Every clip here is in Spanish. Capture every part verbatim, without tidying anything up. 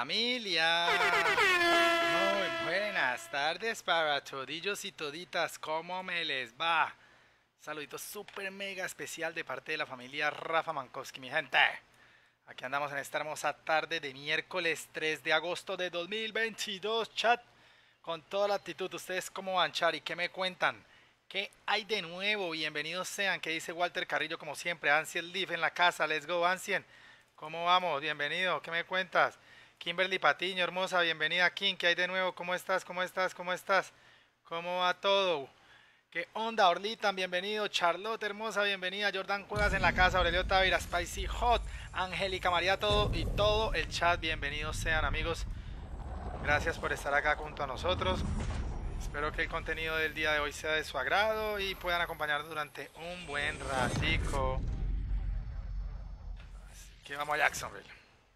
familia. Muy buenas tardes para todillos y toditas. ¿Cómo me les va? Saludito súper mega especial de parte de la familia Rafa Mankowski, mi gente. Aquí andamos en esta hermosa tarde de miércoles tres de agosto de dos mil veintidós, chat. Con toda la actitud. ¿Ustedes cómo van, chat? ¿Y qué me cuentan? ¿Qué hay de nuevo? Bienvenidos sean. ¿Qué dice Walter Carrillo como siempre? Ancien Leaf en la casa. Let's go, Ancien. ¿Cómo vamos? Bienvenido. ¿Qué me cuentas? Kimberly Patiño, hermosa. Bienvenida, Kim. ¿Qué hay de nuevo? ¿Cómo estás? ¿Cómo estás? ¿Cómo estás? ¿Cómo va todo? ¿Qué onda, Orlita? Bienvenido. Charlotte, hermosa. Bienvenida. Jordan Cuevas en la casa. Aurelio Tavira, Spicy Hot. Angélica María, todo y todo el chat. Bienvenidos sean, amigos. Gracias por estar acá junto a nosotros. Espero que el contenido del día de hoy sea de su agrado y puedan acompañarnos durante un buen ratico. Así que vamos a Jacksonville.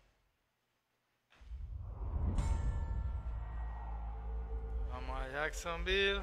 Vamos a Jacksonville.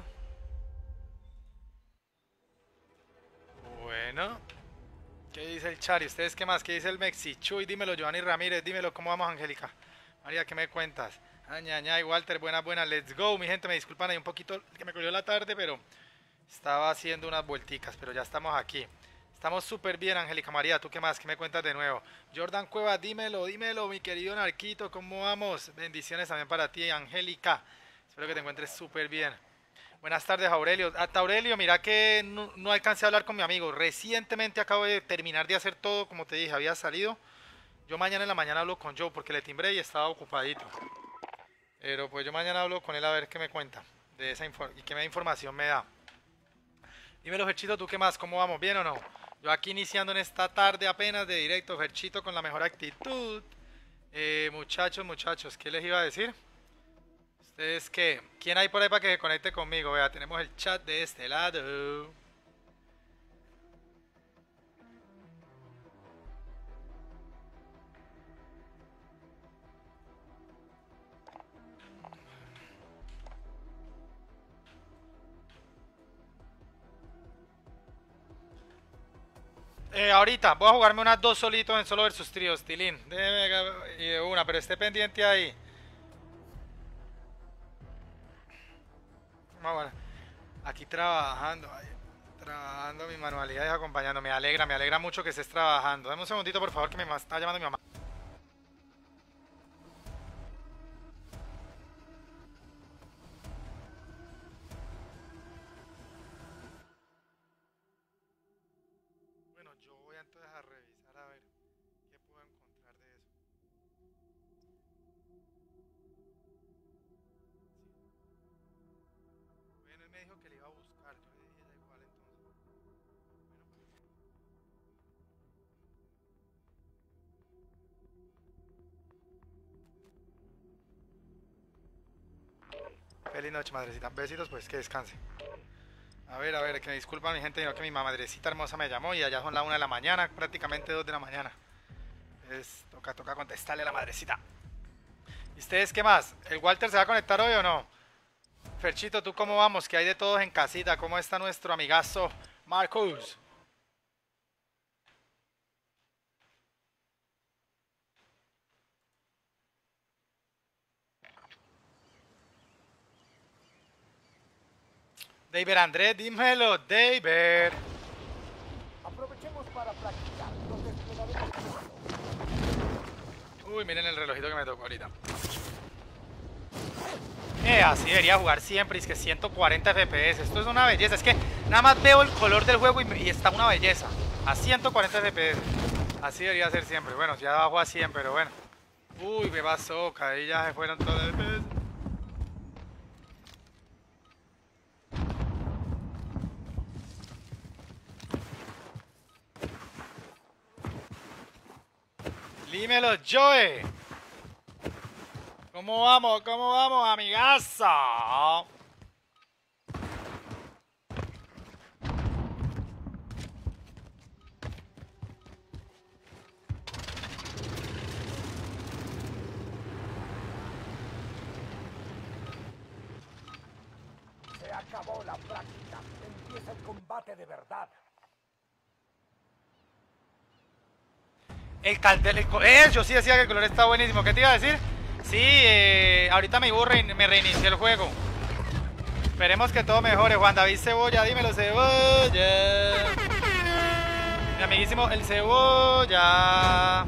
Bueno. ¿Qué dice el Chari? ¿Ustedes qué más? ¿Qué dice el Mexi? Chuy, dímelo, Giovanni Ramírez, dímelo, ¿cómo vamos, Angélica? María, ¿qué me cuentas? Añañay, Walter, buenas, buenas, let's go. Mi gente, me disculpan ahí un poquito que me cogió la tarde, pero estaba haciendo unas vuelticas, pero ya estamos aquí. Estamos súper bien, Angélica María, ¿tú qué más? ¿Qué me cuentas de nuevo? Jordan Cuevas, dímelo, dímelo, mi querido Narquito, ¿cómo vamos? Bendiciones también para ti, Angélica. Espero que te encuentres súper bien. Buenas tardes, Aurelio. Hasta Aurelio, mira que no, no alcancé a hablar con mi amigo. Recientemente acabo de terminar de hacer todo, como te dije, había salido. Yo mañana en la mañana hablo con Joe porque le timbré y estaba ocupadito. Pero pues yo mañana hablo con él a ver qué me cuenta de esa y qué me información me da. Dímelo, Ferchito, ¿tú qué más? ¿Cómo vamos? ¿Bien o no? Yo aquí iniciando en esta tarde apenas de directo, Ferchito con la mejor actitud. Eh, muchachos, muchachos, ¿qué les iba a decir? ¿Ustedes qué? ¿Quién hay por ahí para que se conecte conmigo? Vea, tenemos el chat de este lado. Eh, ahorita voy a jugarme unas dos solitos en solo versus tríos, Tilín. Déjeme y de una, pero esté pendiente ahí. Bueno, aquí trabajando, ay, trabajando mi manualidad y acompañando. Me alegra, me alegra mucho que estés trabajando. Dame un segundito, por favor, que me está llamando mi mamá. Bueno, yo voy entonces a revisar a ver qué puedo encontrar de eso. Bueno, él me dijo que le iba a buscar. Yo le dije da igual entonces. Bueno, feliz noche, madrecita. Besitos, pues que descanse. A ver, a ver, que me disculpan mi gente, que mi madrecita hermosa me llamó y allá son las una de la mañana, prácticamente dos de la mañana. Es, toca, toca contestarle a la madrecita. ¿Y ustedes qué más? ¿El Walter se va a conectar hoy o no? Ferchito, ¿tú cómo vamos? ¿Qué hay de todos en casita? ¿Cómo está nuestro amigazo Marcus? David Andrés, dímelo, David. Aprovechemos para practicar. Nos desplegaremos. Uy, miren el relojito que me tocó ahorita. Eh, así debería jugar siempre, es que ciento cuarenta F P S. Esto es una belleza, es que nada más veo el color del juego y, y está una belleza. A ciento cuarenta F P S. Así debería ser siempre. Bueno, ya bajo a cien, pero bueno. Uy, me pasó, ahí ya se fueron todos los F P S. Dímelo, Joe. ¿Cómo vamos? ¿Cómo vamos, amigazo? Se acabó la práctica. Empieza el combate de verdad. El cartel, el, eh, yo sí decía que el color está buenísimo. ¿Qué te iba a decir? Sí, eh, ahorita me, re me reinicié el juego. Esperemos que todo mejore. Juan David Cebolla, dímelo, Cebolla. Mi amiguísimo, el Cebolla.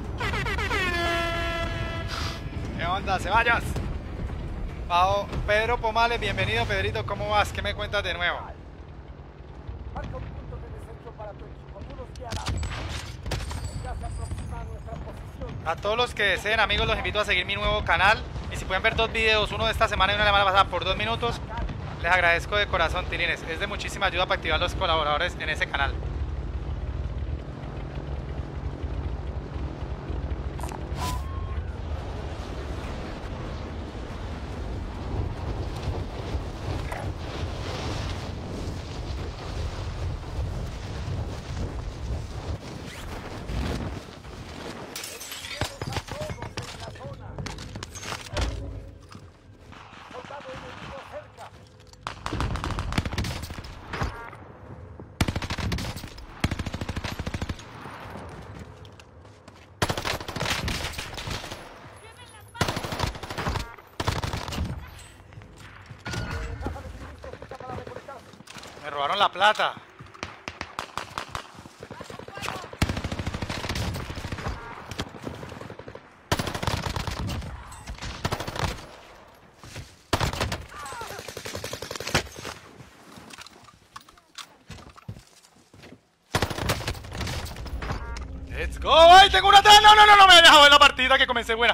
¿Qué onda, Ceballos? Pao, Pedro Pomales, bienvenido, Pedrito, ¿cómo vas? ¿Qué me cuentas de nuevo? Marca un punto de descenso para tu equipo. Tú los guiarás. Ya se aproxima nuestra posición. A todos los que deseen, amigos, los invito a seguir mi nuevo canal. Y si pueden ver dos videos, uno de esta semana y uno de la semana pasada por dos minutos, les agradezco de corazón, Tilines. Es de muchísima ayuda para activar los colaboradores en ese canal. Me robaron la plata. Let's go. ¡Ay, tengo una! No, no, no, no me he dejado ver la partida que comencé buena.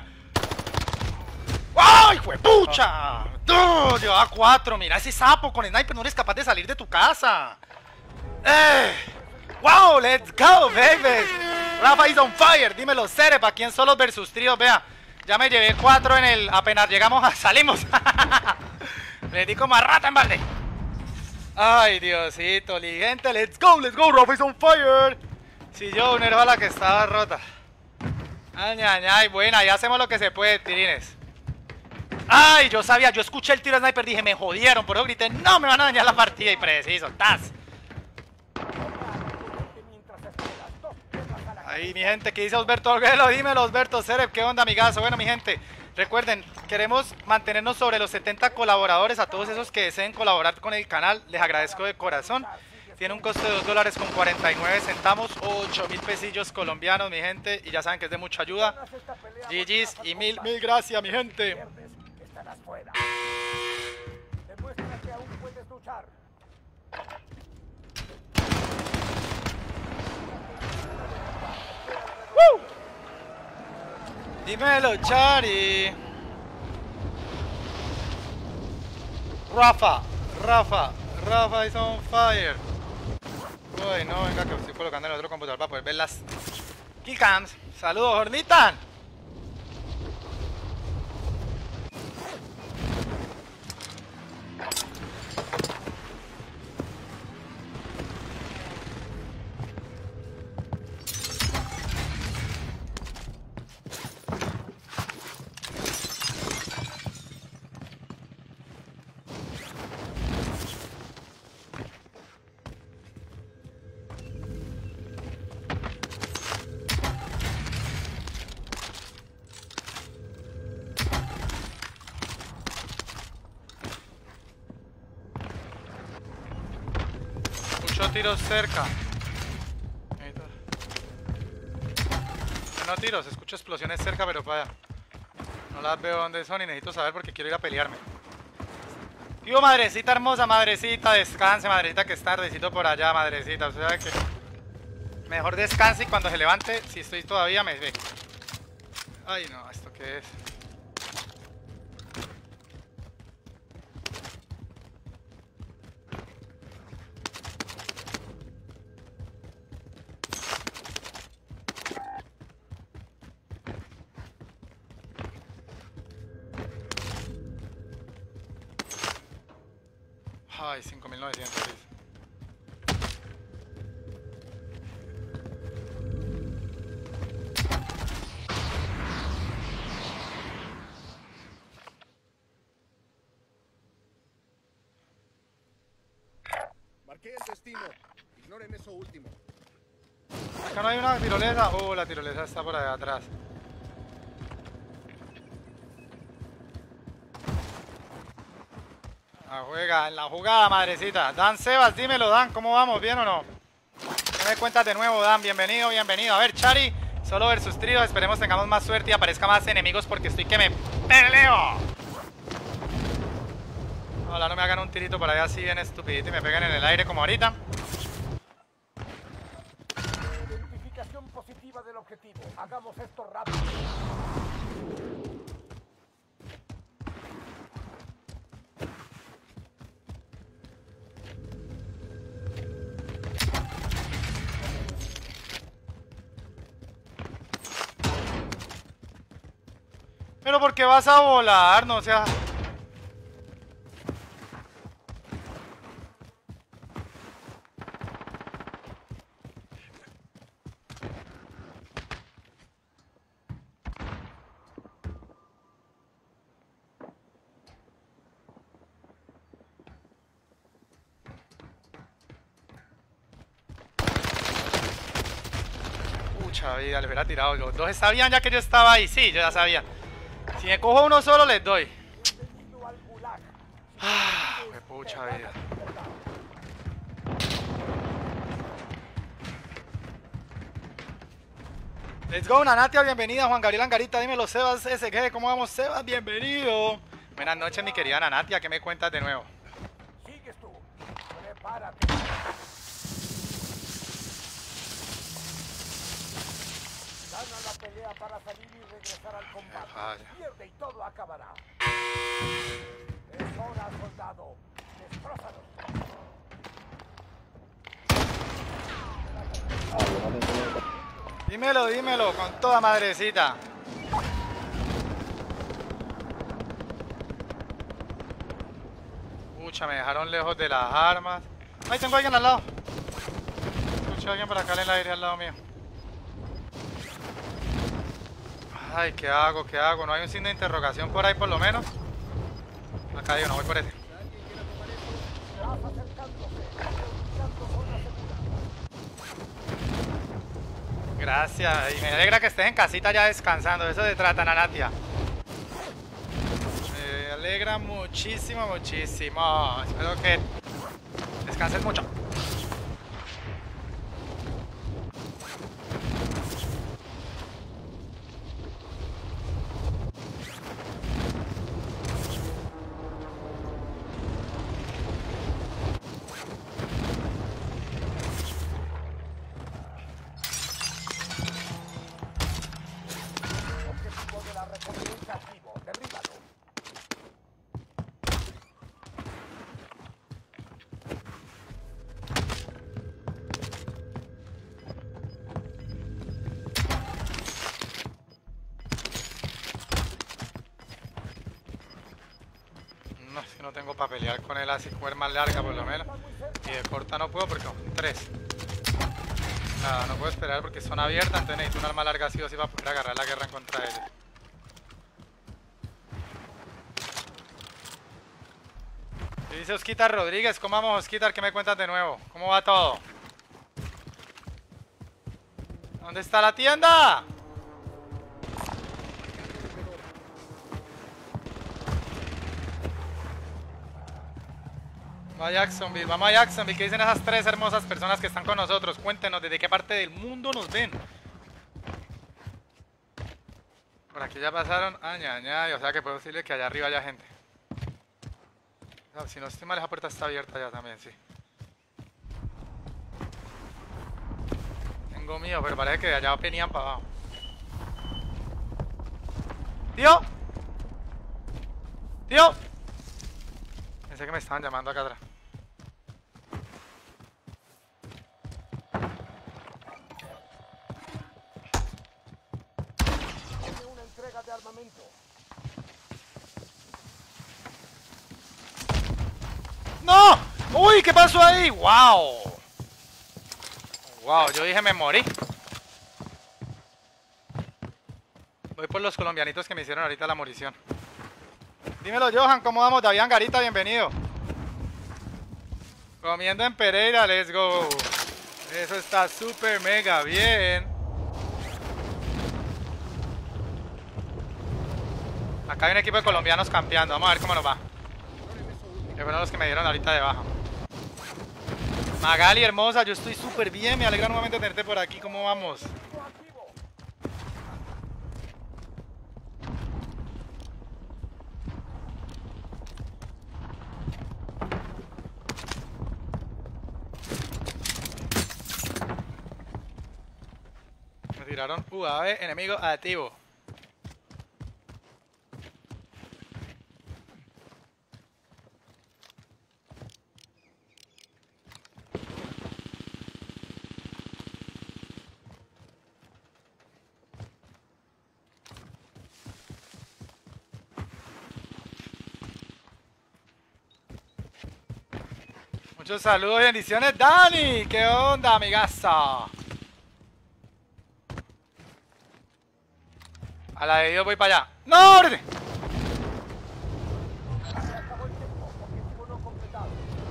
¡Ay, juepucha! ¡Oh, llevaba cuatro! Mira ese sapo con sniper, no eres capaz de salir de tu casa. ¡Eh! ¡Wow! ¡Let's go, baby! Rafa is on fire. Dímelo, Cerepa, aquí en Solos versus Tríos. Vea, ya me llevé cuatro en el... Apenas llegamos a... ¡Salimos! Le di como a rata en balde. ¡Ay, Diosito! Gente, let's go, let's go. Rafa is on fire. Si yo, una era la que estaba rota. Ay, ay, ay, buena, ya hacemos lo que se puede, tirines. Ay, yo sabía, yo escuché el tiro de sniper, dije, me jodieron, por eso grité, no me van a dañar la partida y preciso, ¡tas! Ahí, mi gente, ¿qué dice Osberto Alguelo? Dímelo, Osberto, Cerep, ¿qué onda, amigazo? Bueno, mi gente, recuerden, queremos mantenernos sobre los setenta colaboradores, a todos esos que deseen colaborar con el canal, les agradezco de corazón. Tiene un costo de dos dólares con cuarenta y nueve centavos, ocho mil pesillos colombianos, mi gente, y ya saben que es de mucha ayuda. G G's y mil, mil gracias, mi gente. Estarás fuera. Demuestra que aún puedes luchar. ¡Woo! Dímelo, Chari. Rafa, Rafa, Rafa is on fire. Uy, no, venga, que estoy colocando en el otro computador para poder ver las killcams. Saludos, Hornita. Tiros cerca. No tiros, escucho explosiones cerca, pero vaya. No las veo dónde son y necesito saber porque quiero ir a pelearme. Digo, madrecita hermosa, madrecita, descanse, madrecita, que es tardecito por allá, madrecita. O sea que mejor descanse y cuando se levante, si estoy todavía, me ve. Ay, no, ¿esto qué es? Ay, cinco mil novecientos. Marqué el destino. Ignoren eso último. Acá no hay una tirolesa. Oh, la tirolesa está por allá atrás. La juega, en la jugada, madrecita. Dan Sebas, dímelo, Dan, ¿cómo vamos? ¿Bien o no? ¿Qué me cuentas de nuevo, Dan? Bienvenido, bienvenido. A ver, Chari, solo versus trío. Esperemos tengamos más suerte y aparezca más enemigos porque estoy que me peleo. Ojalá no me hagan un tirito por allá así bien estupidito y me peguen en el aire como ahorita. Identificación positiva del objetivo. Hagamos esto rápido. Pero ¿por qué vas a volar? No, o sea... Pucha vida, le hubiera tirado. Los dos sabían ya que yo estaba ahí. Sí, yo ya sabía. Si me cojo uno solo, les doy. Ah, qué pucha vida. Let's go, Nanatia, bienvenida. Juan Gabriel Angarita, dímelo, Sebas S G, ¿cómo vamos, Sebas? Bienvenido. Buenas noches, mi querida Nanatia, ¿qué me cuentas de nuevo? Sigues tú. Prepárate. Gana la pelea para salir y regresar al combate. Vaya. Pierde y todo acabará. Es hora, soldado. Destrózalos. Dímelo, dímelo, con toda madrecita. Pucha, me dejaron lejos de las armas. Ahí tengo a alguien al lado. Escucho a alguien por acá en el aire al lado mío. Ay, ¿qué hago? ¿Qué hago? ¿No hay un signo de interrogación por ahí por lo menos? Acá hay uno, voy por ese. Gracias, y me alegra que estés en casita ya descansando, de eso se trata, Nanatia. Me alegra muchísimo, muchísimo. Espero que descanses mucho. No, es que no tengo para pelear con él así, jugar más larga por lo menos. Y de corta no puedo porque son tres. Nada, no puedo esperar porque son abiertas, entonces necesito un arma larga sí o sí para poder agarrar la guerra en contra de ellos. ¿Qué dice Osquitar Rodríguez? ¿Cómo vamos, Osquitar? ¿Qué me cuentas de nuevo? ¿Cómo va todo? ¿Dónde está la tienda? Vamos a Jacksonville, vamos a Jacksonville. ¿Qué dicen esas tres hermosas personas que están con nosotros? Cuéntenos desde qué parte del mundo nos ven. Por aquí ya pasaron. Añañay, o sea que puedo decirle que allá arriba haya gente. No, si no estoy mal, esa puerta está abierta ya también, sí. Tengo miedo, pero parece que de allá venían para abajo. ¡Tío! ¡Tío! Pensé que me estaban llamando acá atrás. Tiene una entrega de armamento. ¡No! ¡Uy! ¿Qué pasó ahí? ¡Wow! ¡Wow! Yo dije me morí. Voy por los colombianitos que me hicieron ahorita la morición. Dímelo, Johan, ¿cómo vamos? David Angarita, bienvenido. Comiendo en Pereira, let's go. Eso está súper mega bien. Acá hay un equipo de colombianos campeando. Vamos a ver cómo nos va. Que fueron los que me dieron ahorita de baja. Magali, hermosa, yo estoy súper bien. Me alegra nuevamente tenerte por aquí. ¿Cómo vamos? Me tiraron U A V, enemigo activo. Muchos saludos y bendiciones, Dani. ¿Qué onda, amigaza? A la de Dios voy para allá. ¡No, orden! Se acabó el tiempo. Objetivo no completado.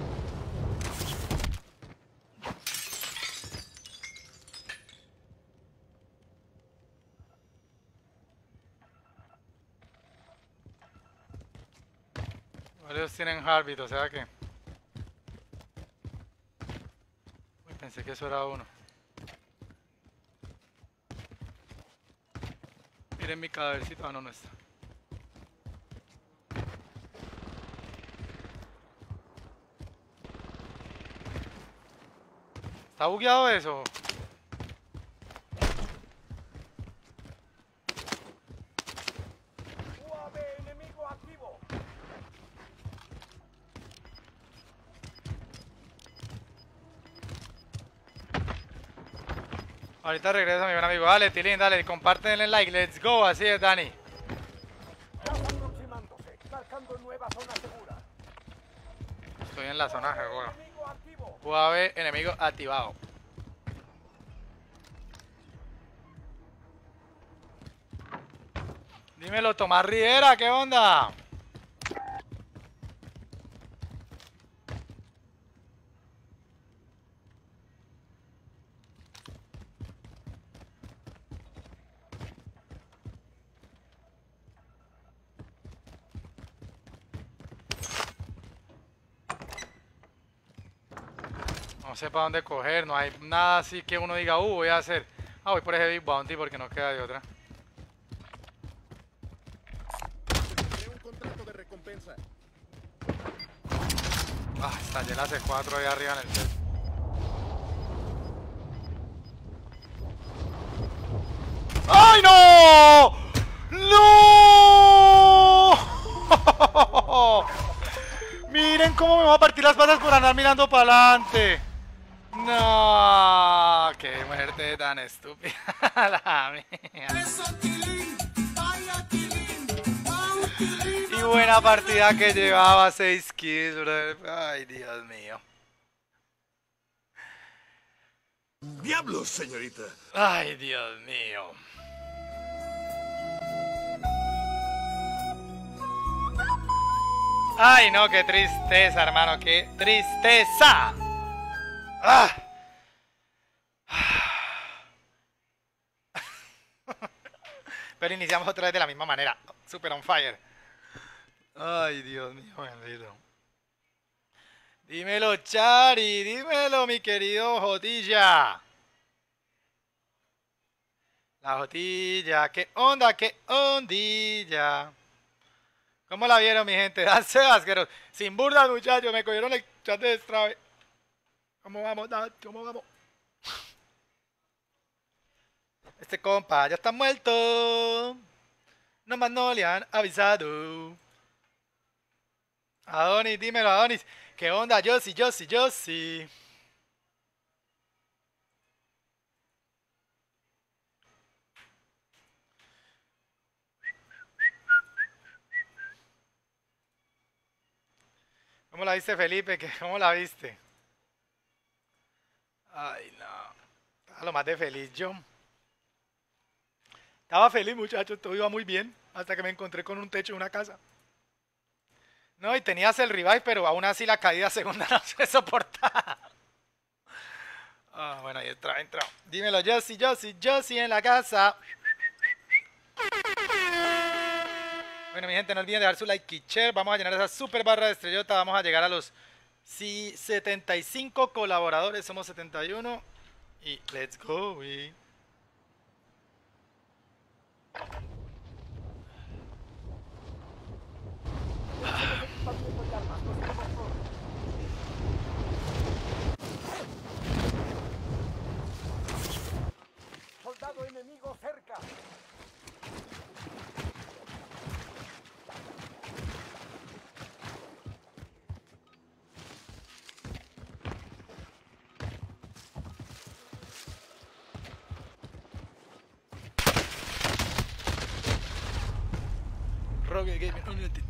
Varios tienen Heartbeat, o sea que... Uy, pensé que eso era uno. Miren mi cadávercito. Ah, no, no está. ¿Está bugueado eso? U A V enemigo activo. Ahorita regresa mi buen amigo. Dale, Tilín, dale, comparten el like. Let's go, así es, Dani. Gas aproximándose. Marcando nueva zona segura. Estoy en la zona segura. Enemigo activo. U A V, enemigo activado. Dímelo, Tomás Rivera, ¿qué onda? No sé para dónde coger, no hay nada así que uno diga, uh, voy a hacer. Ah, voy por ese Big Bounty porque no queda de otra. Tendré un contrato de recompensa. Ah, estallé la C cuatro ahí arriba en el set. ¡Ay, no! ¡No! Miren cómo me va a partir las patas por andar mirando para adelante. No, qué muerte tan estúpida. La mía. Y buena partida que llevaba, seis kills, brother. Ay, Dios mío. ¡Diablos, señorita! Ay, Dios mío. Ay, no, qué tristeza, hermano, qué tristeza. Ah. Pero iniciamos otra vez de la misma manera. Super on fire. Ay, Dios mío, bendito. Dímelo, Chari, dímelo, mi querido Jotilla. La Jotilla, qué onda, qué ondilla. ¿Cómo la vieron, mi gente? Dan Sebasqueros. Sin burlas, muchachos, me cogieron el chat de Strave. ¿Cómo vamos, Dan? ¿Cómo vamos? Este compa ya está muerto. Nomás no le han avisado. Adonis, dímelo, Adonis. ¿Qué onda? Yo sí, yo sí, yo sí. ¿Cómo la viste, Felipe? ¿Cómo la viste? Ay, no. Estaba lo más de feliz yo. Estaba feliz, muchachos. Todo iba muy bien. Hasta que me encontré con un techo de una casa. No, y tenías el revive, pero aún así la caída segunda no se soportaba. Ah, bueno, ahí entra, entra. Dímelo, Josie, Josie, Josie en la casa. Bueno, mi gente, no olviden dejar su like y share. Vamos a llenar esa super barra de estrellota. Vamos a llegar a los sí, setenta y cinco colaboradores. Somos setenta y uno. Y let's go, wey. Equipamiento y armas, nos vemos pronto. Soldado enemigo cerca. Rogue Gaming, un minutito.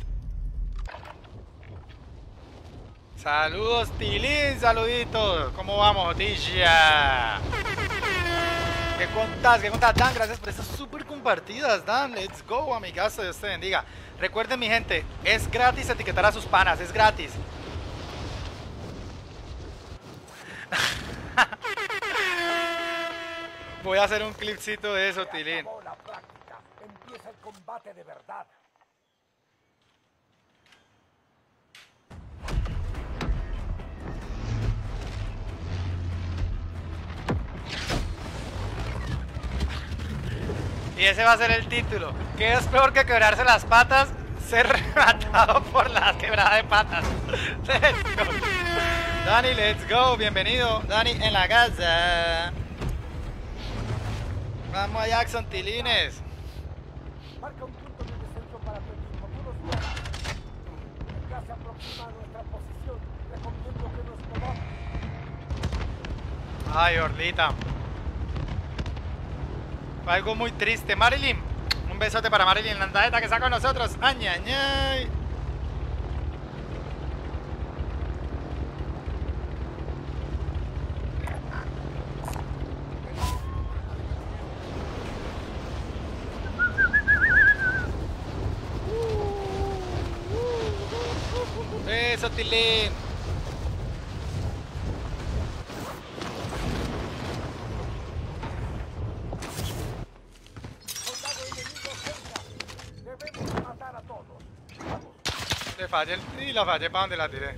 Saludos, Tilín, saluditos. ¿Cómo vamos, Tisha? ¿Qué contás? ¿Qué contás, Dan? Gracias por estas super compartidas, Dan. Let's go, amigazo. Dios te bendiga. Recuerden, mi gente, es gratis etiquetar a sus panas. Es gratis. Voy a hacer un clipcito de eso, Tilín. Acabó la práctica. Empieza el combate de verdad. Y ese va a ser el título. ¿Qué es peor que quebrarse las patas? Ser rematado por la quebrada de patas. Let's go. Dani, let's go. Bienvenido. Dani en la casa. Vamos a Jackson, Tilines. Marca un punto de descenso para tu equipo. Tú los guías. Ya se aproxima a nuestra posición. Recomiendo que nos movamos. Ay, Orlita. Fue algo muy triste. Marilyn. Un besote para Marilyn Landaeta que está con nosotros. Añañay. Beso, Tilín. Soldado enemigo cerca. Debemos matar a todos. Vamos. Le fallé el... y la fallé para donde la tiré.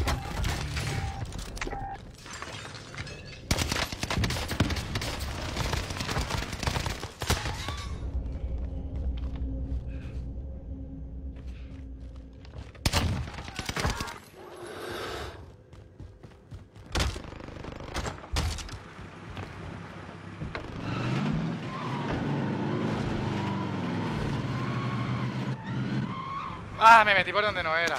Ah, me metí por donde no era.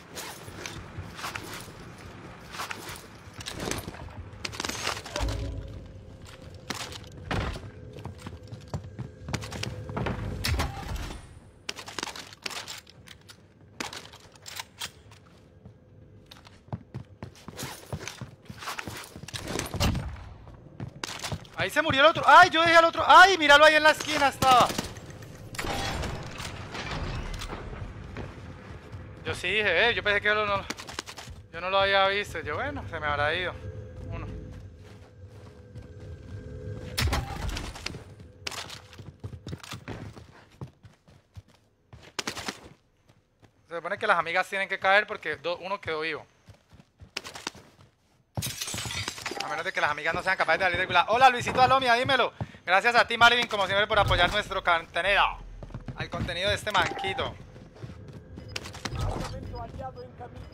Ahí se murió el otro. ¡Ay, yo dejé al otro! ¡Ay, míralo ahí en la esquina estaba! Yo sí dije, eh, yo pensé que yo no, yo no lo había visto. Yo, bueno, se me habrá ido. Uno. Se supone que las amigas tienen que caer porque do, uno quedó vivo. A menos de que las amigas no sean capaces de salir de regular. Hola, Luisito Alomia, dímelo. Gracias a ti, Marilyn, como siempre, por apoyar nuestro contenido. Al contenido de este manquito. Campamento aliado en camino.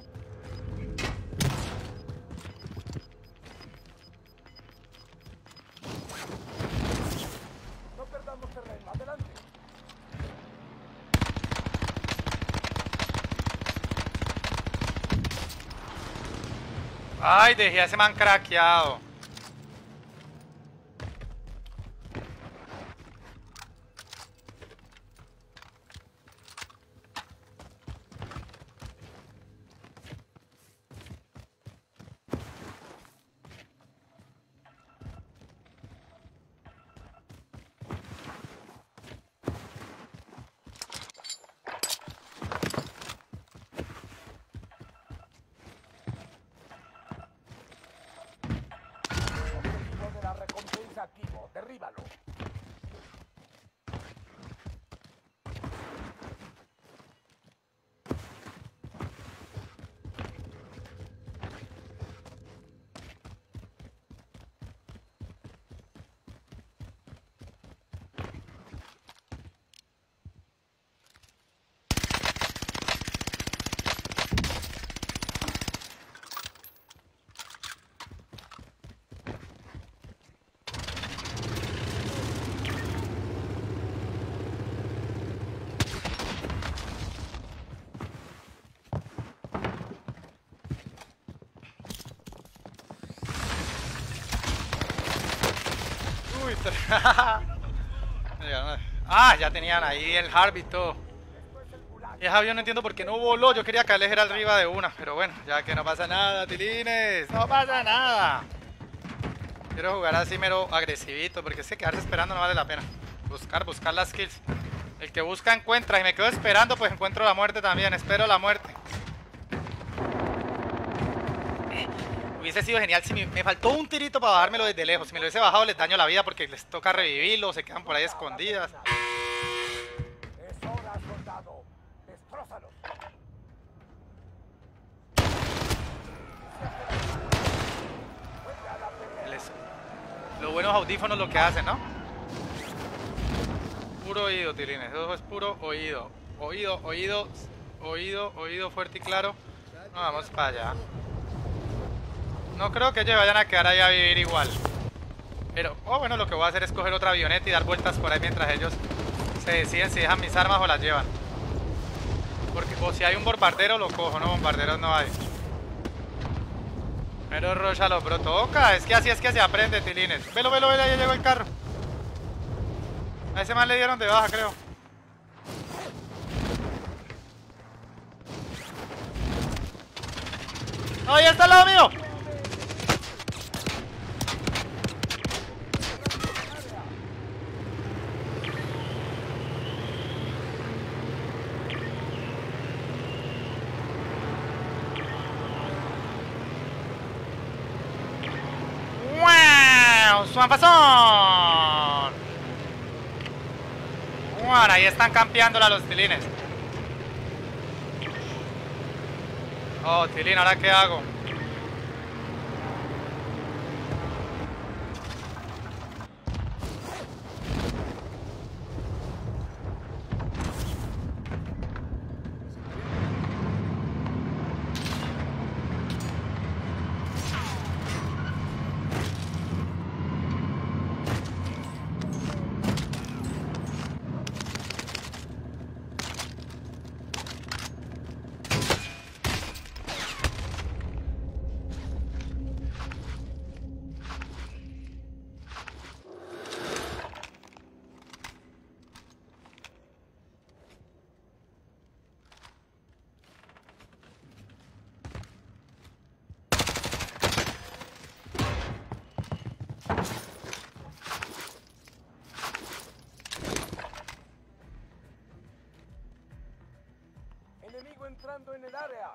No perdamos terreno. Adelante. Ay, dejé a ese man craqueado. Uy, ah, ya tenían ahí el Harvey y todo. Y ese avión no entiendo por qué no voló. Yo quería caerles era arriba de una. Pero bueno, ya que no pasa nada, tilines. No pasa nada. Quiero jugar así mero agresivito. Porque es que quedarse esperando no vale la pena. Buscar, buscar las kills. El que busca encuentra. Y me quedo esperando, pues encuentro la muerte también. Espero la muerte. Hubiese sido genial si me, me faltó un tirito para bajármelo desde lejos. Si me lo hubiese bajado les daño la vida porque les toca revivirlo, se quedan por ahí escondidas. Es hora, soldado. Destrózalos. Les, los buenos audífonos lo que hacen, ¿no? Puro oído, tilines. Eso es puro oído. Oído, oído, oído, oído fuerte y claro. No, vamos para allá. No creo que ellos vayan a quedar ahí a vivir igual. Pero, oh, bueno, lo que voy a hacer es coger otra avioneta y dar vueltas por ahí mientras ellos se deciden si dejan mis armas o las llevan. Porque, o si hay un bombardero, lo cojo, no, bombarderos no hay. Pero Rocha lo bro, toca. Es que así es que se aprende, tilines. Velo, velo, velo, ya llegó el carro. A ese man le dieron de baja, creo. ¡Ahí está al lado mío! ¡Suanfazón! Bueno, ahí están campeándola los tilines. Oh, tilín, ¿ahora qué hago? Enemigo entrando en el área.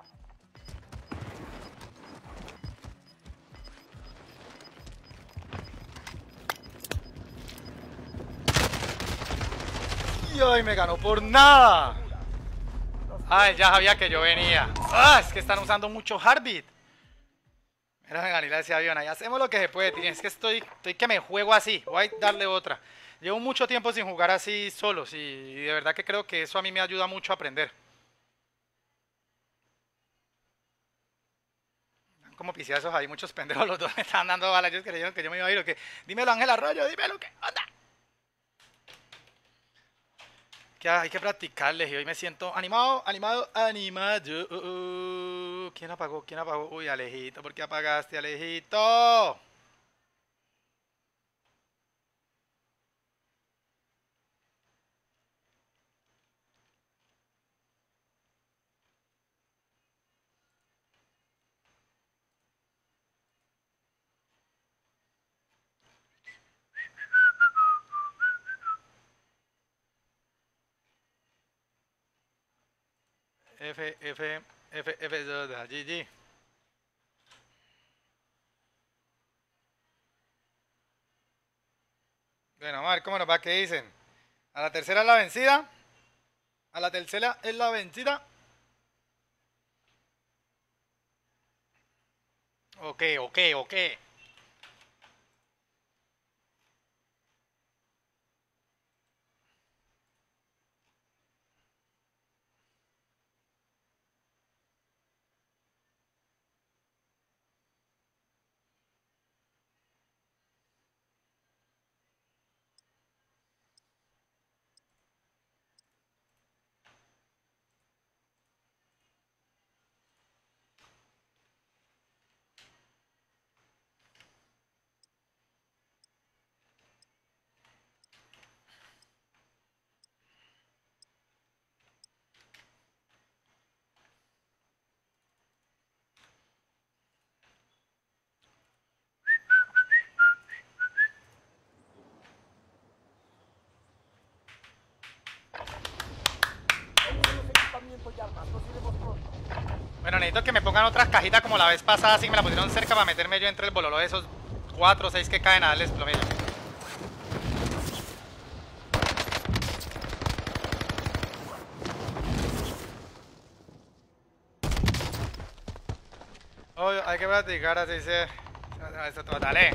Y ay, me ganó por nada. Ay, ya sabía que yo venía. Ah, es que están usando mucho Heartbeat. Mira, me gané ese avión. Ahí hacemos lo que se puede, tío. Es que estoy, estoy que me juego así. Voy a darle otra. Llevo mucho tiempo sin jugar así solos y de verdad que creo que eso a mí me ayuda mucho a aprender. Como piciazos ahí, muchos pendejos, los dos me estaban dando balas. Ellos creyeron que yo me iba a ir o que. Dímelo, Ángel Arroyo, dímelo, ¿qué onda? Que hay que practicarles y hoy me siento animado, animado, animado. Uh, uh. ¿Quién apagó? ¿Quién apagó? Uy, Alejito, ¿por qué apagaste, Alejito? F, F, F, F, G, G. Bueno, vamos a ver cómo nos va, ¿qué dicen? A la tercera es la vencida. A la tercera es la vencida. Ok, ok, ok. Bueno, necesito que me pongan otras cajitas como la vez pasada, así que me la pusieron cerca para meterme yo entre el bololo de esos cuatro o seis que caen a darles plomillo. Oh, hay que practicar, así se... Dale.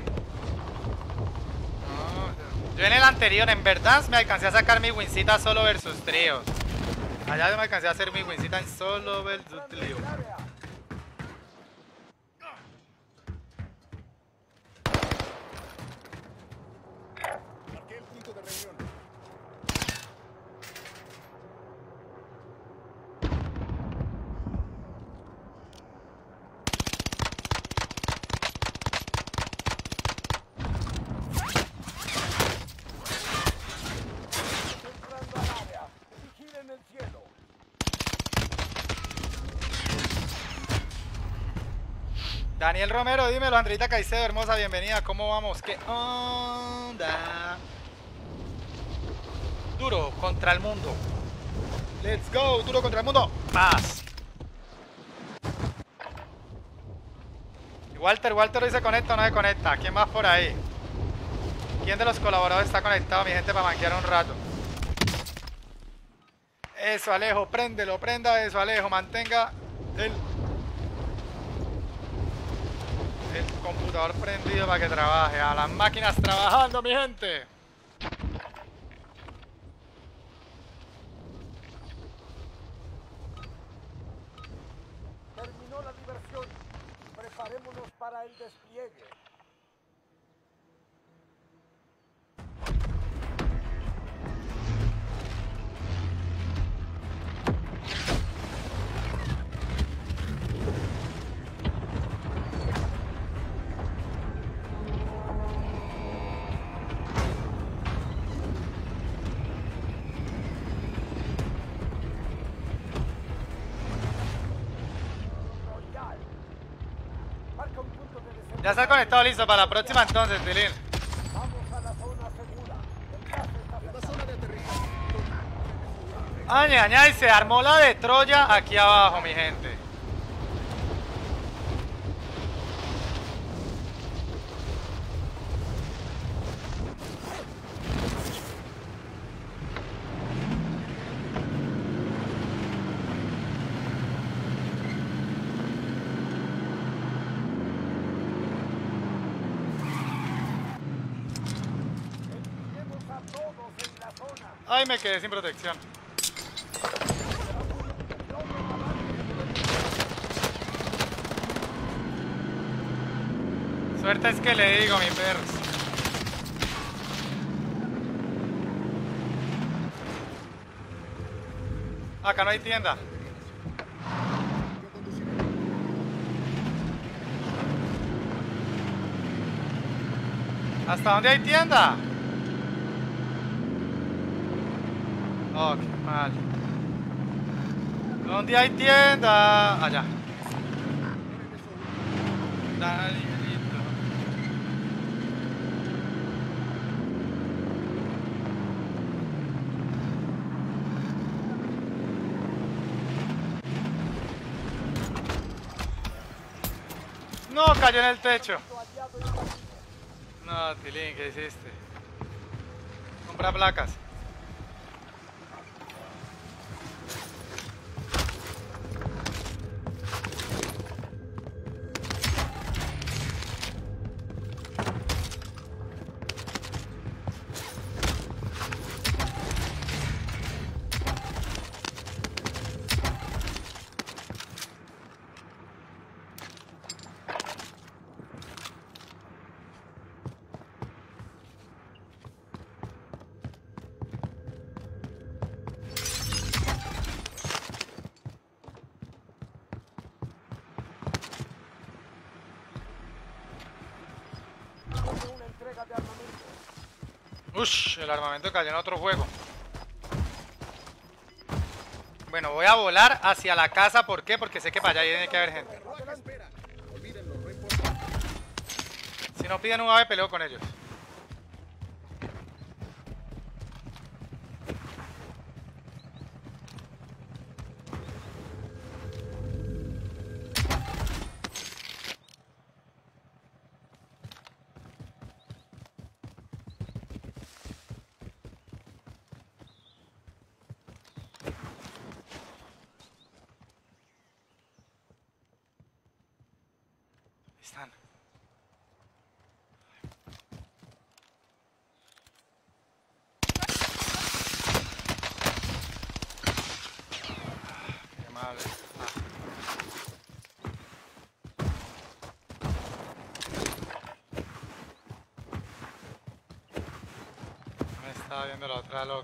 No, yo en el anterior, en verdad, me alcancé a sacar mi wincita solo versus tríos. Allá me alcancé a hacer mi wincita en solo versus tríos. Marqué el punto de reunión. Entrando al área. Vigilen el cielo. Daniel Romero, dímelo, Andreita Caicedo, hermosa, bienvenida, ¿cómo vamos? ¿Qué onda? Duro contra el mundo. Let's go, duro contra el mundo. Paz. Walter, Walter hoy se conecta o no se conecta. ¿Quién más por ahí? ¿Quién de los colaboradores está conectado, mi gente, para manquear un rato? Eso, Alejo, préndelo, prenda eso, Alejo, mantenga el... el computador prendido para que trabaje. A las máquinas trabajando, mi gente. Terminó la diversión. Preparémonos para el despliegue. Royal. Marca un punto de desembarco. Ya está conectado, listo para la próxima entonces, Tilín. Vamos a la zona segura. El gas está En la cercano. zona de aterrizaje. Aña, aña, y se armó la de Troya aquí abajo, mi gente. Eliminemos a todos en la zona. Ay, me quedé sin protección. Suerte es que le digo, mi perros. Acá no hay tienda. Yo conduciré. ¿Hasta dónde hay tienda? Oh, qué mal. ¿Dónde hay tienda? Allá. Danielito. No, cayó en el techo. No, Tilín, ¿qué hiciste? Compra placas. Una entrega de armamento. Ush, el armamento cayó en otro juego. Bueno, voy a volar hacia la casa. ¿Por qué? Porque sé que para allá tiene que haber gente. Carruaje espera. Olvídenlo, no importa. Si no piden un ave, peleo con ellos. están. Qué madre. Ah. Me estaba viendo la otra loca.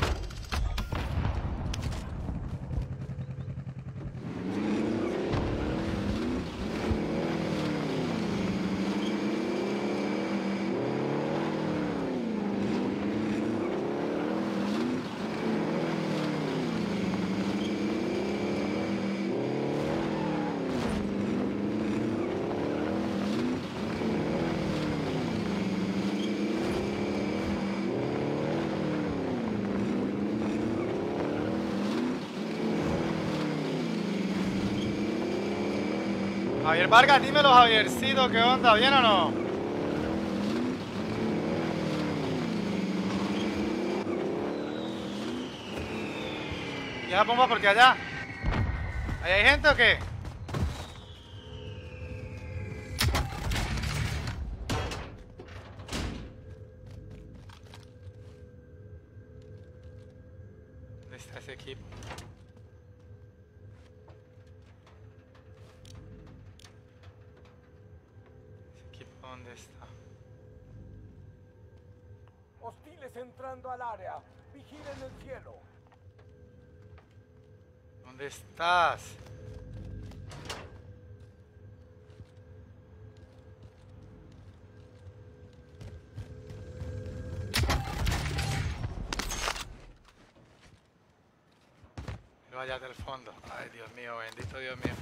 Javier Vargas, dímelo, Javiercito, ¿qué onda? ¿Bien o no? ¿Ya la bomba porque allá? ¿Ahí hay gente o qué? ¿Dónde está ese equipo? ¿Dónde está? Hostiles entrando al área. Vigilen el cielo. ¿Dónde estás? Pero allá del fondo. Ay, Dios mío, bendito Dios mío.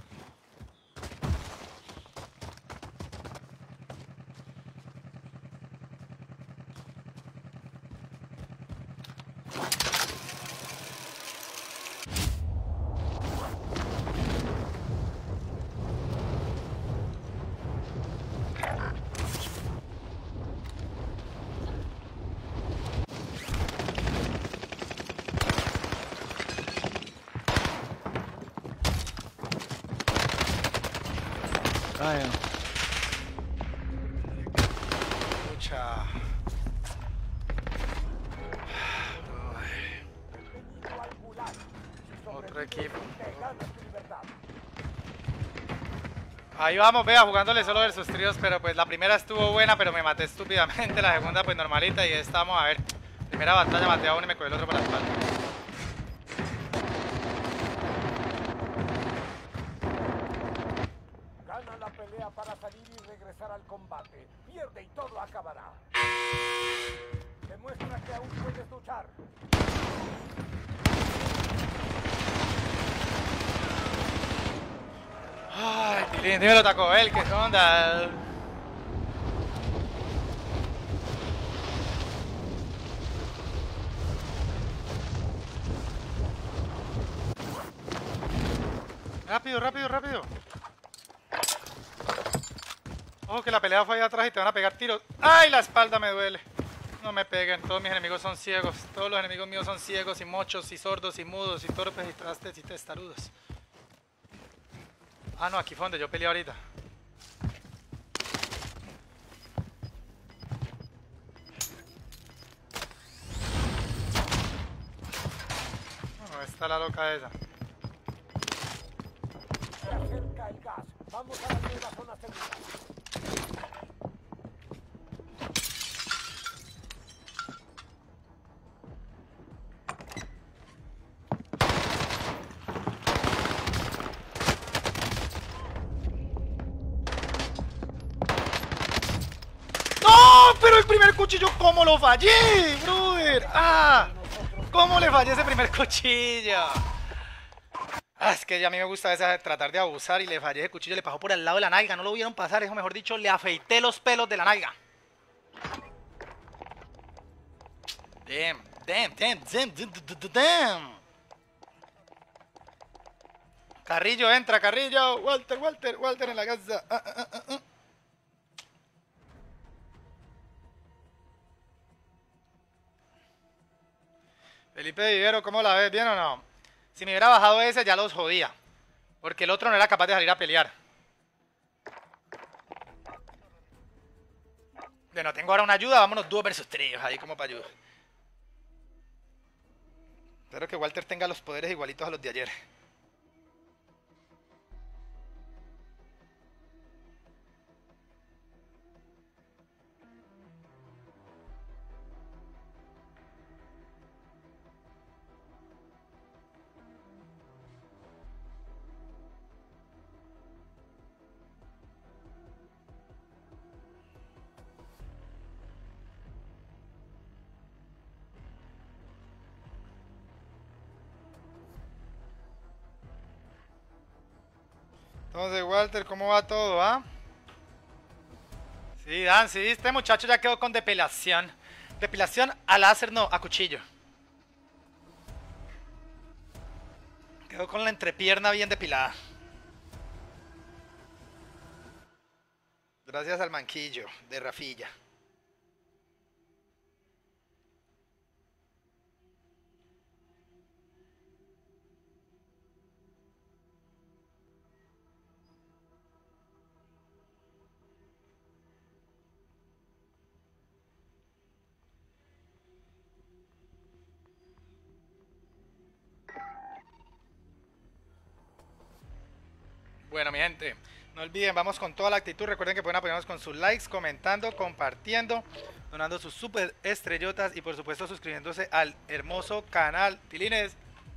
Vaya. Pucha. Bienvenido al Gulag. Si Otro sobrevives, equipo. te ganas tu libertad. Ahí vamos, vea, jugándole solo versus tríos, pero pues la primera estuvo buena, pero me maté estúpidamente, la segunda pues normalita y esta vamos a ver. Primera batalla maté a uno y me cogió el otro por la espalda. Gana la pelea para salir y regresar al combate. Pierde y todo acabará. Demuestra que aún puedes luchar. Ay, Tilín, dímelo, Taco Bell, ¿qué onda? Rápido, rápido, rápido. Ojo que la pelea fue ahí atrás y te van a pegar tiros. ¡Ay, la espalda me duele! No me peguen, todos mis enemigos son ciegos. Todos los enemigos míos son ciegos y mochos y sordos y mudos y torpes y trastes y testarudos. Ah, no, aquí fue donde yo peleé ahorita. No, está la loca esa. Se acerca el gas. Vamos a la nueva zona segura. ¡No! Pero el primer cuchillo, ¿cómo lo fallé, brother? ¡Ah! ¿Cómo le fallé ese primer cuchillo? Ah, es que ya a mí me gusta a veces tratar de abusar y le fallé ese cuchillo, le pasó por al lado de la nalga, no lo vieron pasar, eso mejor dicho, le afeité los pelos de la nalga. Damn, damn, damn, damn, damn, damn. Carrillo, entra, Carrillo. Walter, Walter, Walter en la casa. Ah, ah, ah, ah. Felipe Vivero, ¿cómo la ves? ¿Bien o no? Si me hubiera bajado ese, ya los jodía. Porque el otro no era capaz de salir a pelear. Bueno, tengo ahora una ayuda, vámonos dúo versus tríos, ahí como para ayudar. Espero que Walter tenga los poderes igualitos a los de ayer. Entonces, Walter, ¿cómo va todo, ah? Sí, Dan, sí, este muchacho ya quedó con depilación. Depilación a láser, no, a cuchillo. Quedó con la entrepierna bien depilada. Gracias al manquillo de Rafilla. Bueno, mi gente, no olviden, vamos con toda la actitud. Recuerden que pueden apoyarnos con sus likes, comentando, compartiendo, donando sus super estrellotas y por supuesto suscribiéndose al hermoso canal. Tilines.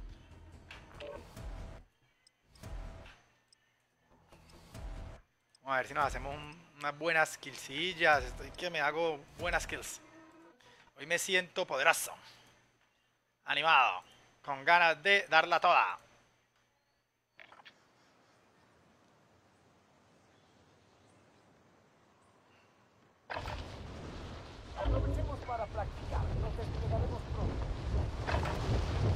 Vamos a ver si nos hacemos un, unas buenas killsillas. Estoy que me hago buenas kills. Hoy me siento poderoso, animado, con ganas de darla toda. Aprovechemos para practicar. Nos desplegaremos pronto.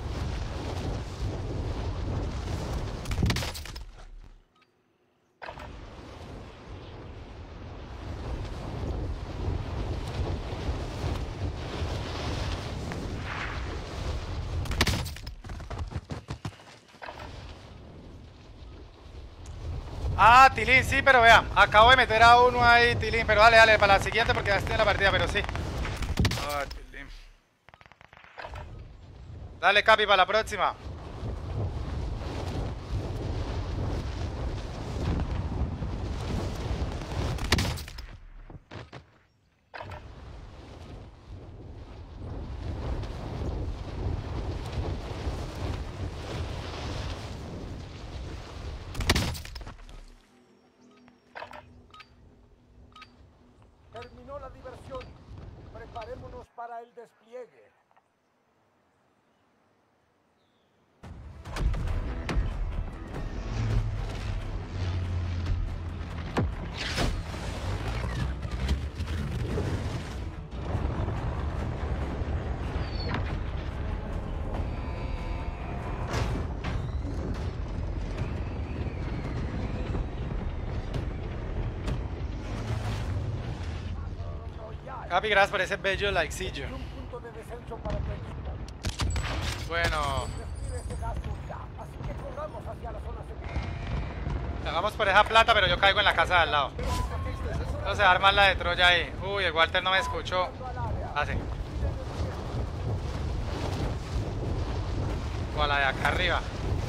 Ah, Tilín, sí, pero vean, acabo de meter a uno ahí, Tilín, pero dale, dale, para la siguiente porque ya estoy en la partida, pero sí. Ah, Tilín. Dale, Capi, para la próxima. Terminó la diversión. Preparémonos para el despliegue. Capi, gracias por ese bello likecillo. Un punto de descenso para tu equipo. Bueno, Respire ese gas ya. Así que corramos hacia la zona segura. vamos por esa plata, pero yo caigo en la casa de al lado. No se arma la de Troya ahí. Uy, el Walter no me escuchó. Ah, sí. O a la de acá arriba.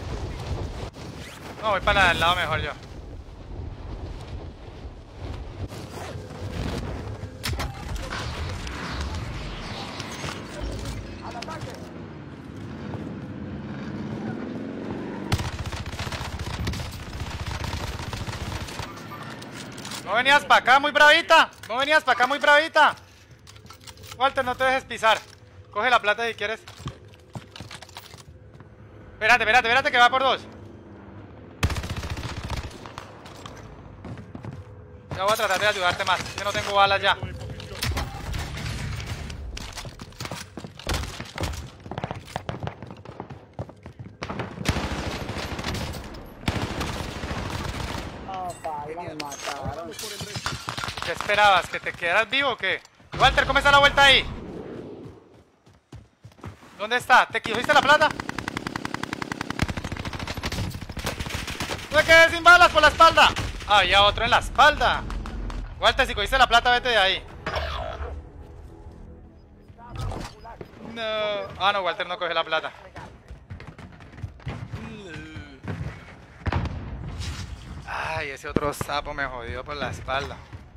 No, voy para la del lado mejor yo. ¡Al ataque! No venías para acá muy bravita. No venías para acá muy bravita. Walter, no te dejes pisar. Coge la plata si quieres. Espérate, espérate, espérate que va por dos. Ya voy a tratar de ayudarte más. Yo no tengo balas ya. ¿Qué esperabas? ¿Que te quedaras vivo o qué? Walter, ¿cómo está la vuelta ahí? ¿Dónde está? ¿Te cogiste la plata? ¡No te quedes sin balas por la espalda! Había otro en la espalda. Walter, si cogiste la plata, vete de ahí. No. Ah, no, Walter no coge la plata. Ay, ese otro sapo me jodió por la espalda.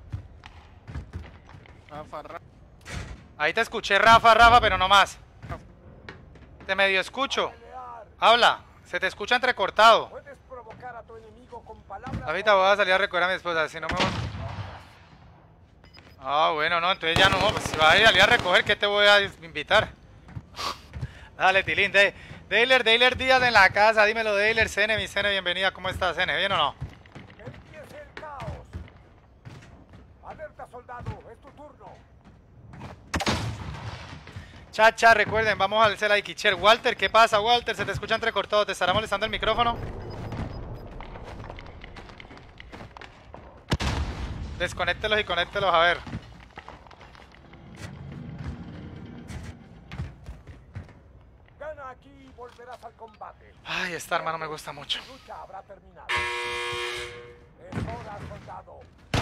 Rafa, Rafa. Ahí te escuché, Rafa, Rafa, pero no más. Te medio escucho. Habla. Se te escucha entrecortado. Puedes provocar a tu enemigo con palabras. Ahorita voy a salir a recoger a mi esposa, si no me voy... Ah, bueno, no, entonces ya no, pues si vas a ir a recoger, ¿qué te voy a invitar? Dale, Tilín, de Dailer, Dailer Díaz en la casa, dímelo, Dailer, Cene, mi Cene, bienvenida, ¿cómo estás, Cene? ¿Bien o no? Que empiece el caos. Alerta, soldado, es tu turno. Chacha, recuerden, vamos al Cela y Kicher. Walter, ¿qué pasa, Walter? Se te escucha entrecortado, ¿te estará molestando el micrófono? Desconéctelos y conéctelos, a ver. Gana aquí y volverás al combate. Ay, esta arma no me gusta mucho. Tu lucha habrá terminado. Es hora, soldado.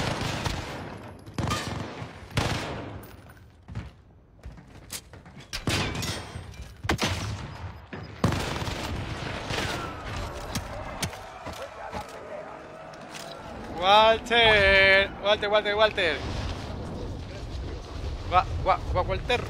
Vuelve a la pelea. Walter, Walter, Walter, Walter. Gua, gua, gua, Walter.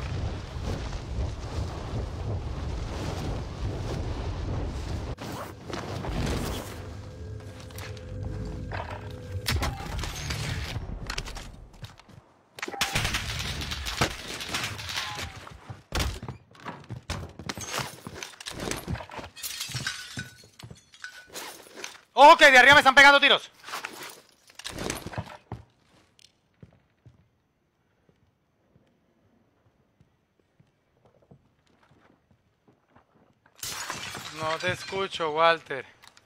¡Ojo que de arriba me están pegando tiros! No te escucho, Walter.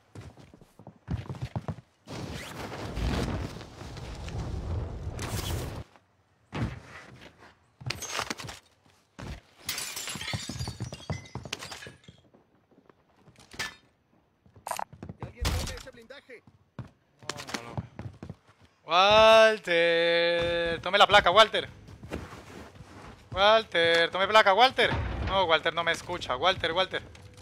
¡Que alguien tome ese blindaje! Walter, tome la placa, Walter. Walter, tome placa, Walter. No, Walter no me escucha. Walter, Walter.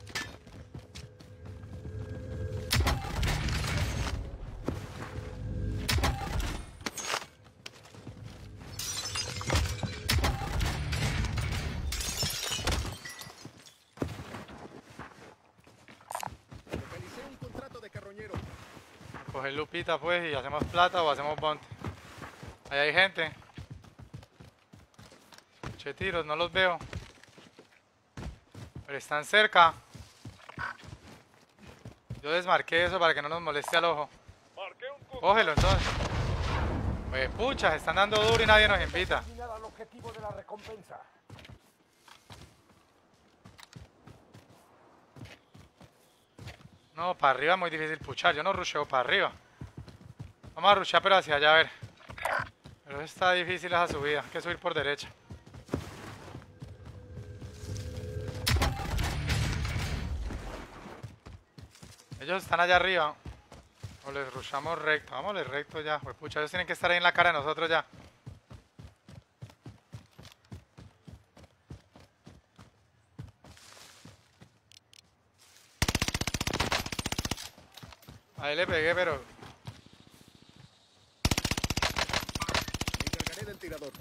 Localicé un contrato de carroñero. Coger lupita pues y hacemos plata o hacemos bounty. Ahí hay gente. Che tiros, no los veo. Pero están cerca. Yo desmarqué eso para que no nos moleste al ojo. Cógelo entonces. Pues pucha, se están dando duro y nadie nos invita. Terminar al objetivo de la recompensa. No, para arriba es muy difícil puchar. Yo no rusheo para arriba. Vamos a rushear pero hacia allá, a ver. Pero está difícil esa subida. Hay que subir por derecha. Ellos están allá arriba. O les rushamos recto. Vámonos recto ya. Pues pucha, ellos tienen que estar ahí en la cara de nosotros ya. Ahí le pegué, pero... Me encargaré del tirador.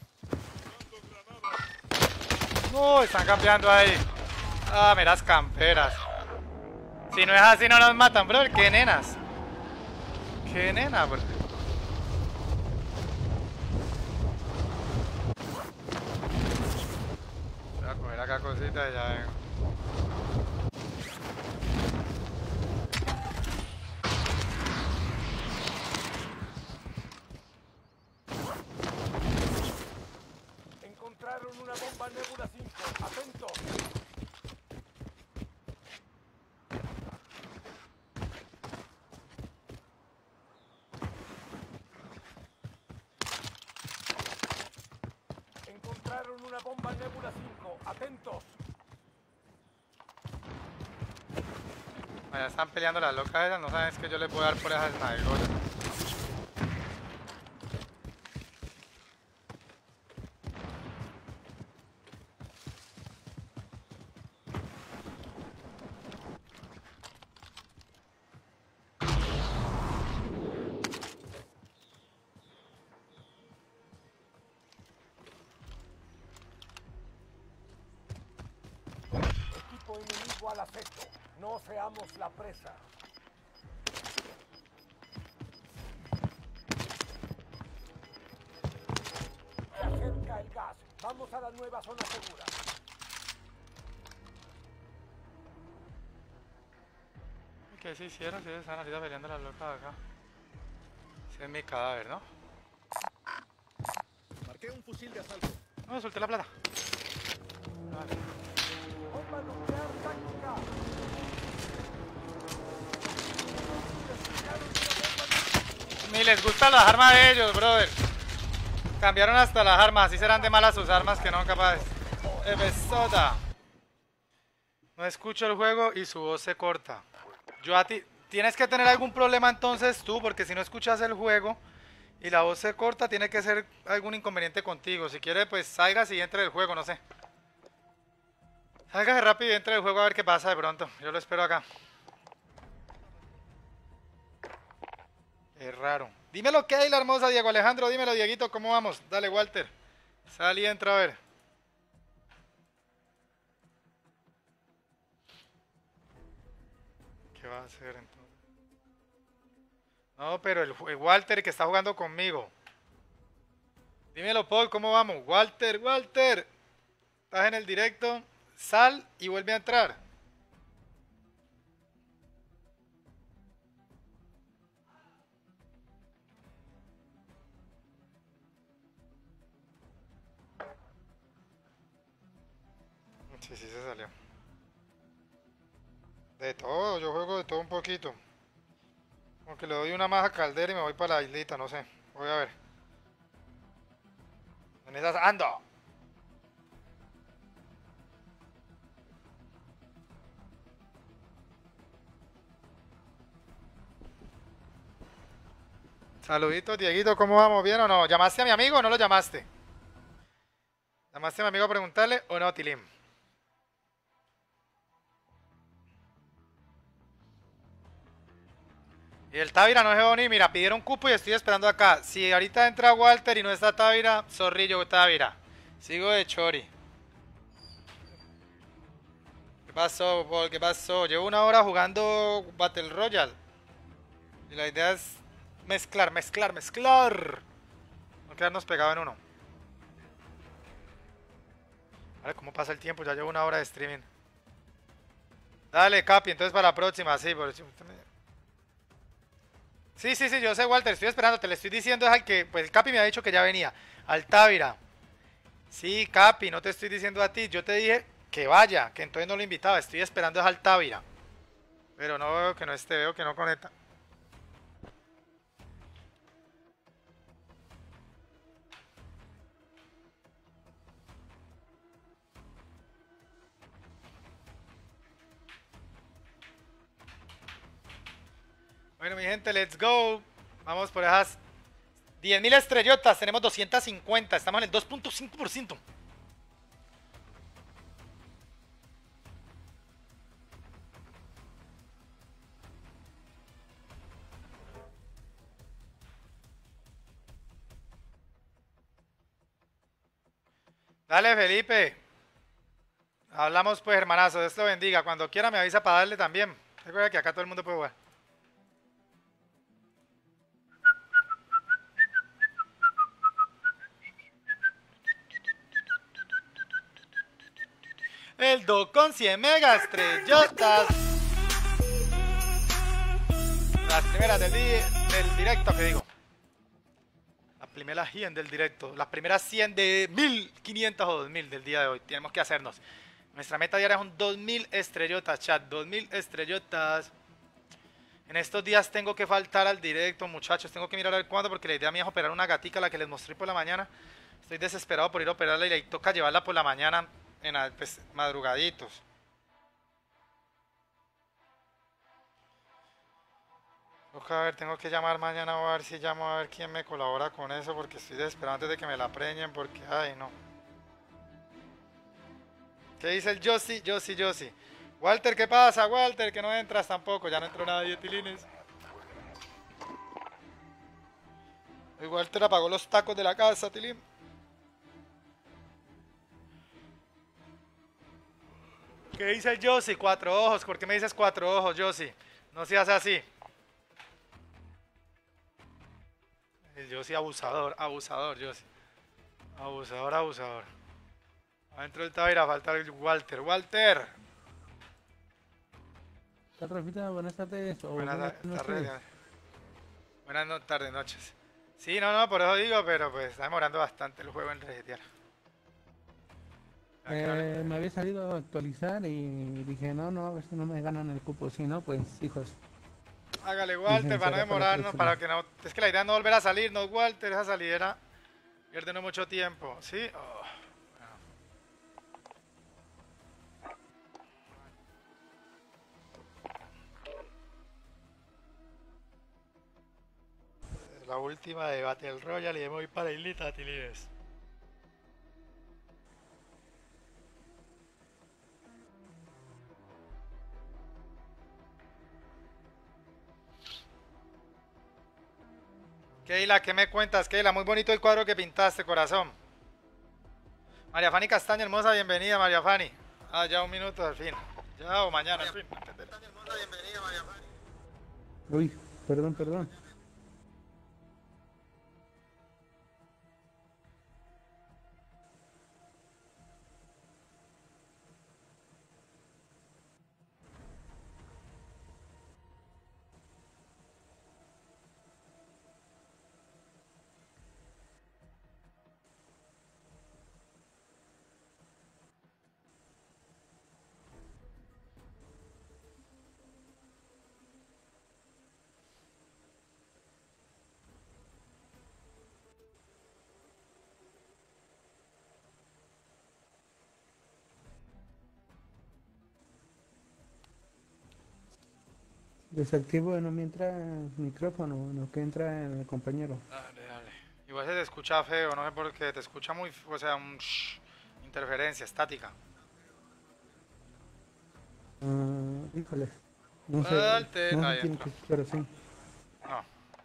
No, están campeando ahí. Ah, miras camperas. Si no es así no nos matan, bro. Qué nenas. Qué nena, bro. Voy a coger acá cositas y ya vengo. Encontraron una bomba Nebula cinco. Atentos. Encontraron una bomba Nebula cinco. Atentos. Allá están peleando las locas esas. No saben es que yo les voy a dar por esas nalgotas. enemigo al acecho. No seamos la presa. Se acerca el gas. Vamos a la nueva zona segura. ¿Qué se hicieron? Si están ahorita peleando las locas de acá. Ese es mi cadáver, ¿no? Marqué un fusil de asalto. No, solté la plata. Vale. Bomba nuclear táctica. Ni les gustan las armas de ellos, brother. Cambiaron hasta las armas, así serán de malas sus armas que no capaces. Ebesoda. No escucho el juego y su voz se corta. Yo a ti... Tienes que tener algún problema entonces tú, porque si no escuchas el juego y la voz se corta, tiene que ser algún inconveniente contigo. Si quiere, pues salgas y entre del juego, no sé. Sálgase rápido y entre del juego a ver qué pasa de pronto. Yo lo espero acá. Es raro. Dímelo que hay la hermosa Diego Alejandro, dímelo Dieguito, ¿cómo vamos? Dale Walter. Sal y entra a ver. ¿Qué va a hacer entonces? No, pero el, el Walter que está jugando conmigo. Dímelo Paul, ¿cómo vamos? Walter, Walter. Estás en el directo. Sal y vuelve a entrar. Sí, sí se salió. De todo, yo juego de todo un poquito. Como que le doy una más a Caldera y me voy para la islita, no sé. Voy a ver. En esas ando. Saluditos, Dieguito, ¿cómo vamos? ¿Bien o no? ¿Llamaste a mi amigo o no lo llamaste? ¿Llamaste a mi amigo a preguntarle o no, Tilim? Y el Távira no se ni, mira, pidieron cupo y estoy esperando acá. Si ahorita entra Walter y no está Távira, zorrillo Távira. Sigo de chori. ¿Qué pasó, Paul? ¿Qué pasó? Llevo una hora jugando Battle Royale. Y la idea es mezclar, mezclar, mezclar. No quedarnos pegados en uno. Vale, ¿cómo pasa el tiempo? Ya llevo una hora de streaming. Dale, Capi, entonces para la próxima, sí, por eso. Sí, sí, sí, yo sé, Walter, estoy esperando, te le estoy diciendo es al que, pues el Capi me ha dicho que ya venía, al Távira. Sí, Capi, no te estoy diciendo a ti, yo te dije que vaya, que entonces no lo invitaba, estoy esperando es al Távira. Pero no veo que no esté, veo que no conecta. Bueno, mi gente, let's go. Vamos por esas diez mil estrellotas. Tenemos doscientas cincuenta. Estamos en el dos punto cinco por ciento. Dale, Felipe. Hablamos pues, hermanazo. Dios lo bendiga. Cuando quiera me avisa para darle también. Recuerda que acá todo el mundo puede jugar. El Do con cien mega estrellotas. Las primeras del, di del directo, que digo. Las primeras cien del directo. Las primeras cien de mil quinientas o dos mil del día de hoy. Tenemos que hacernos. Nuestra meta diaria son dos mil estrellotas, chat. dos mil estrellotas. En estos días tengo que faltar al directo, muchachos. Tengo que mirar a ver cuándo, porque la idea mía es operar una gatica, la que les mostré por la mañana. Estoy desesperado por ir a operarla y ahí toca llevarla por la mañana. En pues, madrugaditos. Toca a ver, tengo que llamar mañana a ver si llamo a ver quién me colabora con eso, porque estoy desesperado antes de que me la preñen, porque ay no. ¿Qué dice el Josi? Josi, Josi. Walter, ¿qué pasa, Walter? Que no entras tampoco, ya no entró nadie, Tilines. Y Walter apagó los tacos de la casa, Tilín. ¿Qué dice el Josie? Cuatro ojos. ¿Por qué me dices cuatro ojos, Josie? No seas así. El Josie abusador, abusador, Josie. Abusador, abusador. Adentro del Tavira falta el Walter. ¡Walter! ¿Qué tal, Rafita? Buenas tardes. o Buenas buenas tardes. noches. Buenas no, tardes, noches. Sí, no, no, por eso digo, pero pues está demorando bastante el juego en resetear. Eh, me había salido a actualizar y dije, no, no, a ver si no me ganan el cupo. Si no, pues, hijos. Hágale, Walter, para no demorarnos, para que no... Es que la idea es no volver a salir, no, Walter, esa salidera pierde no mucho tiempo, ¿sí? Oh, bueno. La última de Battle Royale y me voy para Islita Tilines. Keila, ¿qué me cuentas, Keila? Muy bonito el cuadro que pintaste, corazón. María Fanny Castaña, hermosa, bienvenida, María Fanny. Ah, ya un minuto al fin. Ya o mañana, en fin. Castaña, hermosa, bienvenida, María Fanny. Uy, perdón, perdón. Desactivo no me entra el micrófono, no que entra el compañero. Dale, dale. Igual se te escucha feo, no sé por qué, te escucha muy, o sea, un shh, interferencia, estática. Uh, híjole. No sé. Salte, No ahí tiene entró. que escuchar así. No.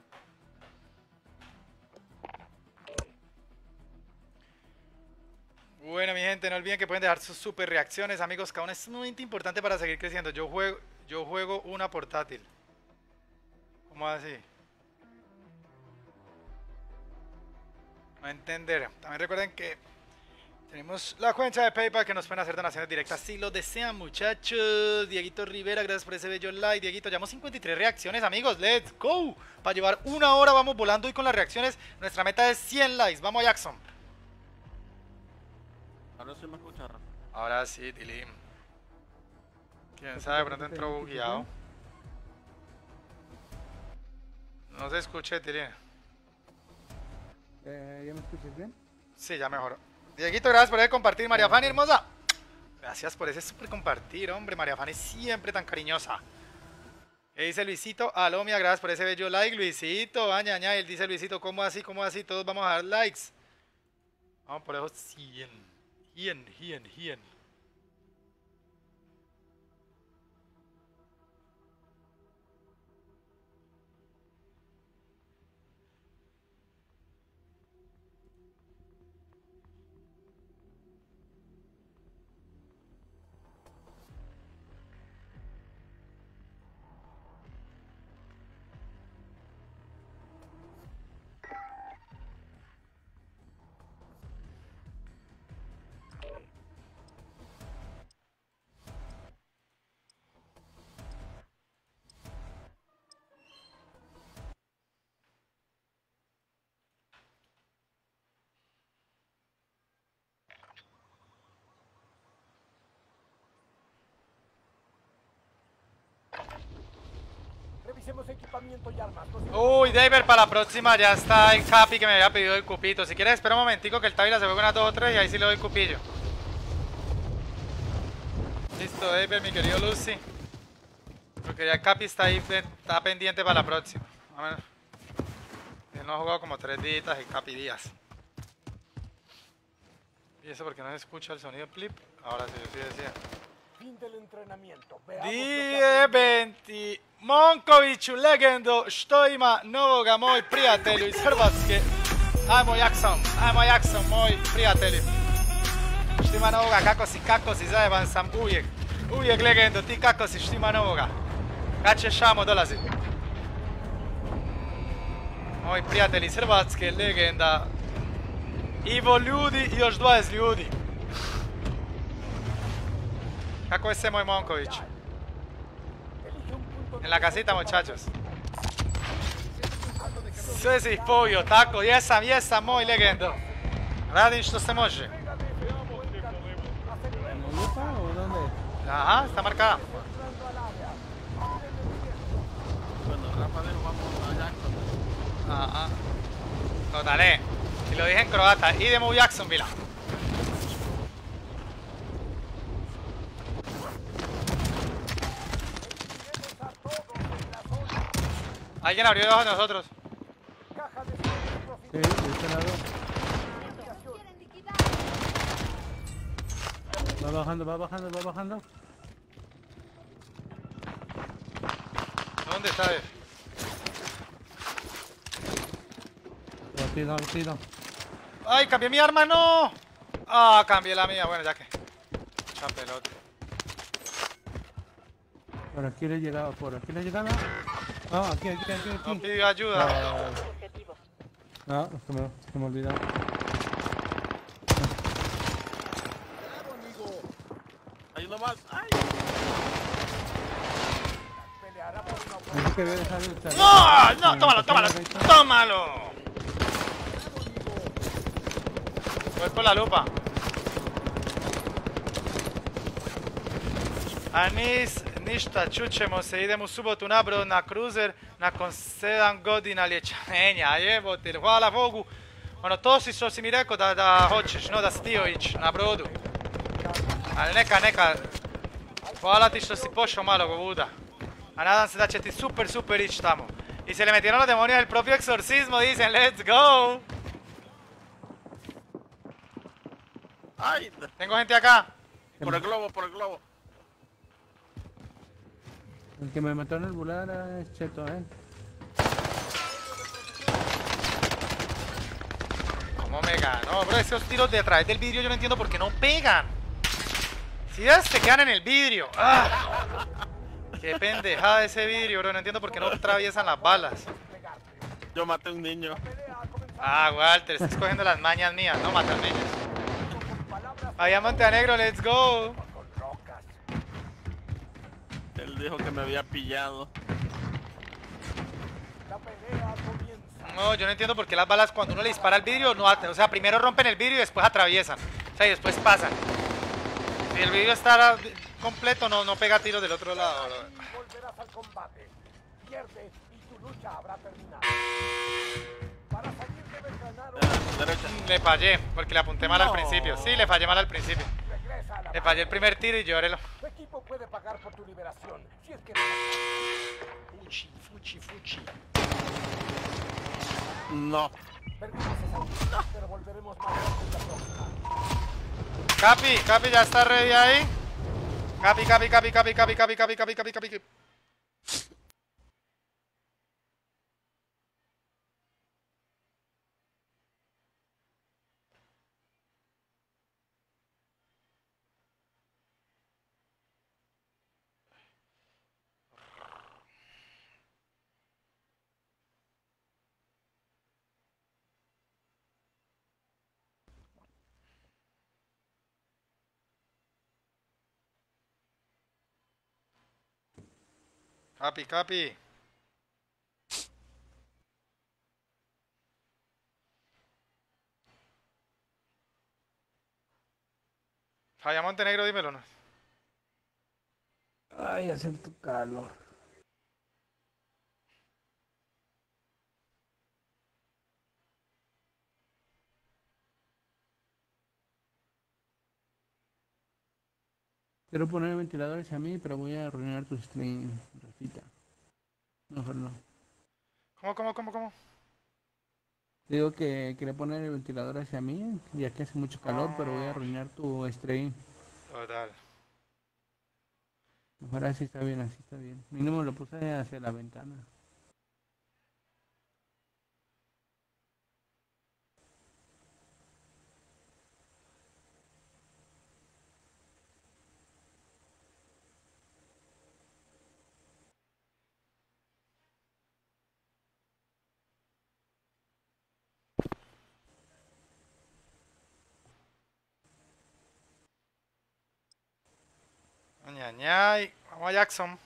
Bueno, mi gente, no olviden que pueden dejar sus super reacciones, amigos, que aún es sumamente importante para seguir creciendo. Yo juego, yo juego una portátil. ¿Cómo así? No entender. También recuerden que tenemos la cuenta de PayPal que nos pueden hacer donaciones directas si lo desean, muchachos. Dieguito Rivera, gracias por ese bello like. Dieguito, llevamos cincuenta y tres reacciones, amigos. Let's go. Para llevar una hora vamos volando y con las reacciones nuestra meta es cien likes. Vamos, Jackson. Ahora sí me escucha, Rafa. Ahora sí, Tilim. Quién sabe, de pronto entró bugueado. No se escuche, Tilim. Eh, ¿Ya me escuchas bien? Sí, ya mejor. Dieguito, gracias por ese compartir. María Fanny, hermosa. Gracias por ese super compartir, hombre. María Fanny siempre tan cariñosa. ¿Qué dice Luisito? Alomia, gracias por ese bello like, Luisito. Aña, él dice Luisito, ¿cómo así? ¿Cómo así? Todos vamos a dar likes. Vamos por esos cien. cien, cien, cien. Revisemos equipamiento y armas. No se- Uy, David, para la próxima ya está el Capi que me había pedido el cupito. Si quieres, espera un momentico que el Tavira se juegue unas dos o tres y ahí sí le doy cupillo. Listo, David, mi querido Lucy. Porque ya el Capi está ahí, está pendiente para la próxima. A ver. Él no ha jugado como tres días el Capi Díaz. ¿Y eso porque no se escucha el sonido flip? Ahora sí, yo sí decía. Fin del entrenamiento. Veamos lo que Die aprendimos. venti Monkoviću legendu što ima novoga moj prijatelju iz Hrvatske. Ajmo Jackson, ajmo Jackson moj prijatelju. Što ima novoga, kako si, kako si, zajeban sam uvijek. Uvijek legendo, ti kako si, štima novoga? Kad ćeš šamo dolazi? Moji prijatelji iz Hrvatske, legenda. Ivo ljudi i još dvadeset ljudi. Kako je se moj Monković? En la casita, muchachos. Sve si ih povio, tako, jesam, jesam, moj legendo. Radim što se može. ¿En Europa o dónde? Ajá, está marcada. Cuando Rafa dijo vamos a Jackson. Ajá. Totalé. Y lo dije en croata. Idemo u Jacksonville. Alguien abrió debajo de nosotros. Sí, de este lado. Va bajando, va bajando, va bajando. ¿Dónde está? Rápido, rápido. ¡Ay, cambié mi arma! ¡No! Ah, cambié la mía. Bueno, ya que. Mucha pelota. Por aquí le he llegado, por aquí le he llegado. Ah, aquí, aquí, aquí, No aquí. pidió ayuda. Ah, no, se me, se me olvidó. Ahí nomás. ¡Ay! Pensé que había dejado el salón. ¡No! ¡No! Sí, ¡Tómalo, me tómalo! tocó la ¡Tómalo! Voy por la lupa. A nis, ništa, čućemo se, idemo u subotu na brod, na kruzer, nakon sedam godina liječenja, jebote, hvala Bogu. Ono, to si što si mi rekao da, da hoćeš, no da si htio ići na brodu. Ali neka, neka, hvala ti što si pošao malo govuda. A nadam se da će ti super, super ići tamo. Y se le metieron los demonios del propio exorcismo, dicen, let's go. ¡Ay! Tengo gente acá. Por el globo, por el globo. El que me mató en el bular es Cheto, eh. ¿Cómo me ganó? Bro, esos tiros de a través del vidrio yo no entiendo por qué no pegan. Si ves, se quedan en el vidrio. ¡Ah! Qué pendejada ese vidrio, bro. No entiendo por qué no atraviesan las balas. Yo maté a un niño. Ah, Walter, estás cogiendo las mañas mías. No matas niños. Vaya Montenegro, let's go. Él dijo que me había pillado. No, yo no entiendo por qué las balas cuando uno le dispara al vidrio no at- o sea, primero rompen el vidrio y después atraviesan. O sea, y después pasan. Si el vidrio está completo, no, no pega tiros del otro lado, bro. Volverás al combate. Pierde y tu lucha habrá terminado. Para salir debes ganar De la derecha. Le fallé, porque le apunté mal al No. principio. Sí, le fallé mal al principio. regresa a la Le fallé el primer tiro y llórelo. Tu equipo puede pagar por tu liberación. Si es que Fuchi, fuchi, fuchi. No. perdimos esa lucha, pero volveremos más fuertes la próxima. Capi, Capi ya está ready ahí. Capi, Capi, Capi, Capi, Capi, Capi, Capi, Capi, Capi, Capi. Capi, Capi. Falla Montenegro, dímelo, ¿no? Ay, hace tu calor. Quiero poner ventiladores a mí, pero voy a arruinar tu stream, Rafita. Mejor no. ¿Cómo, cómo, cómo, cómo? Digo que quería poner el ventilador hacia mí, ya que hace mucho calor, pero voy a arruinar tu stream. Total. Mejor así está bien, así está bien. Mínimo lo puse hacia la ventana. Ñañay. Vamos a Jackson.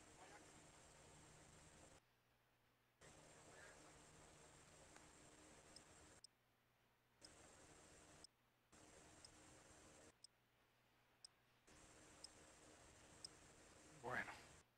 Bueno.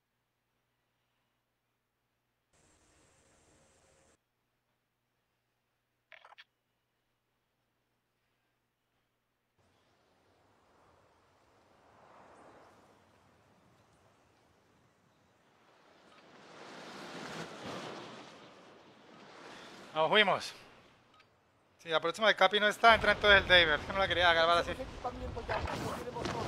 Nos fuimos. Si la próxima de Capi no está, entra entonces el David. Que no la quería grabar así. Equipamiento ya, no tenemos todo.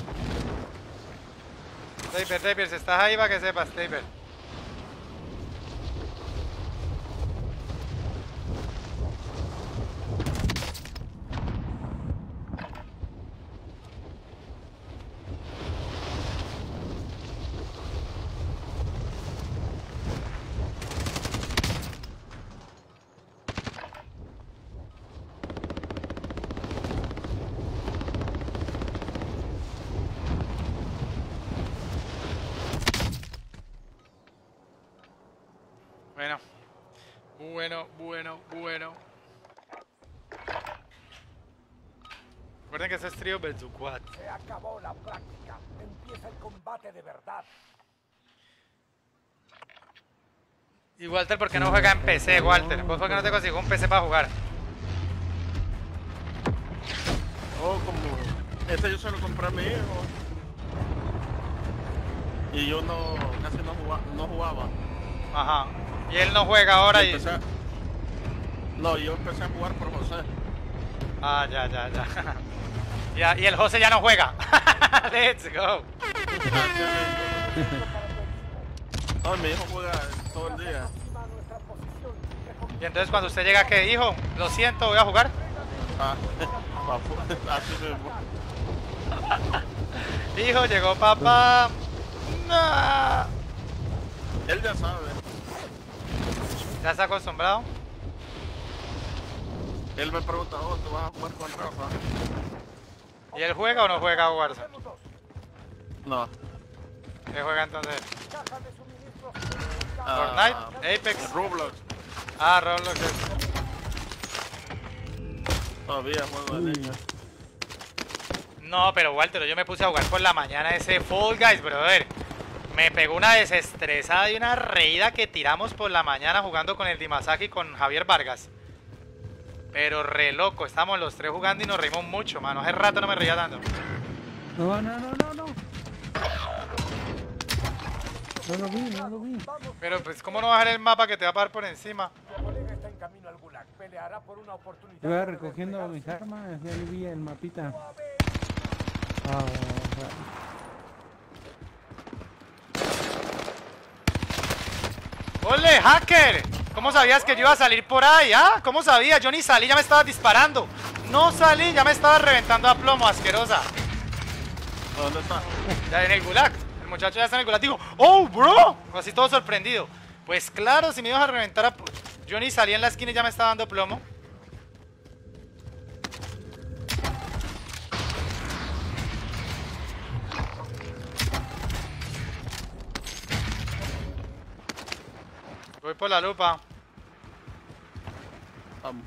David, David, si estás ahí para que sepas, David. Bueno, bueno, bueno, bueno. Recuerden que ese es trío versus quad. Se acabó la práctica. Empieza el combate de verdad. Y Walter, ¿por qué no juega en P C, Walter? ¿Vos por qué no te consigues un P C para jugar? Oh, como... Este yo se lo compré a mi hijo. Y yo no... casi no jugaba. No jugaba. Ajá. Y él no juega ahora y... Empecé a- No, yo empecé a jugar por José. Ah, ya, ya, ya. Ya, y el José ya no juega. Let's go. No, mi hijo juega todo el día. Aproxima a nuestra posición. Y entonces cuando usted llega, ¿qué dijo? Lo siento, voy a jugar. Ah, papu, así mismo. Hijo, llegó papá. No. Él ya sabe. ¿Ya está acostumbrado? Él me pregunta, oh, ¿tú vas a jugar con Rafa? ¿Y él juega o no juega a Warzone? No. ¿Qué juega entonces? Caja de suministros. Ah, Fortnite, Apex. Roblox. Ah, Roblox. es- Todavía juego de niños. No, pero Walter, yo me puse a jugar por la mañana ese Fall Guys, brother. Me pegó una desestresada y una reída que tiramos por la mañana jugando con el Dimasaki y con Javier Vargas. Pero re loco, estamos los tres jugando y nos reímos mucho, mano. Hace rato no me reía tanto. No, no, no, no, no. No lo vi, no lo vi. Pero pues, ¿cómo no bajar el mapa que te va a parar por encima? Tu colega está en camino al Gulag. Peleará por una oportunidad. Yo iba de recogiendo mis replegarse. armas, ya vi el mapita. Ah, ¡Ole, hacker! ¿Cómo sabías que yo iba a salir por ahí, ah? ¿Cómo sabías? Yo ni salí, ya me estaba disparando. No salí, ya me estaba reventando a plomo, asquerosa. ¿Dónde está? Ya en el gulag. El muchacho ya está en el gulag. Digo, ¡oh, bro! Así todo sorprendido. Pues claro, si me ibas a reventar a... Yo ni salí en la esquina y ya me estaba dando plomo. Voy por la lupa. Vamos.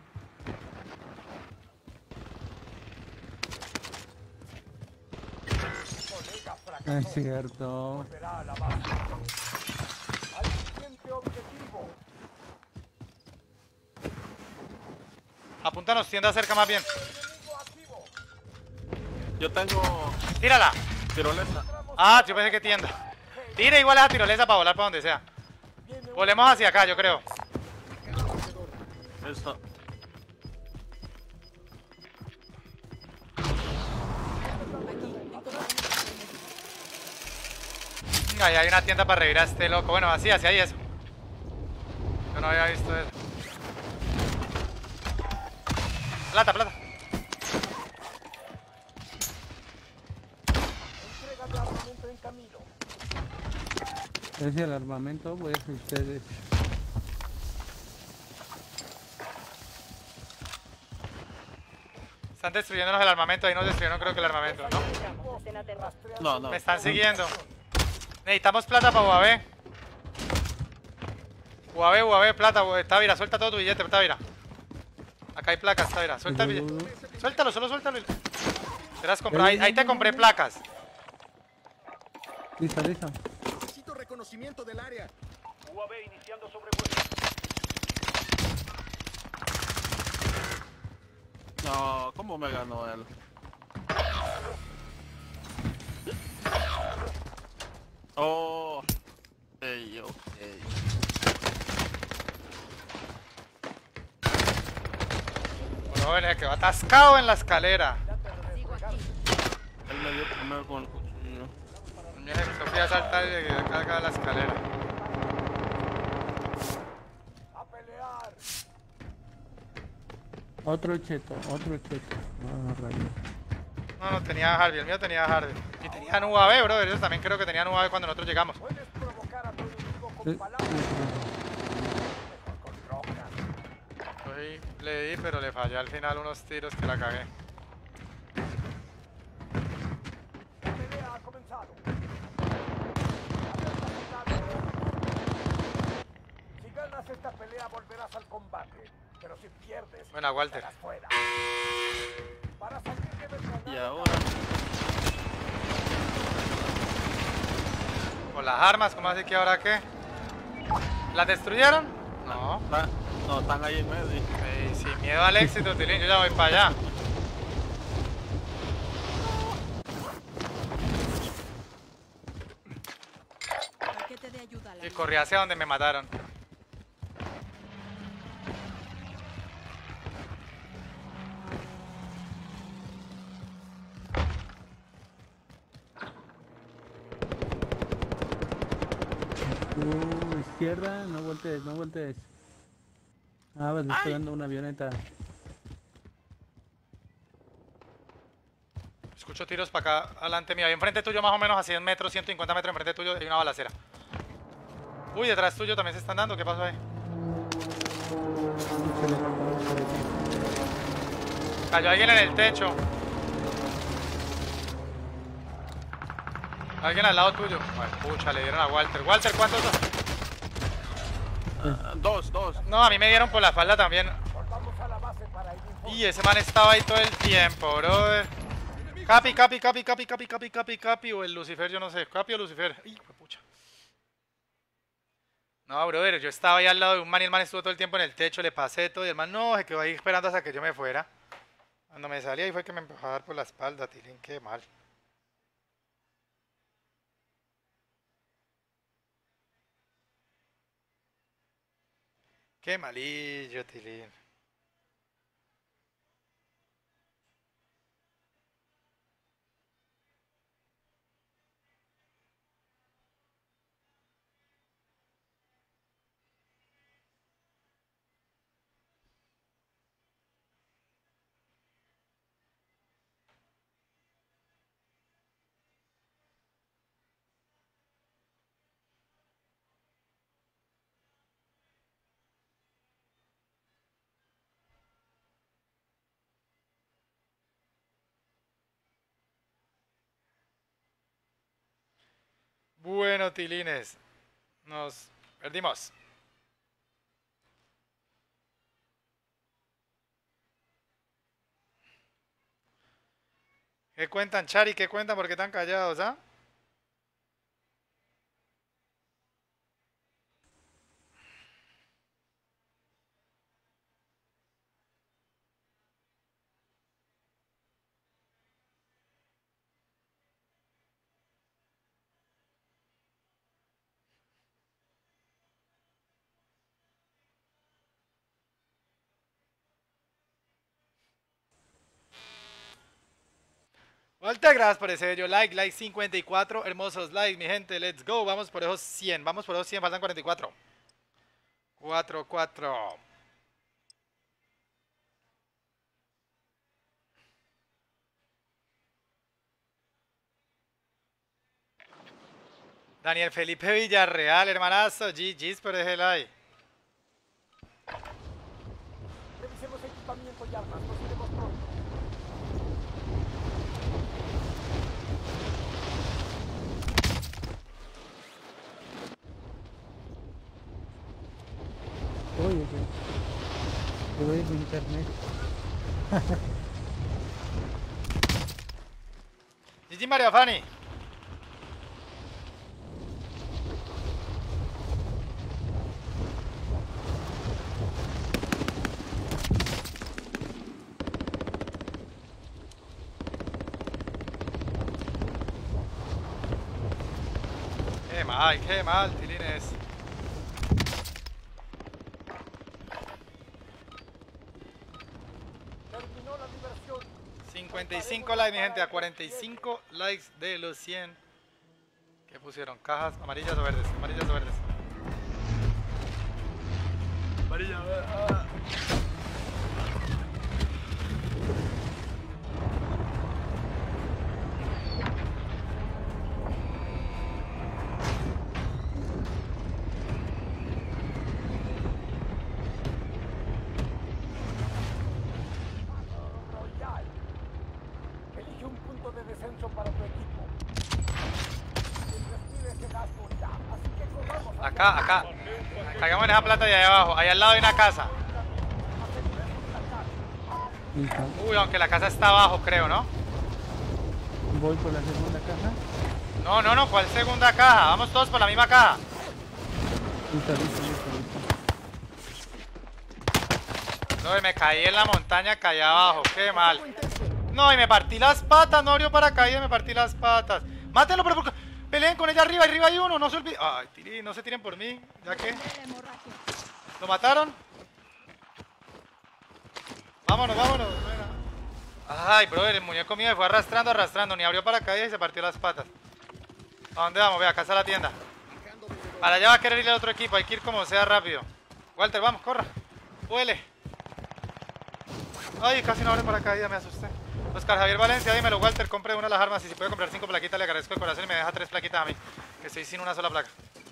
Colega fracasó. es cierto. Volverá a la base. Al siguiente objetivo. Apúntanos, tienda cerca más bien. Enemigo activo. Yo tengo Tírala. tirolesa. Ah, yo pensé que tienda. Tira igual a esa tirolesa para volar para donde sea. Viene un Volemos hacia acá, yo creo. Esto. Ahí hay una tienda para revivir a este loco. Bueno, así, así hay eso. Yo no había visto eso. Plata, plata. entrega de armamento en camino. Es el armamento, voy a hacer ustedes. Están destruyéndonos el armamento. Ahí nos destruyeron creo que el armamento, ¿no? Ambos Estén atentos. No, no. Me están siguiendo. Necesitamos plata para U A V. U A V, U A V, plata, U A V. Tavira, suelta todo tu billete, Tavira. Acá hay placas, Tavira. Suelta el billete. Suéltalo, solo suéltalo. Verás, compra- ahí, ahí te compré placas. Listo, listo. Necesito reconocimiento del área. U A V iniciando sobrevuelo. No, ¿cómo me ganó él? Oh. Ey, ok. Bueno, ven, que va atascado en la escalera. Él me dio primero con el cuchillo. Mira, Sofía a saltar y le carga la escalera. A pelear. Otro cheto, otro cheto. Ah, rayos. No, no tenía Harvey, el mío tenía Harvey. Y tenían U A V, bro. Ellos también creo que tenían U A V cuando nosotros llegamos. Puedes provocar a tu enemigo con Sí, palabras. sí, Mejor con rocas. Cogí, le di, pero le fallé al final unos tiros que la cagué. La pelea ha comenzado. Si ganas esta pelea volverás al combate, pero si pierdes, Buena, Walter. estarás fuera. Para salir debes ganar. Y ahora. Con las armas, ¿cómo así que ahora qué? ¿Las destruyeron? No. Está- no, están ahí en medio. Ey, sin miedo al éxito, Tilín, yo ya voy para allá. Paquete de ayuda a la Y corrí hacia donde me mataron. Uh, izquierda, no voltees, no voltees. Ah, vas esperando una avioneta. Escucho tiros para acá, adelante mío. Ahí enfrente tuyo, más o menos a cien metros, ciento cincuenta metros enfrente tuyo, hay una balacera. Uy, detrás tuyo también se están dando. ¿Qué pasó ahí? Cayó alguien en el techo. Alguien al lado tuyo. Bueno, pucha, le dieron a Walter. Walter, ¿cuántos son? Ah, dos, dos. No, a mí me dieron por la espalda también. Volvamos a la base para ir informe. Y ese man estaba ahí todo el tiempo, brother. Capi, capi, capi, capi, capi, capi, capi, capi. O el Lucifer, yo no sé. Capi o Lucifer. Hijo de pucha. No, brother, yo estaba ahí al lado de un man y el man estuvo todo el tiempo en el techo, le pasé todo y el man no, se quedó ahí esperando hasta que yo me fuera. Cuando me salí ahí fue que me empezó a dar por la espalda, Tilín, qué mal. Qué malillo, Tilín. Bueno, Tilines, nos perdimos. ¿Qué cuentan, Chari? ¿Qué cuentan? ¿Por qué están callados, ah? Walter, gracias por ese bello like, like cincuenta y cuatro, hermosos likes, mi gente, let's go, vamos por esos cien, vamos por esos cien, faltan cuarenta y cuatro. cuatro, cuatro. Daniel Felipe Villarreal, hermanazo, G G's por ese like. Revisemos equipamiento y armas, nos iremos pronto. Te voy a ir a internet. G G María Fanny. Qué mal, qué mal, Tilines. Terminó la diversión. cincuenta y cinco likes, mi gente, a cuarenta y cinco likes de los cien. ¿Qué pusieron? ¿Cajas amarillas o verdes? Amarillas o verdes. Amarilla, ah. Royal. Elige un punto de descenso para tu equipo. Quien respire ese gas morirá. Así que corramos hacia Acá, acá. Caigamos en esa plata de ahí abajo. Ahí al lado hay una casa. Listo. Uy, aunque la casa está abajo, creo, ¿no? Voy por la segunda caja. No, no, no. ¿Cuál segunda caja? Vamos todos por la misma caja. Listo, listo, listo, listo. No, y me caí en la montaña, caí abajo. Qué mal. No, y me partí las patas. No abrió paracaídas, me partí las patas. Mátenlo, pero por- peleen con ella arriba. Arriba hay uno. No se olviden. Ay, tiri, no se tiren por mí. ¿Ya qué? La hemorragia. ¿Lo mataron? Vámonos, vámonos. Buena. Ay, brother, el muñeco mío me fue arrastrando, arrastrando. Ni abrió paracaídas y se partió las patas. ¿A dónde vamos? Ve, acá está la tienda. Para allá va a querer ir el otro equipo. Hay que ir como sea rápido. Walter, vamos, corra. Huele. Ay, casi no abre paracaídas, me asusté. Oscar Javier Valencia, dímelo, Walter, compre una de las armas y si puede comprar cinco plaquitas le agradezco de corazón y me deja tres plaquitas a mí. Que estoy sin una sola placa.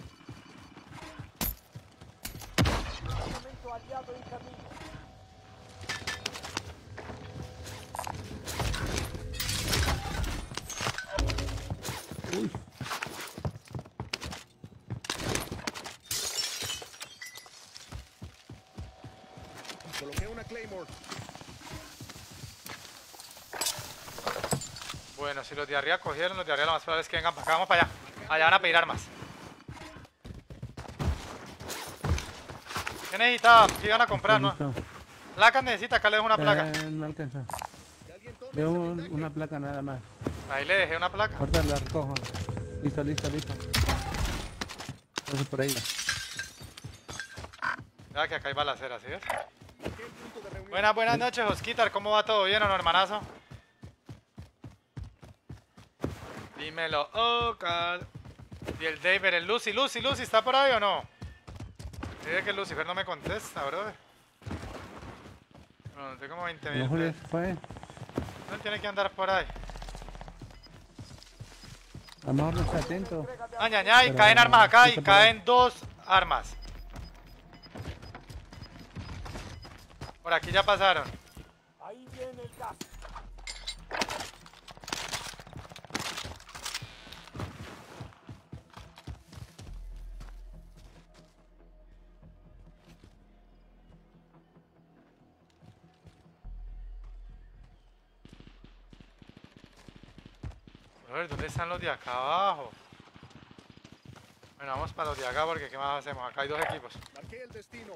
campamento aliado en camino. Uy, Coloqué una Claymore. Bueno, si los de arriba cogieron, los de arriba lo más probable es que vengan para acá. Vamos para allá. Allá van a pedir armas. ¿Qué necesitaba? ¿Qué iban a comprar? ¿No? listo. Placas necesita, acá le dejo una placa. Eh, no alcanza. Que alguien tome Veo ese un- blindaje. una placa nada más. Ahí le dejé una placa. Ahorita la recojo. Listo, listo, listo. Entonces por ahí. Ya que acá hay balaceras, ¿sí ves? Marqué el punto de reunión. Buenas, buenas noches, Osquitar. ¿Cómo va todo? ¿Bien o no, hermanazo? Dímelo, Oscar. Y el David, el Lucy. Lucy, Lucy, ¿está por ahí o no? Dice que Lucifer no me contesta, brother. Bueno, tengo como veinte A lo mil. mejor ya se fue. No tiene que andar por ahí. A lo mejor no está atento. Ay, ay, ay, Pero caen armas acá sí y se puede. caen dos armas. Por aquí ya pasaron. Ahí viene el gas. Brother, ¿dónde están los de acá abajo? Bueno, vamos para los de acá porque ¿qué más hacemos? Acá hay dos equipos. Marqué el destino.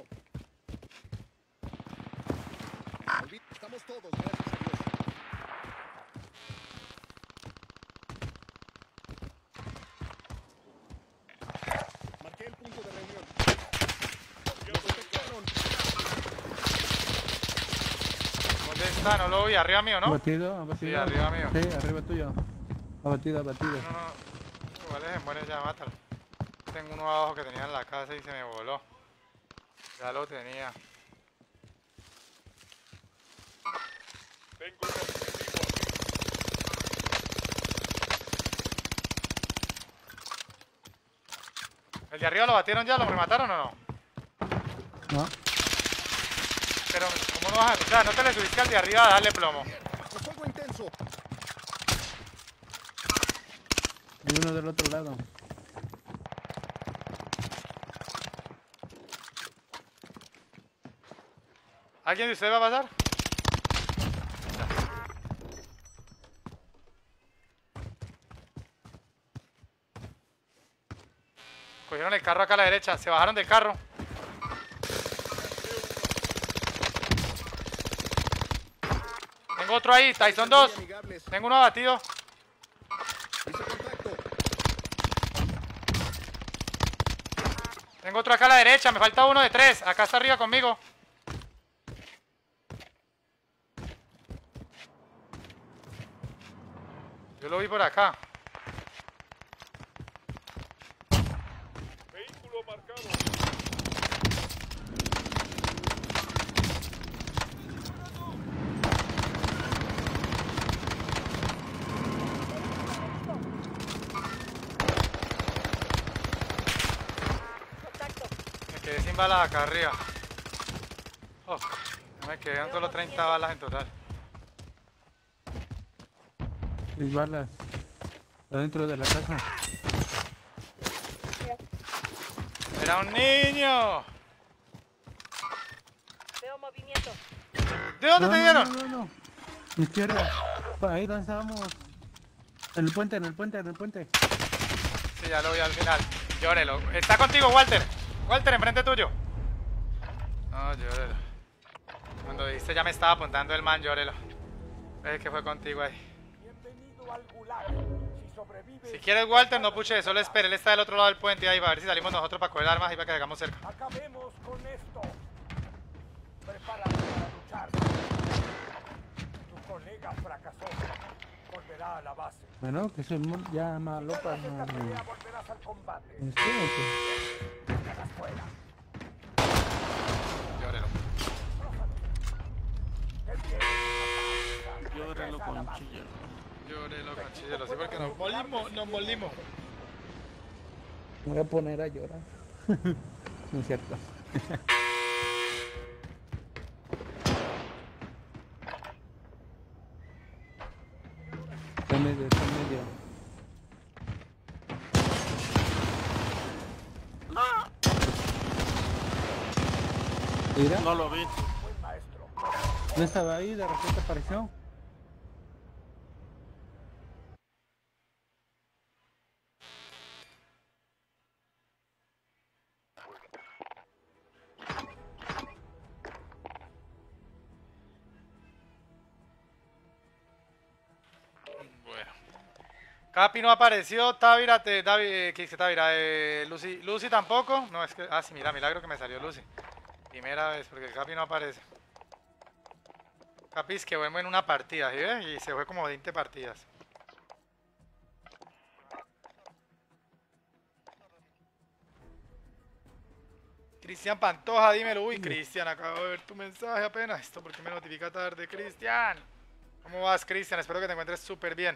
Olvid- Estamos todos, gracias a Dios. Marqué el punto de reunión. Nos detectaron. ¿Dónde está? No lo vi. Arriba mío, ¿no? ¿Abatido? ¿Abatido? Sí, arriba mío. Sí, arriba tuyo. Abatido, abatido. No, no, no. Igual se muere ya, mátalo. Tengo uno abajo que tenía en la casa y se me voló. Ya lo tenía. ¿El de arriba lo batieron ya? ¿Lo remataron o no? No, Pero, ¿cómo no vas a...? O sea, no te le subiste al de arriba a darle plomo. Bajo fuego intenso. hay uno del otro lado. ¿Alguien de ustedes va a pasar? Cogieron el carro acá a la derecha, se bajaron del carro. Tengo otro ahí, Tyson dos. Amigables. Tengo uno abatido. Hice contacto. Tengo otro acá a la derecha, me falta uno de tres. Acá está arriba conmigo. Yo lo vi por acá. Vehículo marcado. Me quedé sin balas acá arriba. Oh, no me quedan solo treinta balas en total. Seis balas. Adentro de la casa. ¡Era un niño! Veo movimiento. ¿De dónde No, te no, dieron? No, no, no. Izquierda. Pa, ahí donde estábamos. En el puente, en el puente, en el puente. Sí, ya lo vi al final. Llórelo. Está contigo, Walter. Walter, enfrente tuyo. No, llórelo. Cuando viste ya me estaba apuntando el man, llórelo. Es que fue contigo ahí. Bienvenido al Gulag. Si sobrevive, Si quieres, Walter, no puche, solo espere. Él está del otro lado del puente ahí. Va a ver si salimos nosotros para coger armas y para que llegamos cerca. acabemos con esto. Prepárate para luchar. Tu colega fracasó. Volverá a la base. Bueno, que soy mu- ya malo para... Tras esta pelea volverás al combate. ¿Este o qué? Quedarás fuera. Llórelo. ¿Qué tienes? Llórelo con chilla. Llórelo, canchillero. Sí, porque nos molimos, nos molimos. Me voy a poner a llorar. No es cierto. Está en medio, está en medio. Mira, No lo vi. Buen maestro. no estaba ahí, de repente apareció. Bueno. Capi no apareció. Tavira, te, David, eh, ¿qué dice Tavira? Eh, Lucy, Lucy tampoco. No, es que. Ah, sí, mira, milagro que me salió Lucy. Primera vez, porque el Capi no aparece. Capi es que bueno en una partida, ¿sí ves? Y se fue como veinte partidas. Cristian Pantoja, dímelo. Uy, Cristian, acabo de ver tu mensaje apenas. Esto porque me notifica tarde, Cristian. ¿Cómo vas, Cristian? Espero que te encuentres súper bien.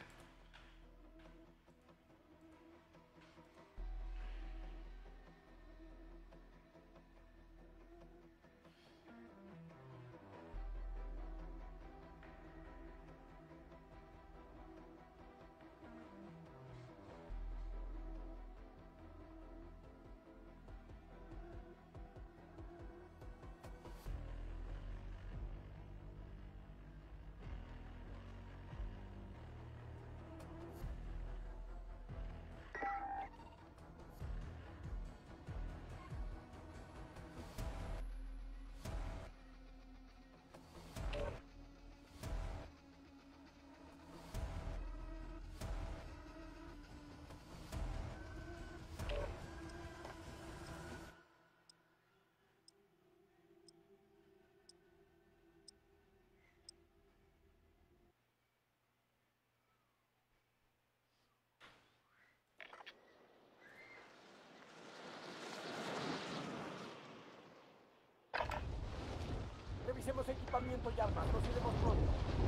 Revisemos equipamiento y armas. Nos iremos pronto.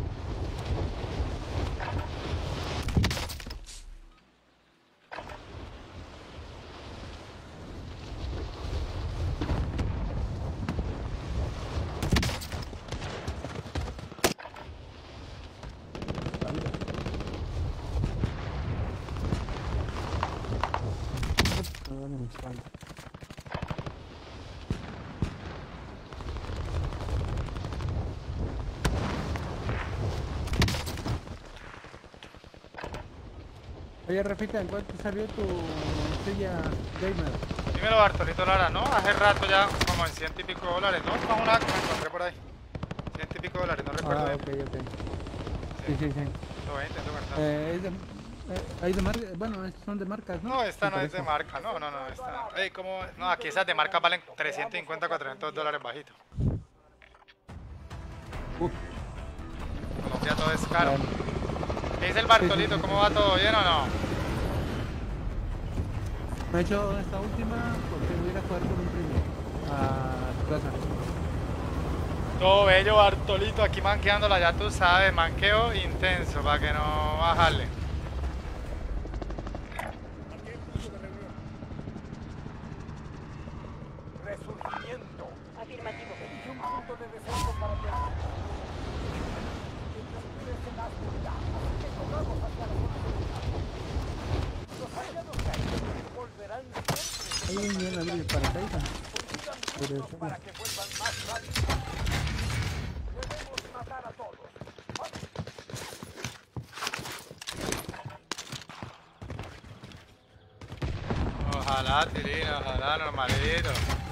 No, no me espalda. Oye, Rafita, ¿en cuánto salió tu silla gamer? Dímelo, Bartolito Lara, ¿no? Hace rato ya, como en ciento y pico dólares, ¿no? Más una que me encontré por ahí. Ciento y pico dólares, no recuerdo Ah, bien. ok, ok. Sí, sí, sí. ciento veinte, ciento cuarenta. Eh, es de, eh, hay de marca, bueno, estos son de marcas, ¿no? No, esta Me no es de parece. marca, no, no, no, esta. Ey, ¿cómo? No, aquí esas de marca valen trescientos cincuenta, cuatrocientos dólares bajito. Uf, Colombia todo es caro. claro. ¿Qué dice el Sí, Bartolito? sí, sí. ¿Cómo va todo bien o no? Me he hecho esta última porque voy a ir a jugar con un primo a su casa. Todo bello, Bartolito, aquí manqueándola, ya tú sabes, manqueo intenso para que no bajarle. Marqué el punto de reunión. Resurgimiento. Afirmativo. Elige un punto de descenso para tu equipo. Mientras ustedes se la oscuridad, así que corramos hacia la zona segura. Los aliados caídos volverán siempre. Ahí viene a abrir el paracaídas. Consigan Pero puntos eso- para que vuelvan más rápido. Debemos matar a todos. Vamos. Ojalá, Tirino, ojalá, normalito.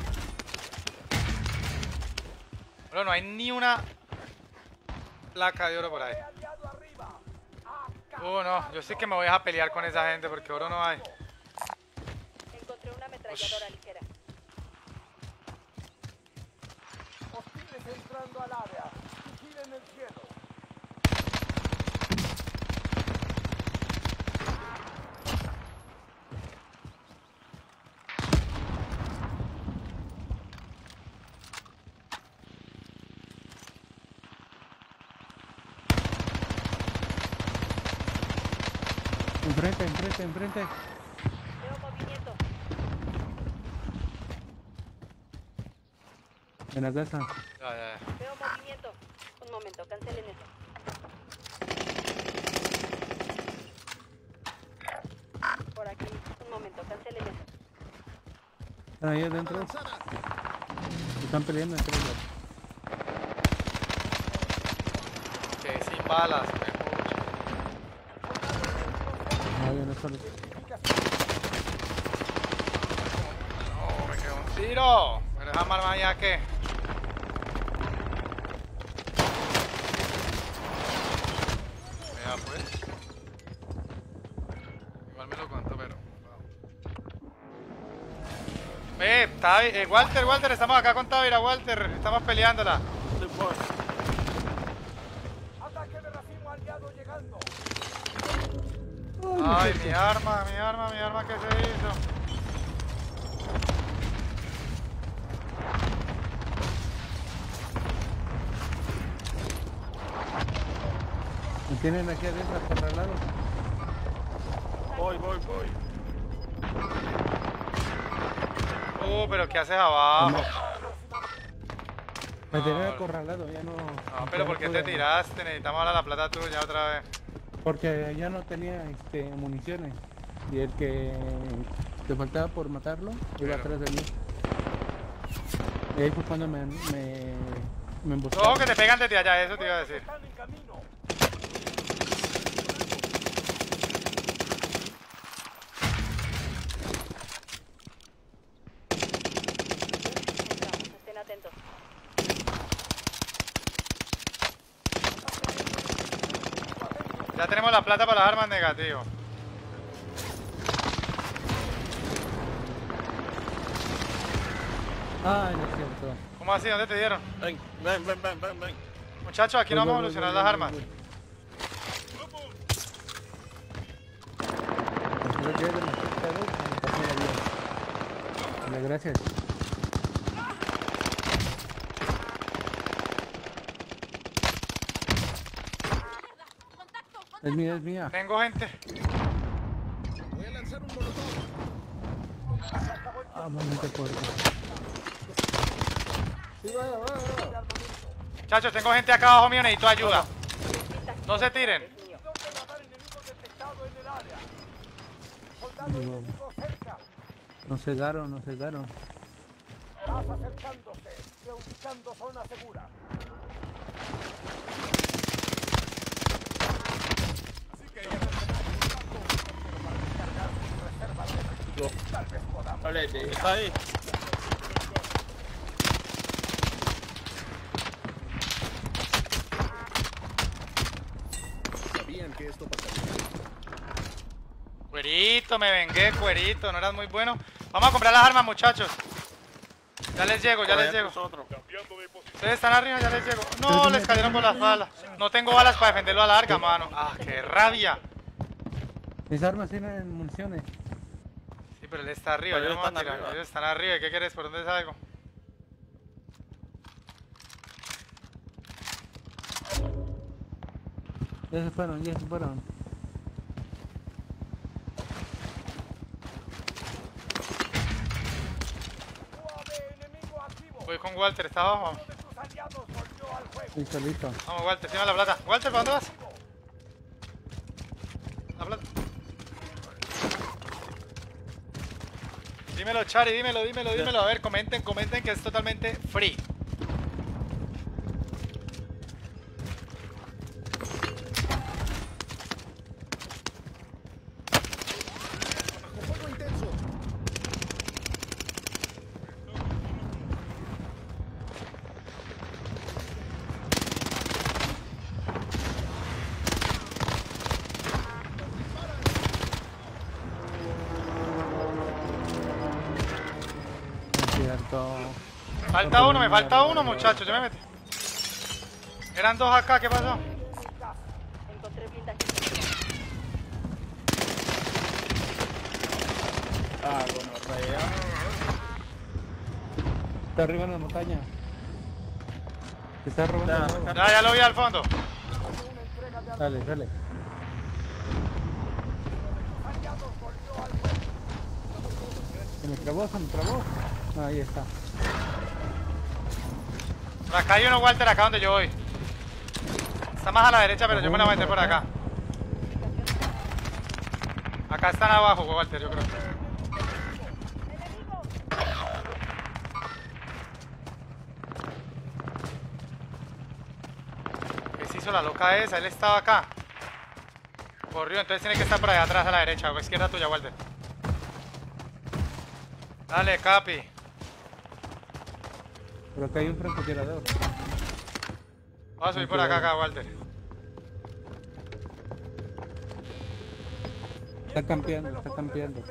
Bueno, no hay ni una placa de oro por ahí. Aliado arriba. Acá. Uh, no, yo sí que me voy a pelear con esa gente porque oro no hay. Encontré una ametralladora ligera. Hostiles entrando al área. Vigilen el cielo. Enfrente, enfrente, enfrente. Veo movimiento. En la casa. Ya, ya, ya. Veo movimiento. Un momento, cancelen eso. Por aquí. Un momento, cancelen eso. Están ahí adentro. Avanzada. Están peleando entre ellos. Que sin balas, me escucho. No, yo no solo. No, me quedó un tiro. Pero esa arma ya que. Vea pues. Igual me lo contó, pero. no. Eh, Tavi, eh, Walter, Walter, estamos acá con Tavira, Walter. Estamos peleándola. Sí, pues. Ataque de racimo aliado llegando. Ay, mi arma, mi arma, mi arma, ¿qué se hizo? Me tienen aquí adentro acorralados. Voy, voy, voy. Uh, pero ¿qué haces abajo? Me tienen No. acorralado, ya no. No, pero ya ¿por qué puedo- te tiraste? Necesitamos ahora la plata tuya otra vez. Porque ya no tenía este, municiones. Y el que te faltaba por matarlo iba Claro. atrás de mí. Y ahí fue cuando me, me, me Ojo emboscaron. que te pegan desde allá, eso te iba a decir. Están en camino. Entramos. Estén atentos. Ya tenemos la plata para las armas negativo. Ay, no es cierto. ¿Cómo así? ¿Dónde te dieron? Ven, ven, ven, ven, ven, ven. Muchachos, aquí no vamos a evolucionar las armas. Creo que es demasiado, me pasé la vida. Vale, gracias. Es mía, es mía. Tengo gente. Voy a lanzar un molotov. Ah, no te acuerdo. Muchachos, tengo gente acá abajo mío, necesito ayuda. No se tiren. ¿Dónde matar enemigos detectados en el área? Soldado No. enemigo cerca. Nos cegaron, nos cegaron. Vas acercándose. Reubicando zona segura. Así que ya no Olete, está ahí. Sabían que esto pasaría. Cuerito, me vengué, cuerito, no eras muy bueno. Vamos a comprar las armas, muchachos. Ya les llego, ya les llego. Nosotros. Ustedes están arriba, ya les llego. No, les cayeron por las balas. No tengo balas para defenderlo a larga, mano. Ah, qué rabia. Mis armas tienen municiones. Sí, pero él está arriba, Pero yo no ellos me voy a están tirar. arriba. Ellos están arriba, ¿y qué quieres? ¿Por dónde salgo? Ya se fueron, ya se fueron. Suave, enemigo activo. Voy con Walter, está abajo. Vamos, Uno de tus aliados volvió al juego. Listo, listo. vamos Walter, tira la plata. Walter, ¿para dónde vas? La plata. Dímelo, Chari, dímelo, dímelo, dímelo. A ver, comenten, comenten que es totalmente free. ¡Fuego intenso! No es cierto. Falta uno, me falta uno, muchachos. Yo me metí. Eran dos acá, ¿qué pasó? Encontré blindaje. Ah, gonorrea. Está arriba en la montaña. Te está robando Ya, el huevo. Ya, ya lo vi al fondo. Dale, dale. Se me trabó, se me trabó. Ah, ahí está. Por acá hay uno, Walter, acá donde yo voy. Está más a la derecha, pero yo me la voy a meter por acá. Acá están abajo, Walter, yo creo. ¿Qué se hizo la loca esa? Él estaba acá. Corrió, entonces tiene que estar por allá atrás a la derecha, o izquierda tuya, Walter. Dale, Capi. Pero acá hay un francotirador. Voy a subir por acá, acá, Walter. Está campeando, está campeando.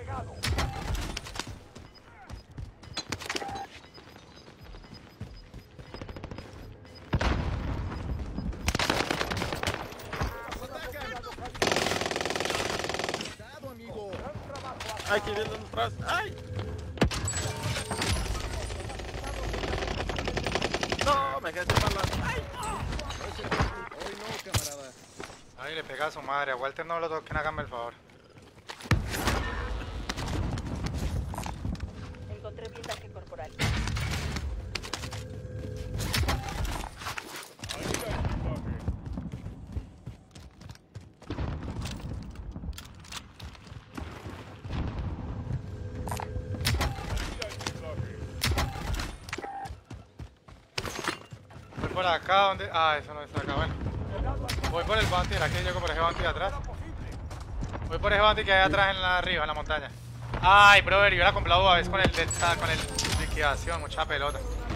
¡Cuidado, amigo! Ay, que viene atrás. Ay. No, me quedé sin balas. Ay. Hoy no, camarada. Ay, le pega a su madre. A Walter no lo toquen, háganme el favor. Encontré blindaje corporal. Voy por acá, donde. Ah, eso no está acá, bueno. Voy por el bounty, aquí llego por ese bounty de atrás. Voy por ese bounty que hay atrás en la arriba, en la montaña. Ay, brother, yo hubiera comprado a veces con el de, con el liquidación, mucha pelota.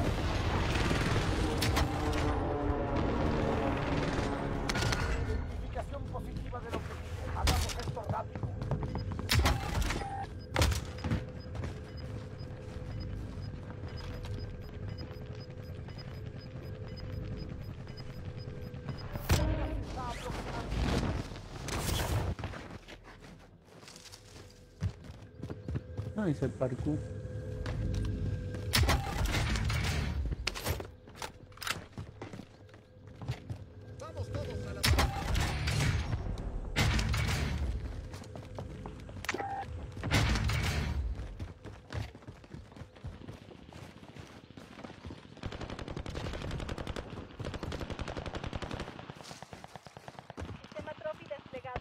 Identificación positiva del objetivo. Hagamos esto rápido. No hice el parkour. ¡Vamos todos a la... Sistema Trophy desplegado.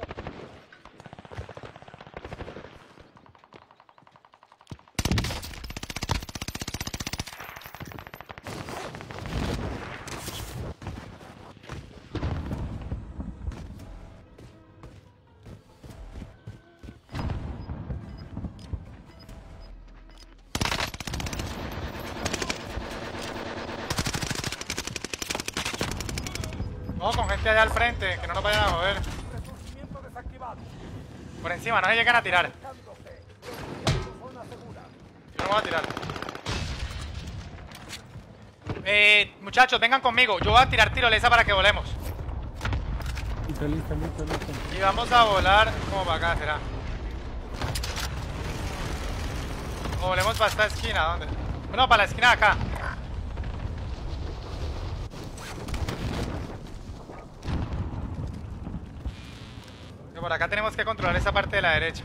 Ojo con gente allá al frente, que no nos vayan a joder. Resurgimiento desactivado. Por encima, no se llegan a tirar. Marcándose. Resurgimiento zona segura. Yo no voy a tirar. Eh, muchachos, vengan conmigo. Yo voy a tirar tirolesa para que volemos. Listo, listo, listo, listo. Y vamos a volar como para acá, será. O volemos para esta esquina, ¿dónde? No, para la esquina de acá. Que por acá tenemos que controlar esa parte de la derecha.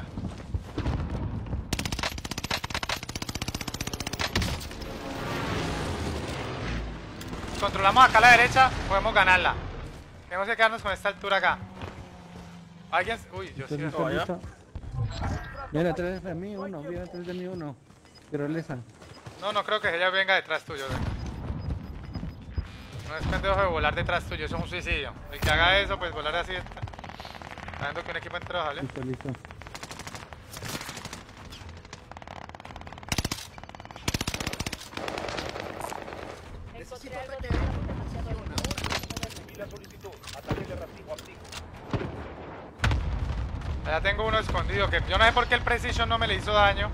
Si controlamos acá a la derecha, podemos ganarla. Tenemos que quedarnos con esta altura acá. Alguien... Uy, yo sí... Listo, listo, listo. Viene atrás de mí uno, viene atrás de mí uno. Tirolesa. No, no creo que ella venga detrás tuyo. ¿Eh? No es pendejo de volar detrás tuyo, eso es un suicidio. El que haga eso, pues volar así está... Está viendo que un equipo entró, ¿vale? Listo, listo. Encontré algo de demasiado lejos. Recibí la solicitud. Ataque de racimo activo. Allá tengo uno escondido, que yo no sé por qué el Precision no me le hizo daño.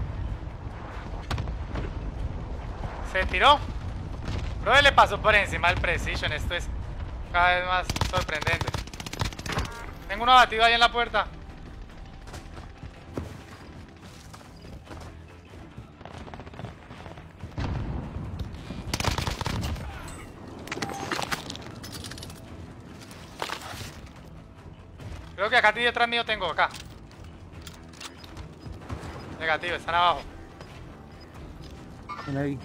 Se tiró. Bro, le pasó por encima del Precision, esto es cada vez más sorprendente. Tengo uno abatido ahí en la puerta. Creo que acá detrás mío tengo, acá. Negativo, están abajo. Ven ahí.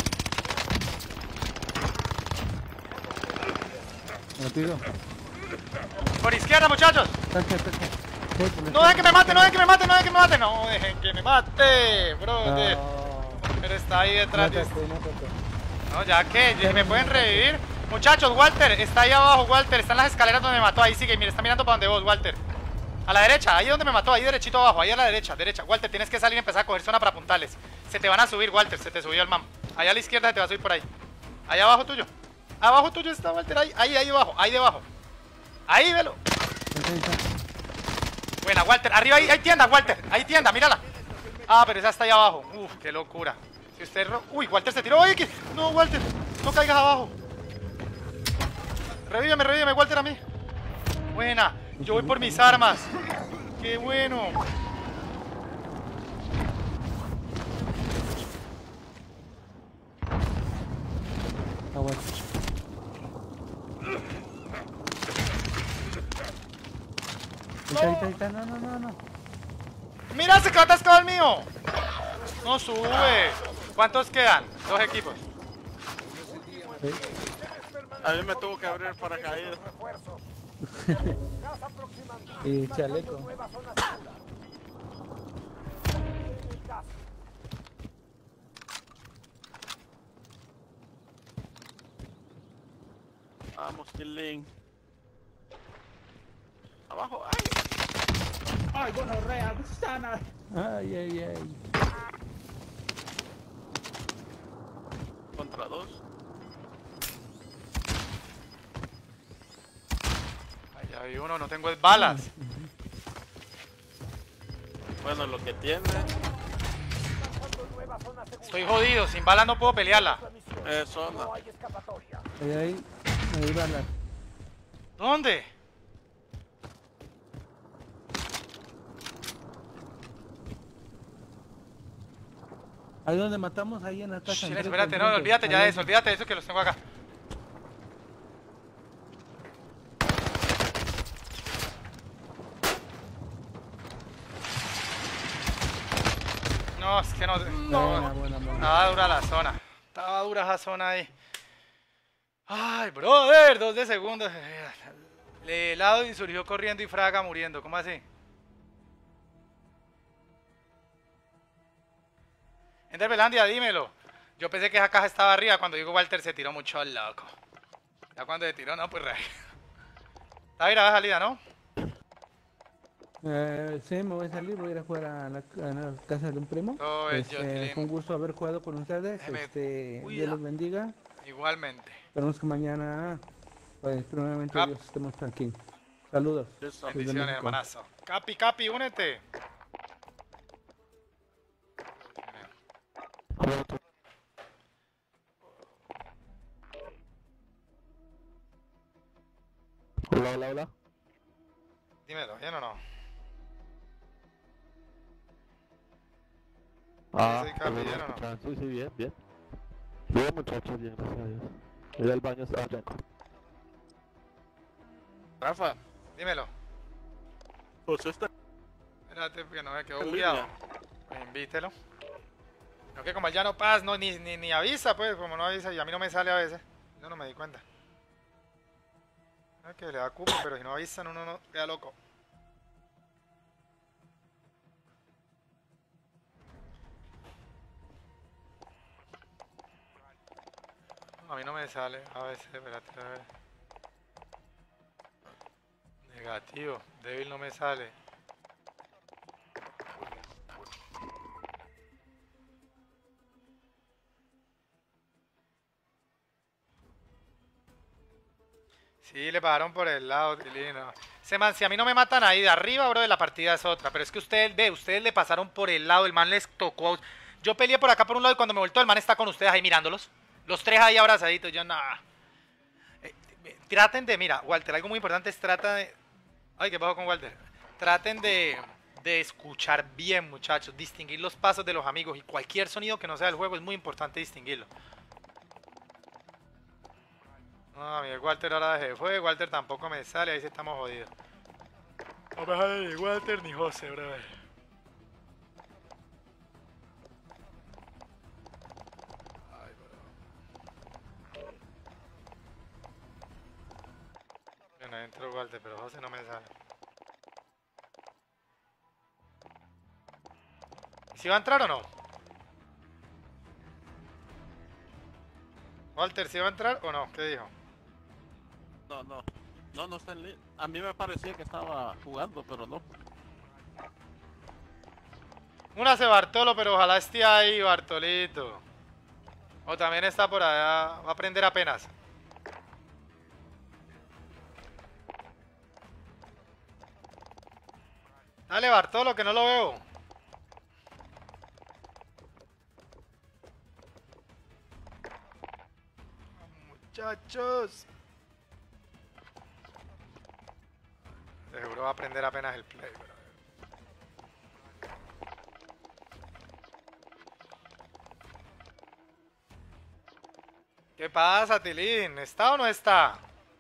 Me lo pido. Por izquierda, muchachos. Taca, taca. Sí, por la No dejen que me mate, no dejen que me mate, no dejen que me mate. No dejen que me mate, brother. No. Pero está ahí detrás de... Mátate, mátate. No, ya que, ya me pueden revivir. Muchachos, Walter, está ahí abajo, Walter. Está en las escaleras donde me mató. Ahí sigue, mira, está mirando para donde vos, Walter. A la derecha, ahí donde me mató, ahí derechito abajo, ahí a la derecha, derecha. Walter, tienes que salir y empezar a coger zona para apuntarles. Se te van a subir, Walter, se te subió el mam. Allá a la izquierda se te va a subir por ahí. Ahí abajo tuyo. Abajo tuyo está, Walter, ahí, ahí, ahí abajo, ahí debajo. Ahí, velo. Ahí está, ahí está. Buena, Walter, arriba ahí, hay tienda, Walter, hay tienda, mírala. Ah, pero esa está ahí abajo. Uf, qué locura. Si usted... ro- Uy, Walter se tiró. Oye, que... No, Walter, no caigas abajo. Revíveme, revíveme, Walter, a mí. Buena, yo voy por mis armas. Qué bueno. Aguanta. Ahí está, ahí está, ahí está. No, no, no, no. Mira, se quedó atascado el mío. No sube. ¿Cuántos quedan? Dos equipos. Sí. A mí me tuvo que abrir paracaídas. Refuerzos. Gas aproximando. Y chaleco. Nueva zona segura. El gas. Vamos, Killing. Abajo, ay. Ay, bueno, rea, sana. Ay, ay, ay. Contra dos. Ay, ya vi uno, no tengo balas. Bueno, lo que tiene Nueva zona segura. Estoy jodido, sin balas no puedo pelearla. es zona. No hay escapatoria. Ahí, ahí. Ahí balas. ¿Dónde? Ahí donde matamos, ahí en la casa. Shh, enfrente, espérate, no, enfrente. olvídate ya Ahí. de eso, olvídate de eso que los tengo acá. No, es que no... no. Buena, buena, buena. Estaba dura la zona. Estaba dura esa zona ahí. Ay, brother, dos de segundos. Le helado y surgió corriendo y Fraga muriendo. ¿Cómo así? Enderbelandia, dímelo. Yo pensé que esa caja estaba arriba. Cuando digo Walter se tiró mucho loco. Ya cuando se tiró, no, pues rey. Está bien, la salida, ¿no? Eh, sí, me voy a salir, voy a ir a jugar a la, a la casa de un primo. Todo es Este, Jotlin. fue un gusto haber jugado con ustedes. Déjeme Este, cuida. Dios los bendiga. Igualmente. Esperamos que mañana Pues primeramente Cap. Dios estemos tranquilos. Saludos. Listo. Desde Bendiciones, México. hermanazo. Capi, Capi, únete. Hola, hola, hola. Dímelo, ¿bien o no? Ah, Sí, Capi, ¿me ¿bien o no? escuchan? Sí, sí, bien, bien. Bien, muchachos, bien, gracias a Dios. Ir al baño está allá. Rafa, Dímelo. José está Espérate, porque no me quedó en bugueado. línea. Pues invítelo. No, que como él ya no pasa, no, ni, ni, ni avisa, pues, como no avisa, y a mí no me sale a veces. Yo no me di cuenta. Es que le da cupo, pero si no avisan uno no queda loco. A mí no me sale a veces, espérate, a ver. Negativo, débil no me sale. Sí, le pagaron por el lado, Tilino. Ese man, si a mí no me matan ahí de arriba, bro, de la partida es otra. Pero es que ustedes, ve, ustedes le pasaron por el lado, el man les tocó. Yo peleé por acá por un lado y cuando me voltó el man está con ustedes ahí mirándolos. Los tres ahí abrazaditos, yo nada. Eh, eh, traten de, mira, Walter, algo muy importante es trata de... Ay, ¿qué pasó con Walter? Traten de, de escuchar bien, muchachos, distinguir los pasos de los amigos y cualquier sonido que no sea del juego es muy importante distinguirlo. No, a mí el Walter ahora dejé de fuego, Walter tampoco me sale, ahí sí estamos jodidos. No me sale ni Walter ni José, brother. Ay, bro. Bueno, entro Walter, pero José no me sale. ¿Si va a entrar o no? Walter, ¿si va a entrar o no? ¿Qué dijo? No, no. No, no está en línea. A mí me parecía que estaba jugando, pero no. Una hace Bartolo, pero ojalá esté ahí, Bartolito. O también está por allá. Va a aprender apenas. Dale, Bartolo, que no lo veo. Muchachos. Seguro va a aprender apenas el play, bro. ¿Qué pasa, Tilín? ¿Está o no está?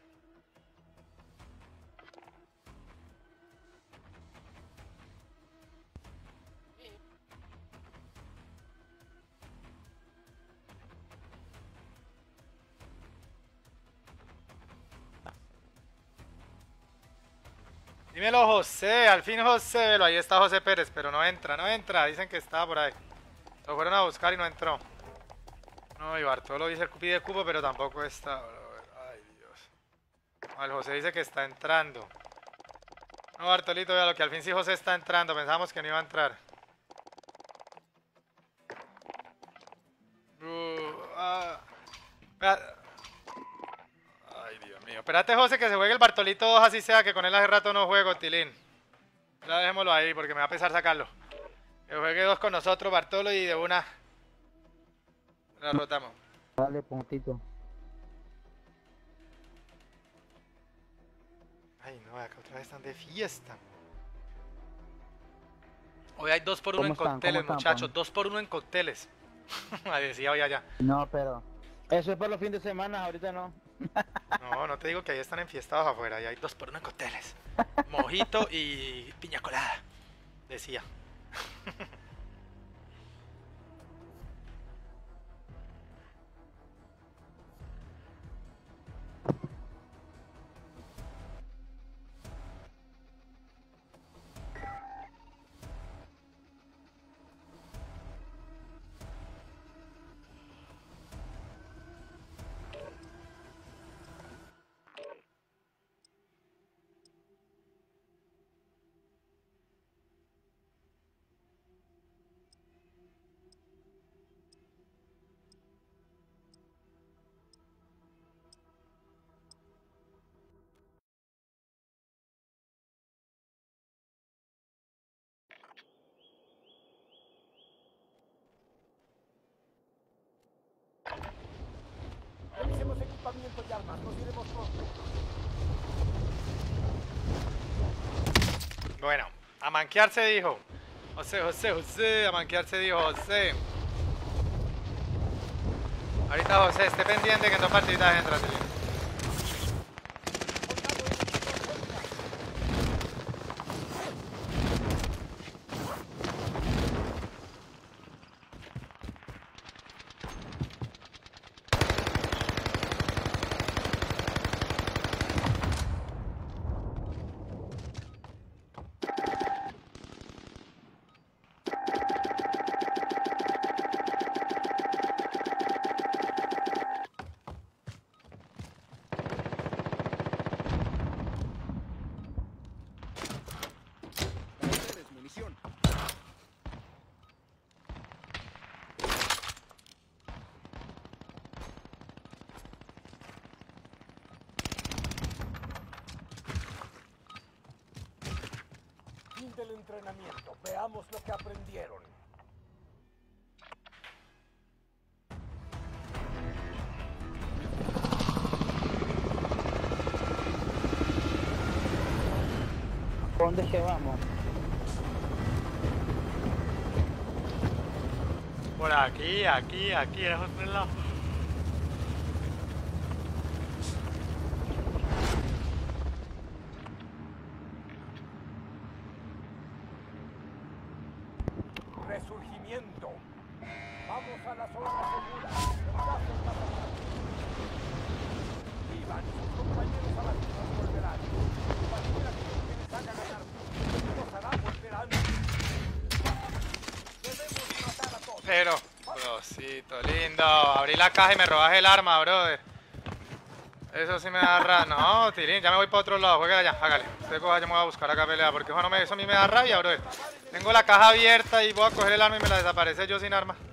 Dímelo, José. Al fin José, velo, ahí está José Pérez, pero no entra, no entra. Dicen que estaba por ahí. Lo fueron a buscar y no entró. No, y Bartolo dice que pide cupo, pero tampoco está. Bro. Ay, Dios. No, el José dice que está entrando. No, Bartolito, vea lo que al fin sí José está entrando. Pensábamos que no iba a entrar. Uh, ah. Vea. Ay, Dios mío. Espérate, José, que se juegue el Bartolito dos, así sea, que con él hace rato no juego, Tilín. Ya dejémoslo ahí, porque me va a pesar sacarlo. Que juegue dos con nosotros, Bartolo, y de una la rotamos. Dale, puntito. Ay, no, acá otra vez están de fiesta. Hoy hay dos por uno en ¿Cómo están? cócteles, ¿Cómo están, muchachos. Juan? Dos por uno en cócteles. Ahí decía hoy allá. No, pero... Eso es por los fines de semana, ahorita no. No, no te digo que ahí están enfiestados afuera. Ahí hay dos por uno en cócteles. Mojito y piña colada. Decía. equipamiento y armas. Nos iremos pronto. Bueno, a manquearse dijo. José, José, José, a manquearse dijo José. Ahorita José, esté pendiente que en dos partiditas entra, Celín. Ustedes, munición. Fin del entrenamiento. Veamos lo que aprendieron. ¿Por dónde es que vamos? Por aquí, aquí, aquí, en esos tres lados. Resurgimiento. Vamos a la zona segura. El gas está pasando. Iban, sus compañeros a las mismas volverán. Cualquiera que les haga ganar, nos hará volver antes. Debemos matar a todos. Pero, brocito, lindo. Abrí la caja y me robas el arma, brother. Eso sí me da rabia. No, Tilín, ya me voy para otro lado. Juega allá, hágale. Usted coja, yo me voy a buscar acá pelea. Porque eso, no me, eso a mí me da rabia, brother. Tengo la caja abierta y voy a coger el arma y me la desaparece yo sin arma.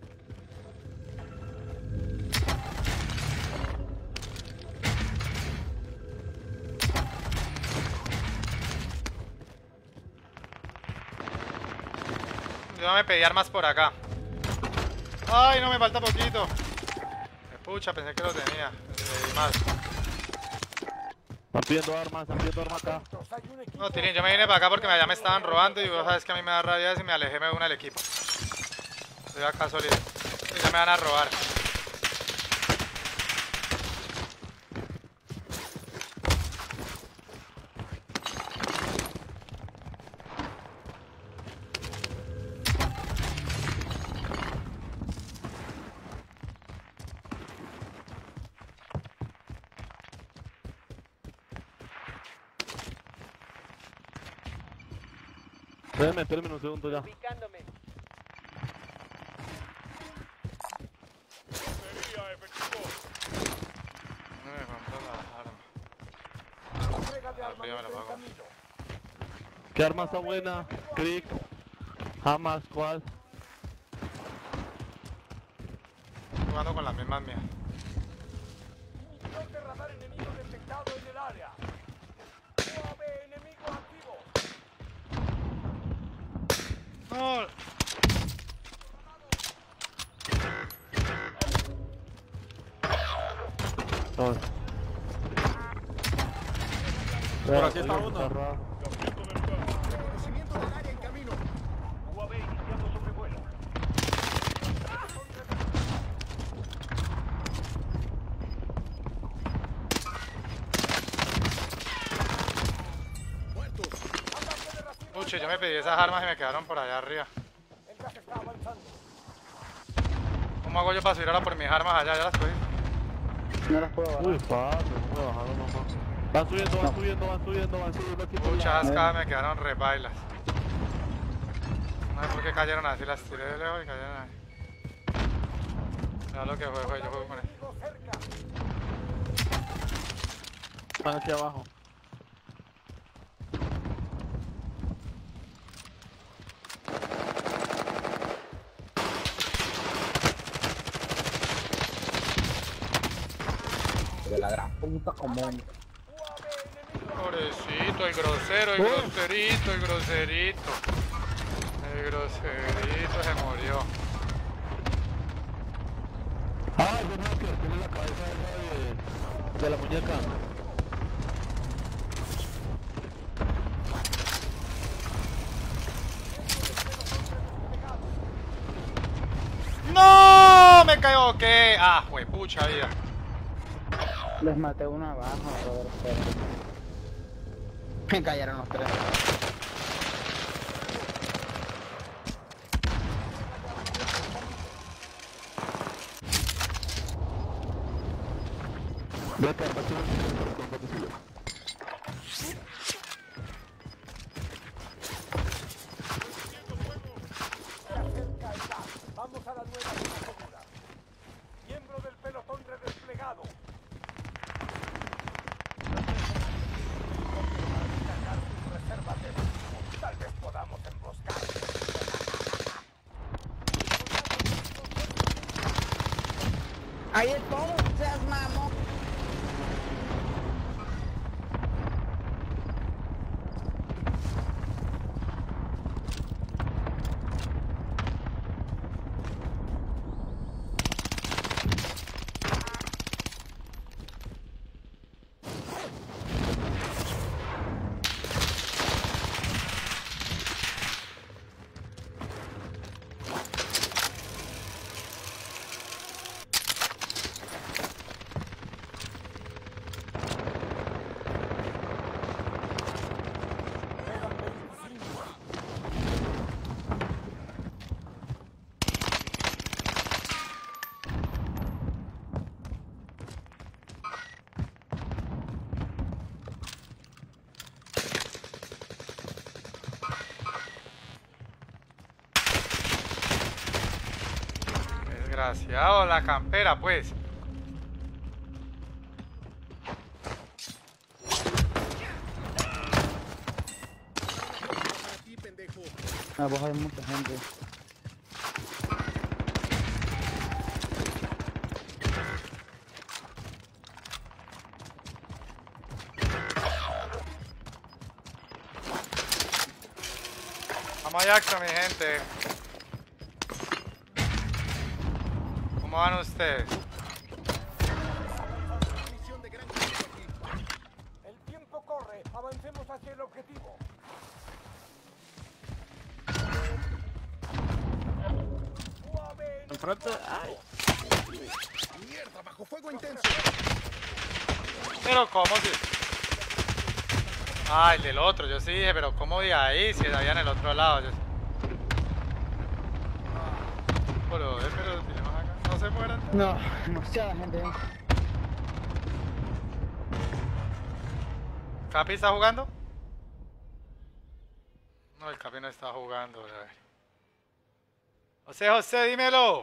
Yo me pedí armas por acá. Ay, no, me falta poquito. Pucha, pensé que lo tenía. Eh, más. Están pidiendo armas, están pidiendo armas acá. Hay un equipo. No, Tilín, yo me vine para acá porque allá me estaban robando y vos sabes que a mí me da rabia si me alejé me una del equipo. Estoy acá solito. Y ya me van a robar. Espérenme, espérenme un segundo ya. Ubicándome. Sería efectivo. No me compró la arma. Entrega de Arriba me la armamento en pago. camino. ¿Qué arma está buena? Crick. Hamas, ¿cuál? Jugando con las mismas mías. Inhibitor de radar enemigo detectado en el área. U A V enemigo activo. No. No. Por aquí está uno. Cambiando de lugar. Reconocimiento del área en camino. U A V iniciando sobrevuelo. Muertos. Ataque de racimo. Pucha, yo me pedí esas armas y me quedaron por allá arriba. El gas está avanzando. ¿Cómo hago yo para subir ahora por mis armas allá? Ya las cogí. No las puedo bajar. Uy, fácil, no me bajaron nomás. Van subiendo, van subiendo, van subiendo, van subiendo aquí por Muchas la- cascadas me quedaron re bailas. No sé por qué cayeron así, las tiré de lejos y cayeron ahí. Ya lo que fue, fue, yo juego con él. Enemigo cerca. Están aquí abajo. De la gran puta común. U A V enemigo. Pobrecito, el grosero, el groserito, el groserito. El groserito se murió. ¡Ay, un hacker, tiene la cabeza esa de, de la muñeca. ¡No! Me cayó, ¿qué? Ah, juepucha vida. Les maté uno abajo, brother, pero... Me cayeron los tres. Vete, vete. Vamos a la nueva zona segura. Miembro del pelotón redesplegado. Resérvate. Tal vez podamos emboscar. Ahí es todo, seas mamón. Desgraciado, la campera, pues. Aquí, pendejo. Abajo hay mucha gente. Vamos a Jackson, mi gente. ¿Cómo van ustedes? Misión de gran peligro aquí. El tiempo corre. Avancemos hacia el objetivo. Suave. Enfrente. Ay. Mierda, bajo fuego intenso. Pero ¿cómo si...? Ah, el del otro, yo sí dije, pero ¿cómo de ahí? Si había en el otro lado. Yo... Pero, eh, pero tenemos acá. No se mueran. No, demasiada gente. ¿Capi está jugando? No, el Capi no está jugando. A ver. José, José, dímelo.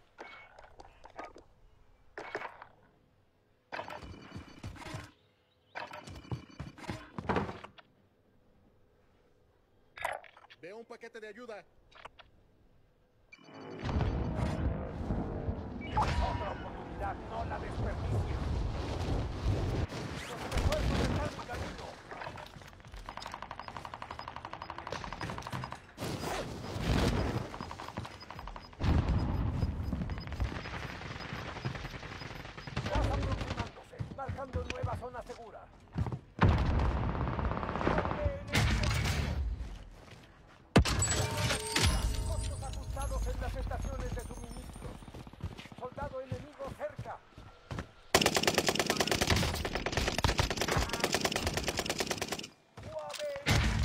Veo un paquete de ayuda. Otra oportunidad, no la desperdicies. Los refuerzos están en camino. Vas aproximándose, marcando nueva zona segura. Costos ajustados en las estaciones de suministros. Soldado enemigo cerca. Suave.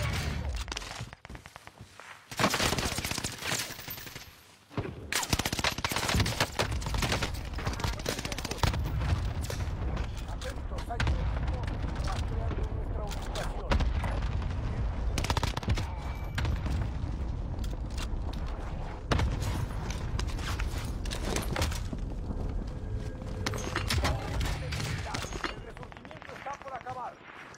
Atentos, hay un equipo rastreando nuestra ubicación. El resurgimiento está por acabar.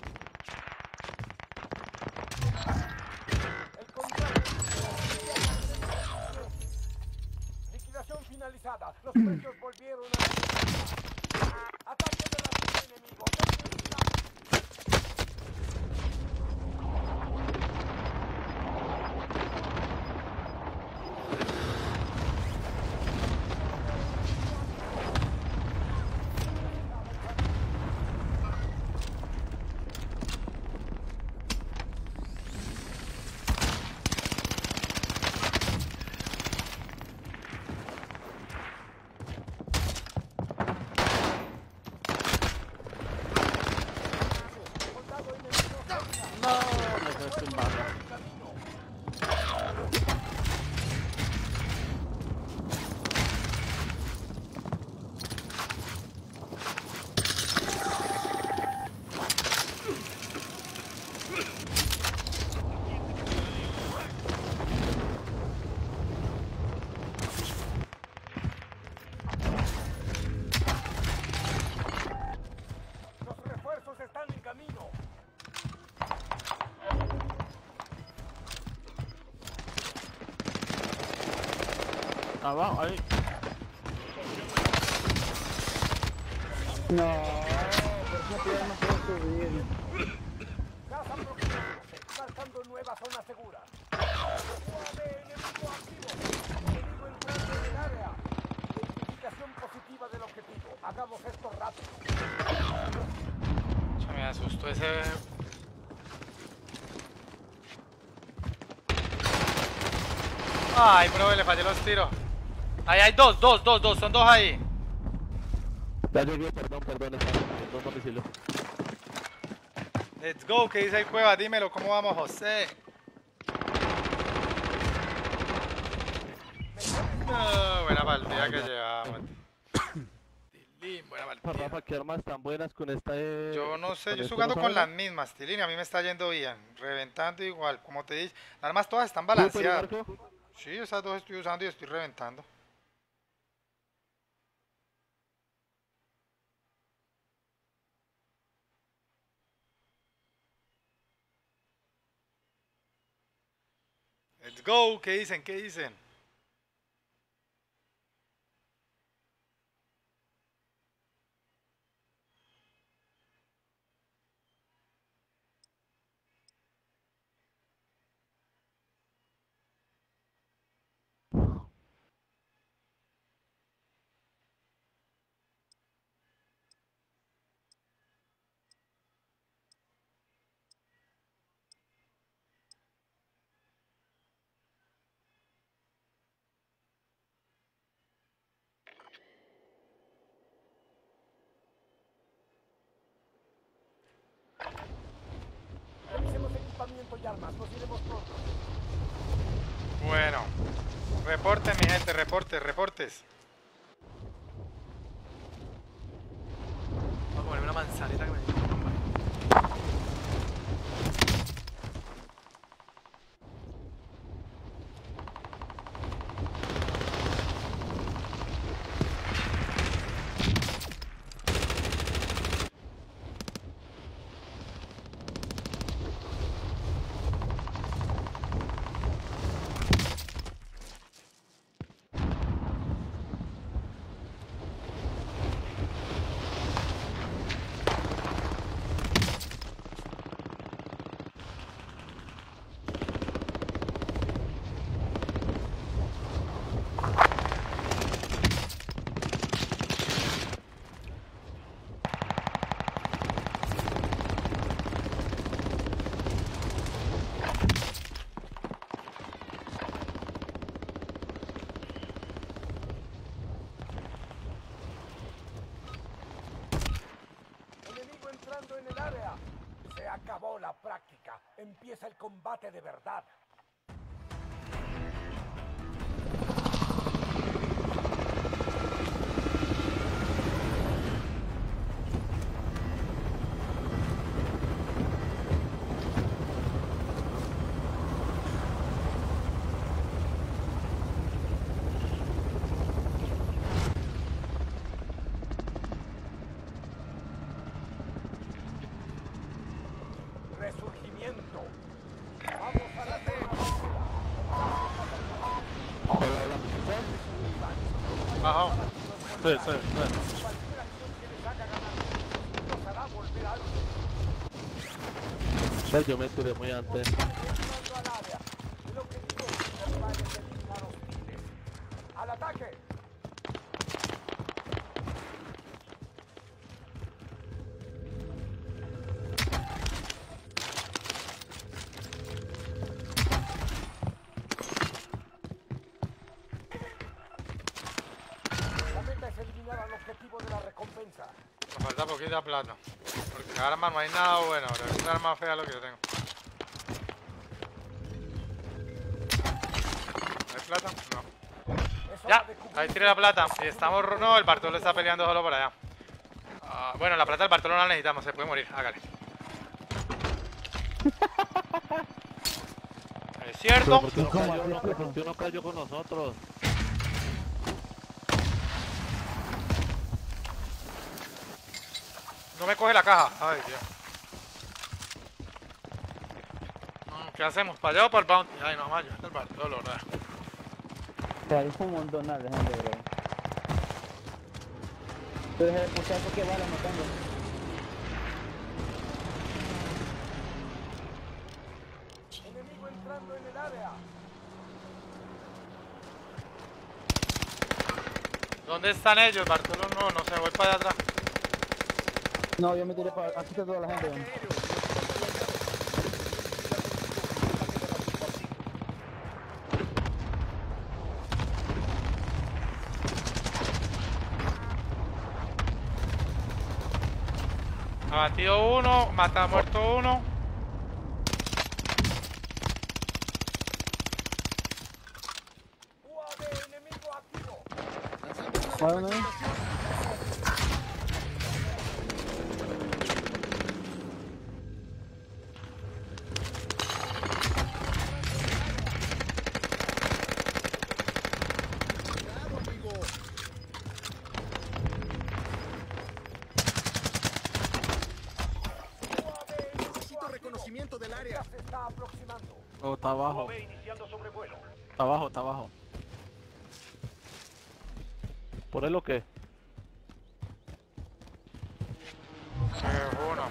El contrato. Liquidación finalizada. Los precios volvieron a... Ataque de la enemigo. pasa? Los refuerzos están en camino. Abajo, ahí. No, por ejemplo, ya no puedo subir. Casa aproximándose, marcando nueva zona segura. Suave, enemigo activo. Enemigo entrando en el área. Identificación positiva del objetivo. Hagamos esto rápido. Ya me asustó ese. Ay, bro, le fallé los tiros. Ahí hay dos, dos, dos, dos, son dos ahí. Ya llegué, perdón, perdón, está dos domicilios. Let's go, ¿qué dice el Cueva? Dímelo, ¿cómo vamos, José? No, buena partida que llevamos. Tilín, buena partida. Rafa, ¿qué armas tan buenas con esta? Eh, Yo no sé, con yo este estoy jugando no con las sabes? mismas, Tilín, a mí me está yendo bien. Reventando igual, como te dije. Las armas todas están ¿Tú, Peri balanceadas. Marco? Sí, esas dos estoy usando y estoy reventando. Let's go, ¿qué dicen? ¿Qué dicen? Revisemos equipamiento y armas. Nos iremos pronto. Bueno, reporten mi gente, reportes, reportes. Voy a ponerme una manzanita que me dio un hambre. Enemigo entrando en el área. Se acabó la práctica. Empieza el combate de verdad. Resurgimiento. Vamos a la zona segura. Bajo. Sí, sí, sí. Cualquier acción que les haga ganar nos hará volver algo. Pues yo me tiré muy antes. Entrando al área. El objetivo principal es eliminar hostiles. ¡Al ataque! La meta es eliminar al objetivo de la recompensa. Me falta poquita plata. Porque arma no hay nada bueno, pero es una arma fea lo que yo tengo. ¿Hay plata? No. Ya, ahí tiré la plata. Y estamos... No, el Bartolo está peleando solo por allá. Uh, bueno, la plata del Bartolo no la necesitamos, se puede morir. Hágale. Es cierto. ¿Por qué no cayó, no, ¿por qué no cayó con nosotros? No me coge la caja. Ay, Dios. ¿Qué hacemos? ¿Para allá o para el bounty? Ay, no, mayo. El Bartolo, ¿verdad? Se hay un montón de gente, bro. Entonces, el muchacho que vale no tengo. Enemigo entrando en el área. ¿Dónde están ellos, Bartolo? No, no sé, voy para allá atrás. No, yo me tiré para... Aquí está toda la gente, bro. Abatido uno, mata muerto uno. U A V enemigo activo. ¿Cuál es? Necesito reconocimiento del área. Se está aproximando. Oh, está abajo. U A V iniciando sobrevuelo. Está abajo, está abajo. ¿Por él o qué? Eh, uno.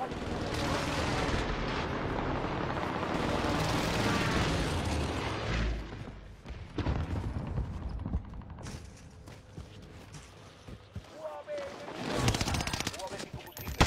U A V enemigo. U A V sin combustible.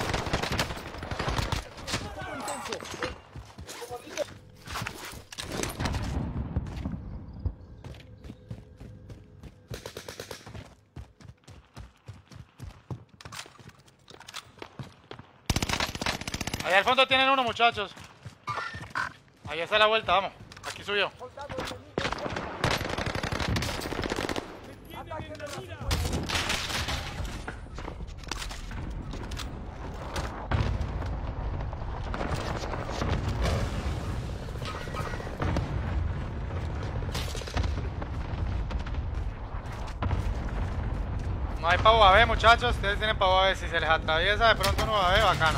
Allá al fondo tienen uno, muchachos. Ahí está la vuelta, vamos. Aquí subió. Soldado enemigo cerca. Ataque de la mira. No hay pavo A B, muchachos. Ustedes tienen pavo A B. Si se les atraviesa de pronto uno A B, bacano.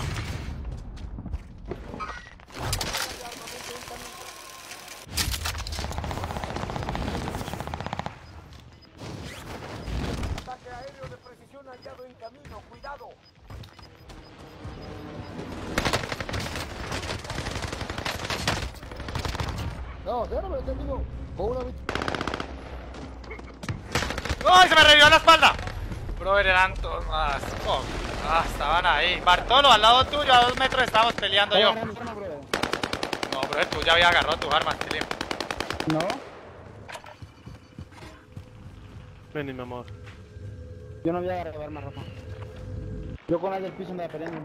Ataque aéreo de precisión hallado en camino. Cuidado. No, déjame, te digo. Con una... ¡Ay, se me revivió la espalda! Brother, eran todos más. Oh, ah, estaban ahí. Bartolo, al lado tuyo, a dos metros estábamos peleando yo. No, brother, tú ya habías agarrado tus armas, Tilim. No, Vení, mi amor. yo no voy a agarrar armas, Rafa. Yo con la del piso andaba peleando.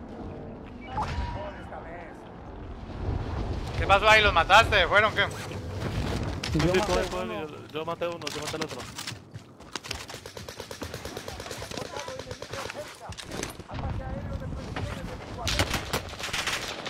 ¿Qué pasó ahí? ¿Los mataste? ¿Fueron qué? Yo Sí, maté coge, uno. coge, yo, yo maté uno, yo maté el otro. Soldado enemigo cerca. Ataque aéreo de precisión enemigo activo.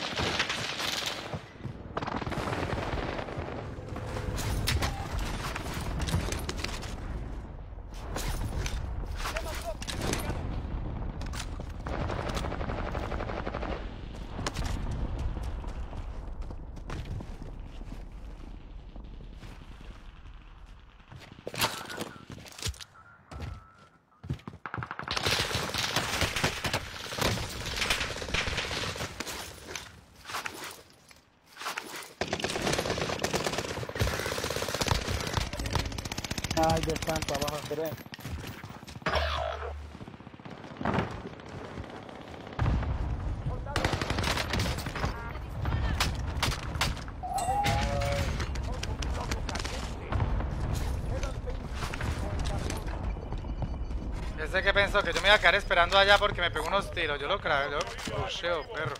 Ay, Dios santo, abajo, tres. Ya sé que pensó que yo me iba a quedar esperando allá porque me pegó unos tiros. Yo lo creo, yo pusheo, perro.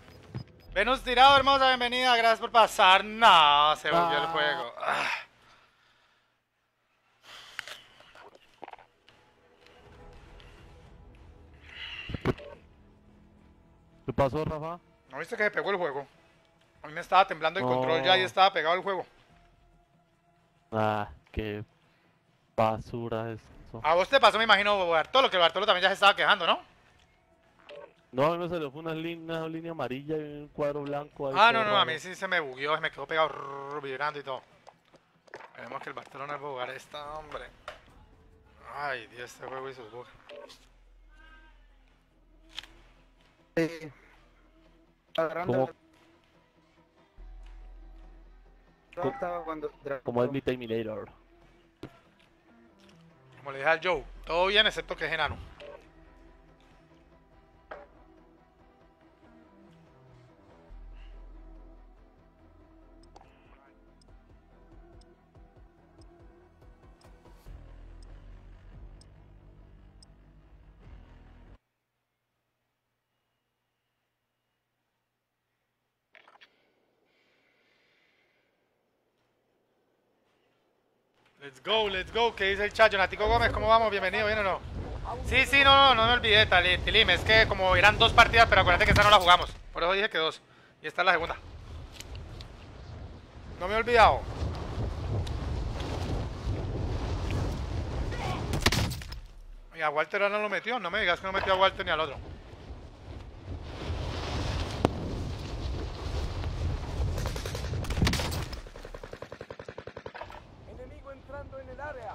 Venus tirado, hermosa, bienvenida. Gracias por pasar. No, se volvió el juego. Ah. ¿Qué pasó, Rafa? ¿No viste que se pegó el juego? A mí me estaba temblando el No. control ya y estaba pegado el juego. Ah, qué basura es eso. A vos te pasó, me imagino, Bartolo, que Bartolo también ya se estaba quejando, ¿no? No, a mí me salió fue una línea, una línea amarilla y un cuadro blanco ahí. Ah, todo no, no, a raro. mí sí se me bugueó, se me quedó pegado, rrr, vibrando y todo. Veremos que el Bartolo no es jugar esta, hombre. Ay, Dios, este juego y sus bugs. Sí. Agarrando. ¿Cómo? Yo estaba cuando. Como es mi Terminator. Como le dije al Joe, todo bien excepto que es enano. Let's go, let's go. ¿Qué dice el chat? Jonatico Gómez, ¿cómo vamos? Bienvenido, ¿bien o no? Sí, sí, no, no, no me olvidé, Tali- Tilim. Es que como eran dos partidas, pero acuérdate que esta no la jugamos. Por eso dije que dos. Y esta es la segunda. No me he olvidado. Y a Walter ahora no lo metió. No me digas que no metió a Walter ni al otro. Enemigo entrando en el área.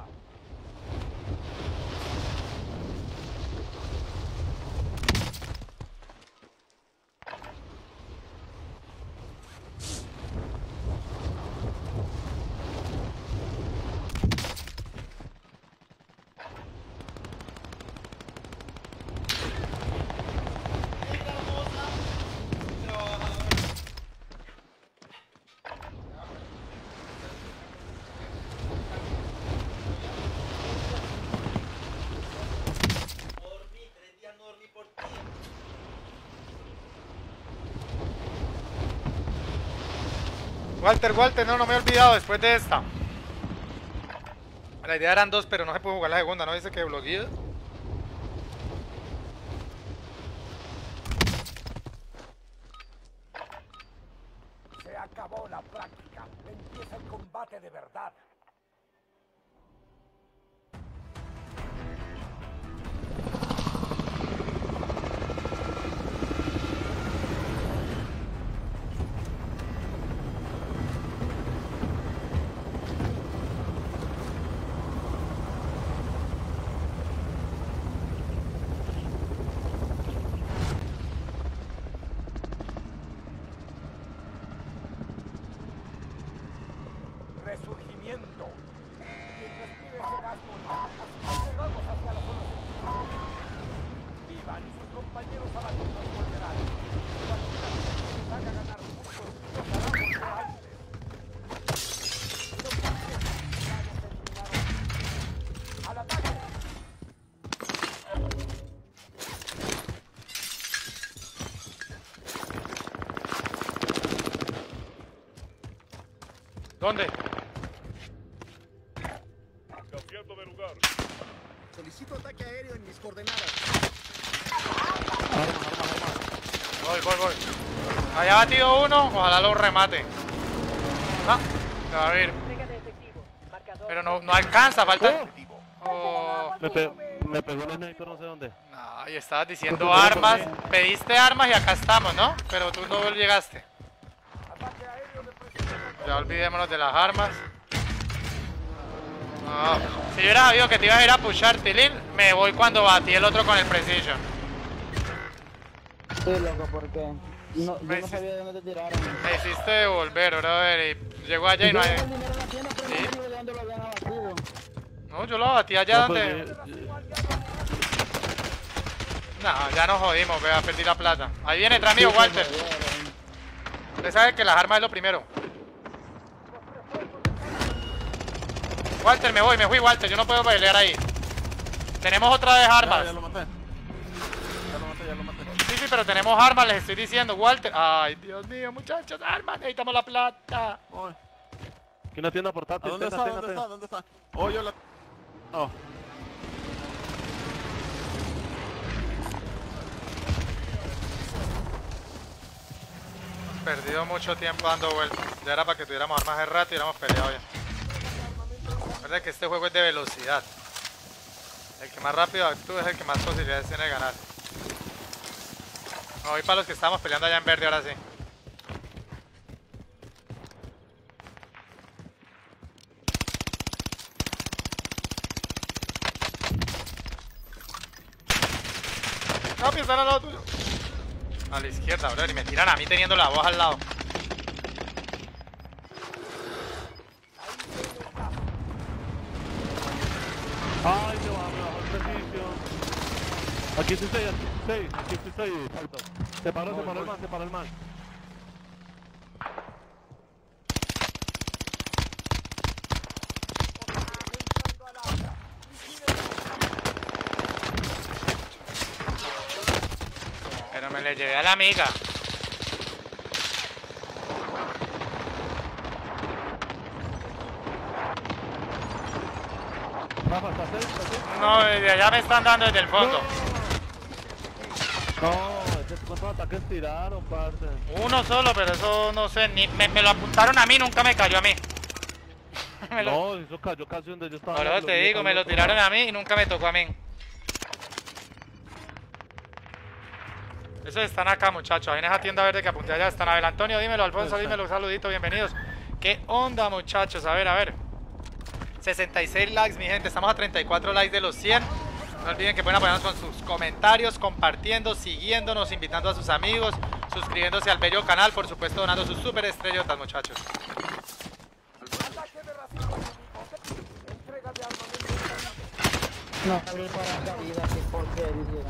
Walter, Walter, no, no me he olvidado después de esta. La idea eran dos, pero no se pudo jugar la segunda, ¿no? Dice que bloqueó. Se acabó la práctica. Empieza el combate de verdad. Resurgimiento. Mientras pibes serás morir. Así que vamos hacia la zona central. Vivan sus compañeros abatidos volverán. Cualquiera que les haga ganar puntos, los hará volver antes. Los campeones eliminaron. ¡Al ataque! ¿Dónde? Cambiando de lugar. Solicito ataque aéreo en mis coordenadas. Voy, voy, voy. Había batido uno, ojalá lo remate. Ah, se va a abrir. Entrega de efectivo. Marcador. Pero no, no alcanza, falta. Oh, Me, pe me pegó el sniper no sé dónde. no, y estabas diciendo armas. Pediste armas y acá estamos, ¿no? Pero tú no llegaste. Ataque aéreo de precisión. Ya olvidémonos de las armas. No. Si hubieras sabido que te ibas a ir a pushar, Tilín, me voy cuando batí el otro con el Precision. Sí, loco, porque no, yo Me no hiciste- sabía de dónde te tiraron. Me hiciste devolver, brother, y llegó allá y no Yo hay... dejé el dinero en la tienda, pero Sí. no sabía de dónde lo habían abatido. No, yo lo abatí allá No, donde... pues, eh, No, ya nos jodimos, vea, perdí la plata. Ahí viene detrás mío, Walter. Usted sabe que las armas es lo primero. Walter, me voy, me fui, Walter, yo no puedo pelear ahí. Tenemos otra vez Ya, armas. ya lo maté. Ya lo maté, ya lo maté. Sí, sí, pero tenemos armas, les estoy diciendo, Walter. Ay, Dios mío, muchachos, armas, necesitamos la plata. Uy, aquí una tienda ¿a portátil. dónde tenga, está? tenga, ¿Dónde tenga. está? ¿Dónde está? Oh, yo la... Oh. perdido mucho tiempo dando vueltas. Ya era para que tuviéramos armas de rato y hubiéramos peleado ya. Recuerda que este juego es de velocidad. El que más rápido actúa es el que más posibilidades tiene de ganar. Me voy para los que estábamos peleando allá en verde ahora sí. Capi, están al lado tuyo. A la izquierda, brother, y me tiran a mí teniendo la voz al lado. Ay, me bajó, me bajó el servicio. Aquí estoy seis, aquí estoy seis, aquí estoy seis, falta. Se paró, se paró el man, se paró el man. Pero me le llevé a la amiga. Rafa, ¿estás seis? ¿Estás seis? No, desde allá me están dando desde el fondo. No, ese cuántos ataques tiraron, parce. Uno solo, pero eso no sé, ni me, me lo apuntaron a mí, nunca me cayó a mí. Me lo- No, eso cayó casi donde yo estaba. Por eso te digo, me lo tiraron a mí y nunca me tocó a mí. Esos están acá, muchachos. Ahí en esa tienda verde que apunté allá están. A ver, Antonio, dímelo, Alfonso, dímelo, un saludito, bienvenidos. ¿Qué onda, muchachos? A ver, a ver. sesenta y seis likes, mi gente. Estamos a treinta y cuatro likes de los cien. No olviden que pueden apoyarnos con sus comentarios, compartiendo, siguiéndonos, invitando a sus amigos, suscribiéndose al bello canal, por supuesto, donando sus super estrellotas, muchachos. No, abrí para la vida, qué porquería.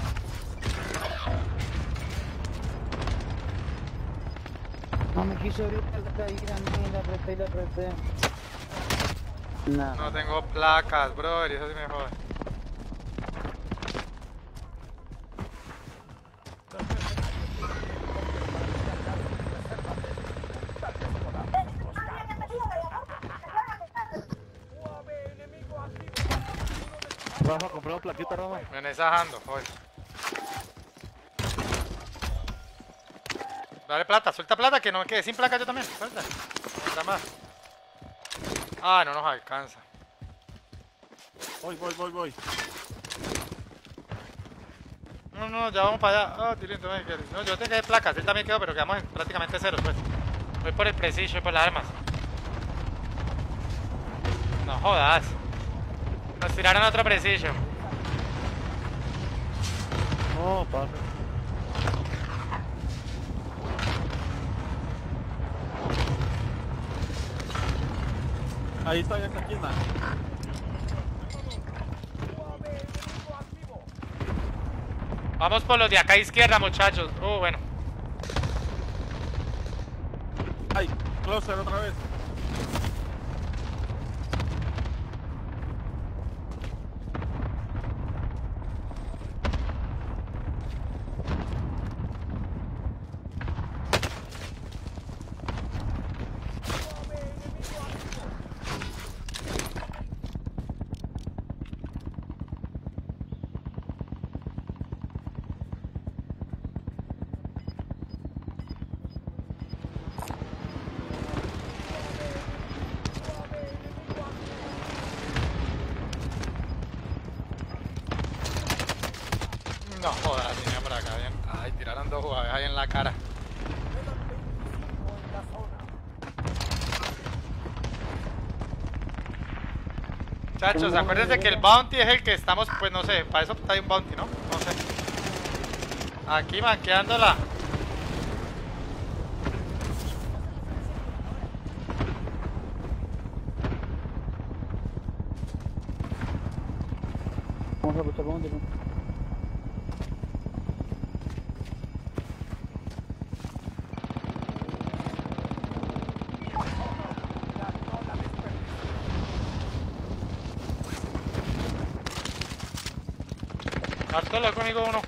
No me quiso abrir la caída, ni la apreté y la apreté. Nada. No tengo placas, brother, y eso sí me jode. Rafa, compramos plaquita, Rafa. Me ensajando, joder. Dale plata, suelta plata, que no me quede sin placa yo también. Suelta. Otra más. Ah, no nos alcanza. Voy, voy, voy, voy. No, no, ya vamos para allá. Ah, Tirín, también quieres. No, yo tengo que placas, él también quedó, pero quedamos en prácticamente cero, pues. Voy por el precision, voy por las armas. No jodas. Nos tiraron otro precision. No, parce. Ahí está, ya está aquí, man. Vamos por los de acá a izquierda, muchachos. Uh, bueno. Ay, closer otra vez. No jodas, tenía por acá bien. Ay, tiraron dos jugadores ahí en la cara. Muchachos, acuérdense que el bounty es el que estamos, pues no sé, para eso hay un bounty, ¿no? No sé. Aquí manqueándola. Vamos a buscar dónde. Bartolo, conmigo uno.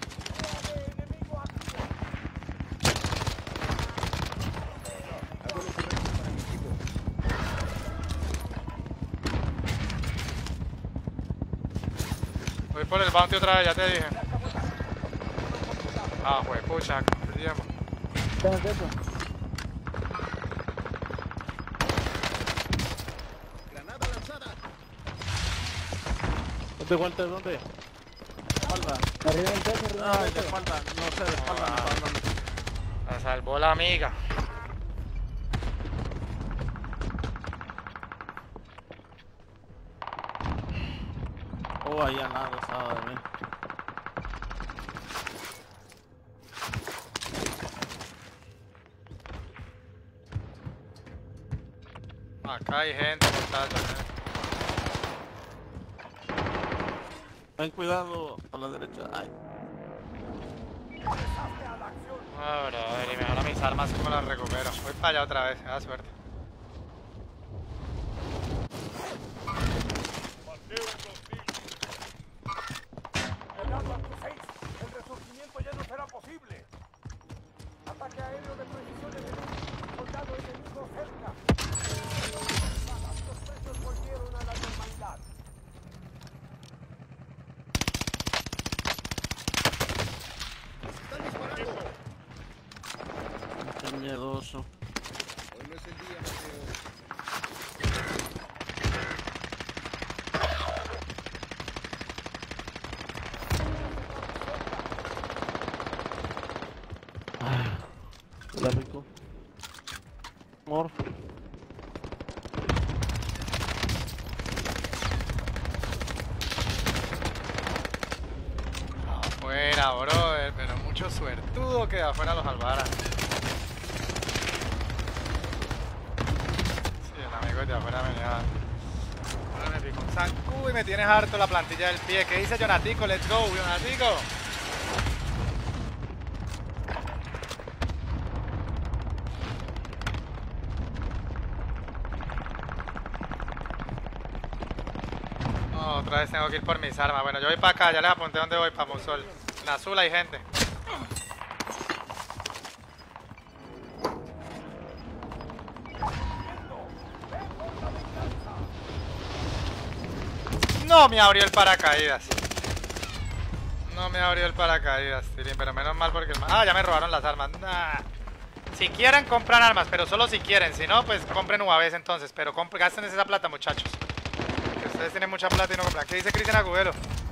Voy por el bounty otra vez, ya te dije. Ah, pues pucha, perdimos. ¿Qué es eso? ¿Dónde, Walter? ¿Dónde? Espalda. Arriba del techo, arriba Ay, del de techo. espalda. No sé, de espalda. Ah. de espalda. La salvó la amiga. Oh, ahí al lado estaba de mí. Acá hay gente, muchachos. Ten cuidado a la derecha. Ay. No, brother, y mejor a mis armas como las recupero. Voy para allá otra vez, me da suerte. El arma seis. El resurgimiento ya no será posible. Ataque aéreo de precisión enemigo. Soldado enemigo cerca. Los precios volvieron a la normalidad. ¡Están disparando! Qué miedoso. Hoy no es el día, Mateo. Está rico. Amor. Afuera, brother, pero mucho suertudo que afuera los albaras. Sí, el amigo de afuera me lleva. Ahora me pico un zancudo y me tienes harto la plantilla del pie. ¿Qué dice Jonatico? Let's go, Jonatico. No, otra vez tengo que ir por mis armas. Bueno, yo voy para acá, ya les apunté dónde voy, para Musol. En azul hay gente. No me abrió el paracaídas. No me abrió el paracaídas, Tirín, pero menos mal porque el... ma- Ah, ya me robaron las armas. Nah. Si quieren, compran armas, pero solo si quieren. Si no, pues compren U A Vs entonces. Pero compren, gasten esa plata, muchachos. Que ustedes tienen mucha plata y no compran. ¿Qué dice Cristian Agudelo?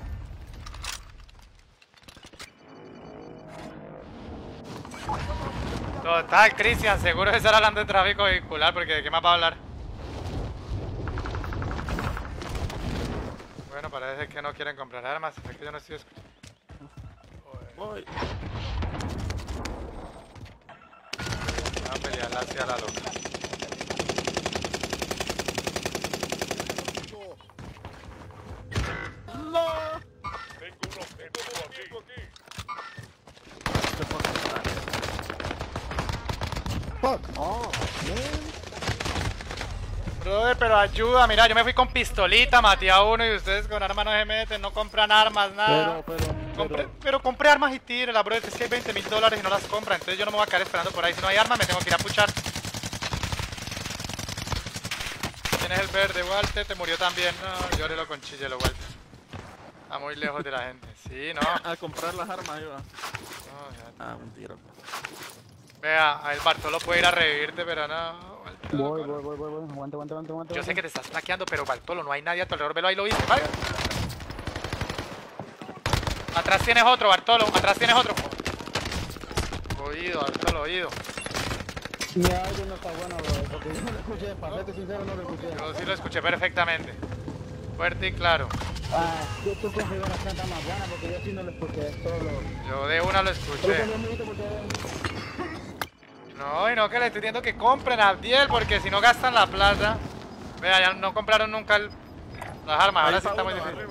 Total, Cristian, seguro que estar hablando de tráfico vehicular, porque ¿de qué más va a hablar? Bueno, parece que no quieren comprar armas, es que yo no estoy escuchando. Voy. Voy a pelearla hacia la loca. Fuck off, man. Brother, pero ayuda, mira, yo me fui con pistolita, maté a uno y ustedes con armas no se meten, no compran armas, nada. Pero, pero, Compré- pero. pero compré armas y tírelas, brother, es que hay veinte mil dólares y no las compran, entonces yo no me voy a quedar esperando por ahí. Si no hay armas me tengo que ir a puchar. Tienes el verde, Walter, te murió también. No, llórelo con chillelo, Walter. Está muy lejos de la gente. Sí, no. A comprar las armas iba. No, ya. Ah, un tiro. Vea, el Bartolo puede ir a revivirte, pero no. Walter, no Voy, corre. voy, voy, voy, voy. Aguanta, aguanta, aguanta, aguanta. Yo sé que te estás flaqueando, pero Bartolo, no hay nadie a tu alrededor. Velo ahí, lo viste, ¿vale? Atrás tienes otro, Bartolo. Atrás tienes otro. Oído, Bartolo, oído. Mi audio no está bueno, bro. Porque yo no lo escuché. Para serte sincero, no lo escuché. Yo sí lo escuché perfectamente. Fuerte y claro. Ah, tú, tú configuras la planta más buena porque yo sí no lo escuché. Solo. Yo de una lo Solo escuché. con un minuto porque. No, y no que le estoy diciendo que compren a Abdiel, porque si no gastan la plata. Vea, ya no compraron nunca el- las armas, ahora sí está muy difícil.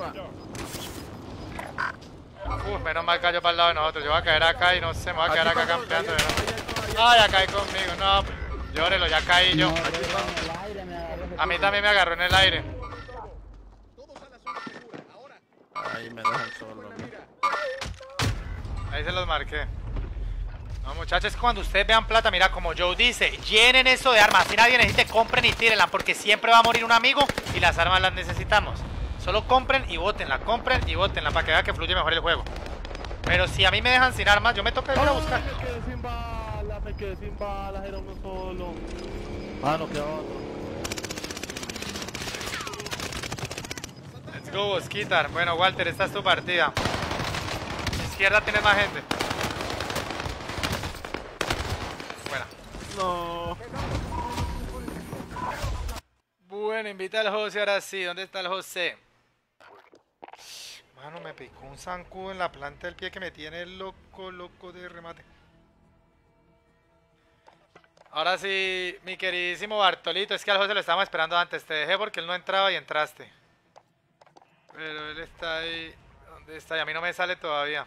Uf, menos mal cayó para el lado de nosotros. Yo voy a caer acá y no sé, me voy a quedar acá campeando. Ah, ya caí conmigo, no, llórelo, ya caí yo. No, bro, en el aire me agarró ese A mí tipo. también me agarró en el aire. Todos a la zona segura. Ahora, Ahí me dejan solo. mira. Ahí se los marqué. No, muchachos, cuando ustedes vean plata, mira, como Joe dice, llenen eso de armas. Si nadie necesite, compren y tírenla, porque siempre va a morir un amigo y las armas las necesitamos. Solo compren y bótenla, compren y bótenla para que vea que fluye mejor el juego. Pero si a mí me dejan sin armas, yo me toca ir a buscar. Ay, me quedé sin balas, me quedé sin balas, era uno solo. Ah, no, queda otro. Let's go, Bosquitar. Bueno, Walter, esta es tu partida. Izquierda tiene más gente. Buena. No. Bueno, invita al José ahora sí. ¿Dónde está el José? Mano, me picó un zancudo en la planta del pie que me tiene loco, loco de remate. Ahora sí, mi queridísimo Bartolito. Es que al José lo estábamos esperando antes. Te dejé porque él no entraba y entraste. Pero él está ahí. ¿Dónde está? Y a mí no me sale todavía.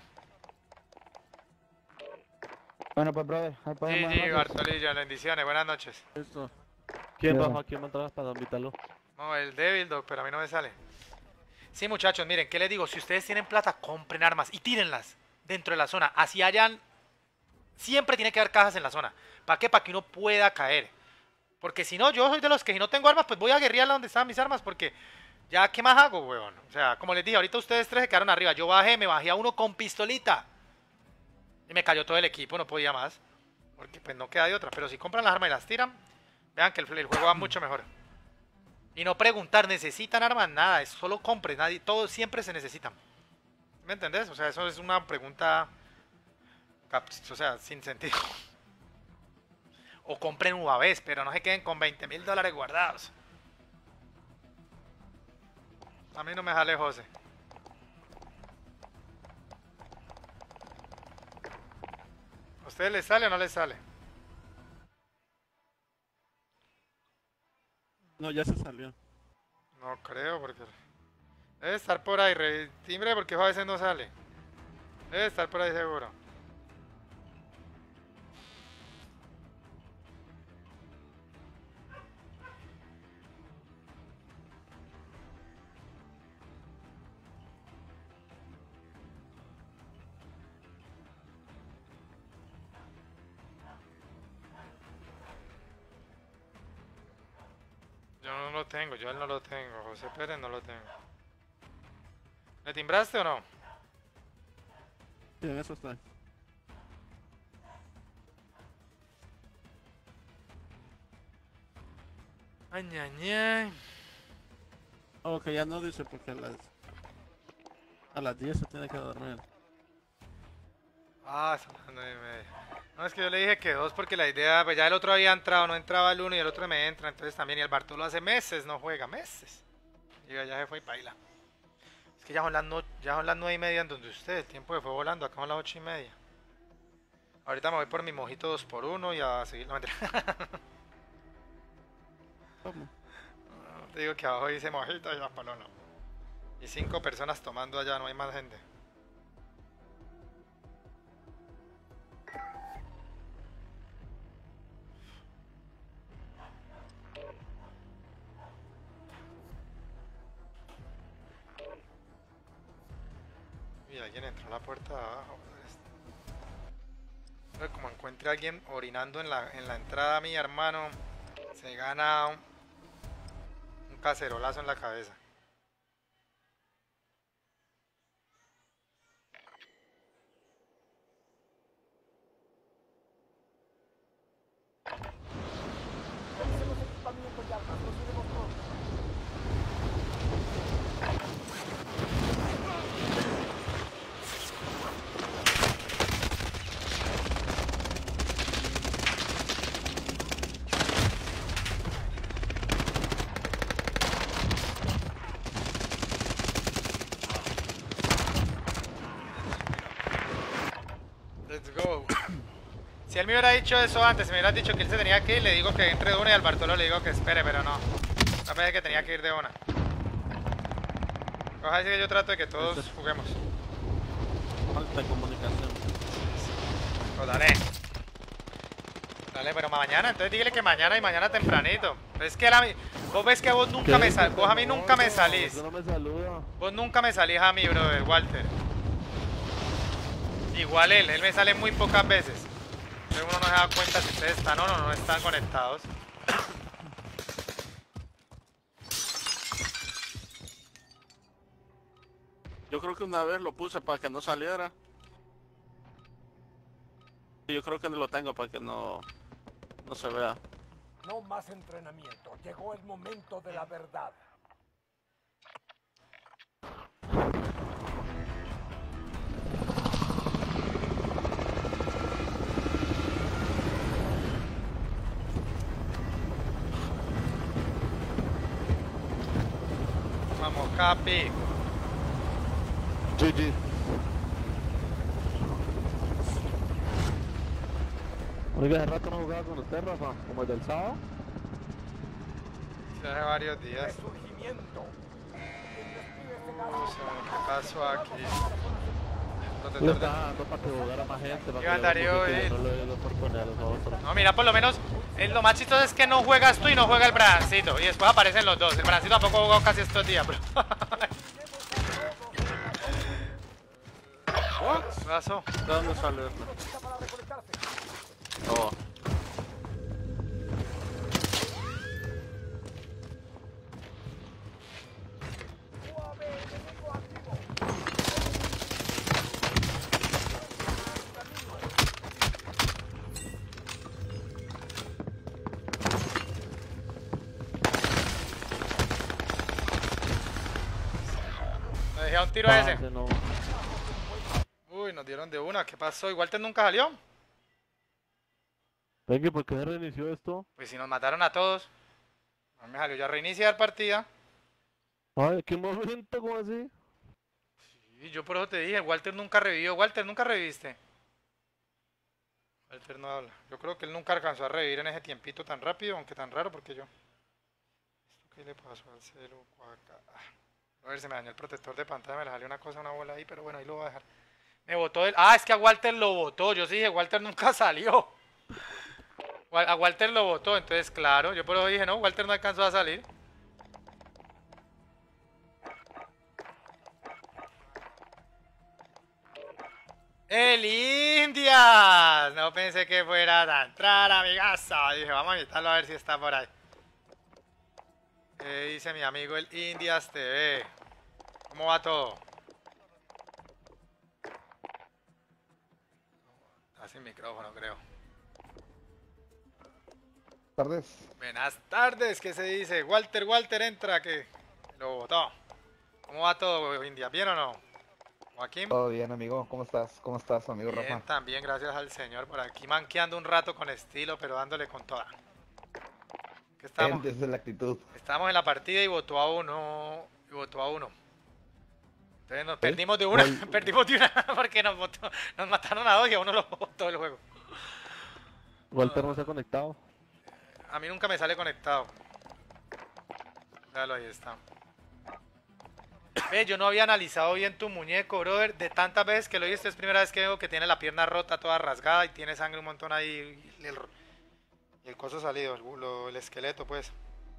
Bueno, pues, brother. ahí podemos Sí, sí, dejarlo. Bartolillo. Bendiciones. Buenas noches. Listo. ¿Quién Ya. bajó aquí atrás para invitarlo? No, el Devil Dog, pero a mí no me sale. Sí, muchachos, miren, ¿qué les digo? Si ustedes tienen plata, compren armas y tírenlas dentro de la zona. Así hayan... Siempre tiene que haber cajas en la zona. ¿Para qué? Para que uno pueda caer. Porque si no, yo soy de los que si no tengo armas, pues voy a guerrearla donde están mis armas. Porque ya, ¿qué más hago, weón? O sea, como les dije, ahorita ustedes tres se quedaron arriba. Yo bajé, me bajé a uno con pistolita. Y me cayó todo el equipo, no podía más. Porque pues no queda de otra. Pero si compran las armas y las tiran, vean que el, el juego va mucho mejor. Y no preguntar, ¿necesitan armas? Nada, es solo compren, nadie, todos siempre se necesitan. ¿Me entendés? O sea, eso es una pregunta, o sea, sin sentido. O compren U A Vs, pero no se queden con veinte mil dólares guardados. A mí no me jale, José. ¿A ustedes les sale o no les sale? No, ya se salió. No creo, porque... Debe estar por ahí, re- timbre, porque a veces no sale. Debe estar por ahí seguro. Yo no lo tengo, yo él no lo tengo, José Pérez no lo tengo. ¿Le timbraste o no? Sí, en eso está. Ay, ña, ña. Ok, ya no dice porque a las... A las diez se tiene que dormir. Ah, son las nueve y media. No, es que yo le dije que dos porque la idea, pues ya el otro había entrado, no entraba el uno y el otro me entra, entonces también, y el Bartolo hace meses no juega, meses. Y ya se fue y baila. Es que ya son las, no, ya son las nueve y media en donde usted, el tiempo que fue volando, acá son las ocho y media. Ahorita me voy por mi mojito dos por uno y a seguir la mentira. ¿Cómo? Te digo que abajo dice mojito y abajo no. Y cinco personas tomando allá, no hay más gente. Y alguien entró a la puerta de abajo. Pero como encuentre a alguien orinando en la, en la entrada, mi hermano, se gana un, un cacerolazo en la cabeza. Revisemos equipamiento y armas, nos iremos pronto. Let's go. Si él me hubiera dicho eso antes, si me hubiera dicho que él se tenía que ir, le digo que entre de una y al Bartolo le digo que espere, pero no. Me parece que tenía que ir de una. Ojalá que yo trato de que todos juguemos. Falta de comunicación. Pues dale. Dale, pero mañana, entonces dígale que mañana y mañana tempranito. Es que la, vos ves que vos nunca me salís, vos a mí nunca me salís. Yo no me saludo. Vos nunca me salís a mí, brother, Walter. Igual él, él me sale muy pocas veces. Pero uno no se da cuenta si ustedes están o no, no están conectados. Yo creo que una vez lo puse para que no saliera. Y yo creo que no lo tengo para que no, no se vea. No más entrenamiento. Llegó el momento de la verdad. Capi. G G. Oiga, hace rato no jugaba con usted, Rafa, como el del sábado. Sí, hace varios días. Resurgimiento. No sé, ¿qué pasó aquí? Le Protector de- estaba dando para que jugara más gente, para Iván que Darío, vea que eh. yo no le doy por poner a los otros. No, mira, por lo menos eh, lo más chistoso es que no juegas tú y no juega el Brancito. Y después aparecen los dos. El Brancito tampoco ha jugado casi estos días, bro. ¿Qué pasó? ¿De dónde sale esto? Oh. Me dejé a un tiro a ese. Parce, no. Uy, nos dieron de una. ¿Qué pasó? ¿Y Walter nunca salió? Venga, ¿por qué se reinició esto? Pues si nos mataron a todos. No me salió ya reiniciar partida. Ay, qué momento, ¿cómo así? Y yo por eso te dije, Walter nunca revivió. Walter, ¿nunca reviviste? Walter no habla. Yo creo que él nunca alcanzó a revivir en ese tiempito tan rápido, aunque tan raro, porque yo... ¿Esto qué le pasó al celu? Cuaca? A ver, se me dañó el protector de pantalla, me le salió una cosa, una bola ahí, pero bueno, ahí lo voy a dejar. Me botó el... Ah, es que a Walter lo botó. Yo sí dije, Walter nunca salió. Wa- A Walter lo botó, entonces claro, yo por eso dije, no, Walter no alcanzó a salir. ¡El Indias! No pensé que fuera a entrar, amigazo. Dije, vamos a invitarlo a ver si está por ahí. ¿Qué dice mi amigo el Indias T V? ¿Cómo va todo? Está sin micrófono, creo. Tardes. Buenas tardes, ¿qué se dice? Walter, Walter, entra, que lo botó. ¿Cómo va todo, Indias? ¿Bien o no? Joaquín. Todo bien, amigo. ¿Cómo estás? ¿Cómo estás, amigo Bien, Rafa? también, gracias al señor. Por aquí manqueando un rato con estilo, pero dándole con toda. ¿Qué estamos? Esa es la actitud. Estamos en la partida y votó a uno. Y votó a uno. Entonces nos perdimos de una. ¿Cuál? Perdimos de una porque nos, votó, nos mataron a dos y a uno lo votó el juego. Walter no se ha conectado. A mí nunca me sale conectado. Déjalo, ahí está. Ve, yo no había analizado bien tu muñeco, brother. De tantas veces que lo viste, es primera vez que veo que tiene la pierna rota, toda rasgada y tiene sangre un montón ahí. Y el, y el coso salido, el, lo- el esqueleto, pues.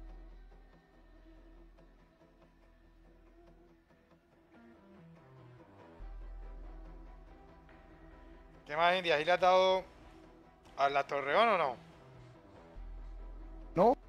¿Qué más, India? ¿Y le has dado a la Torreón o no? No.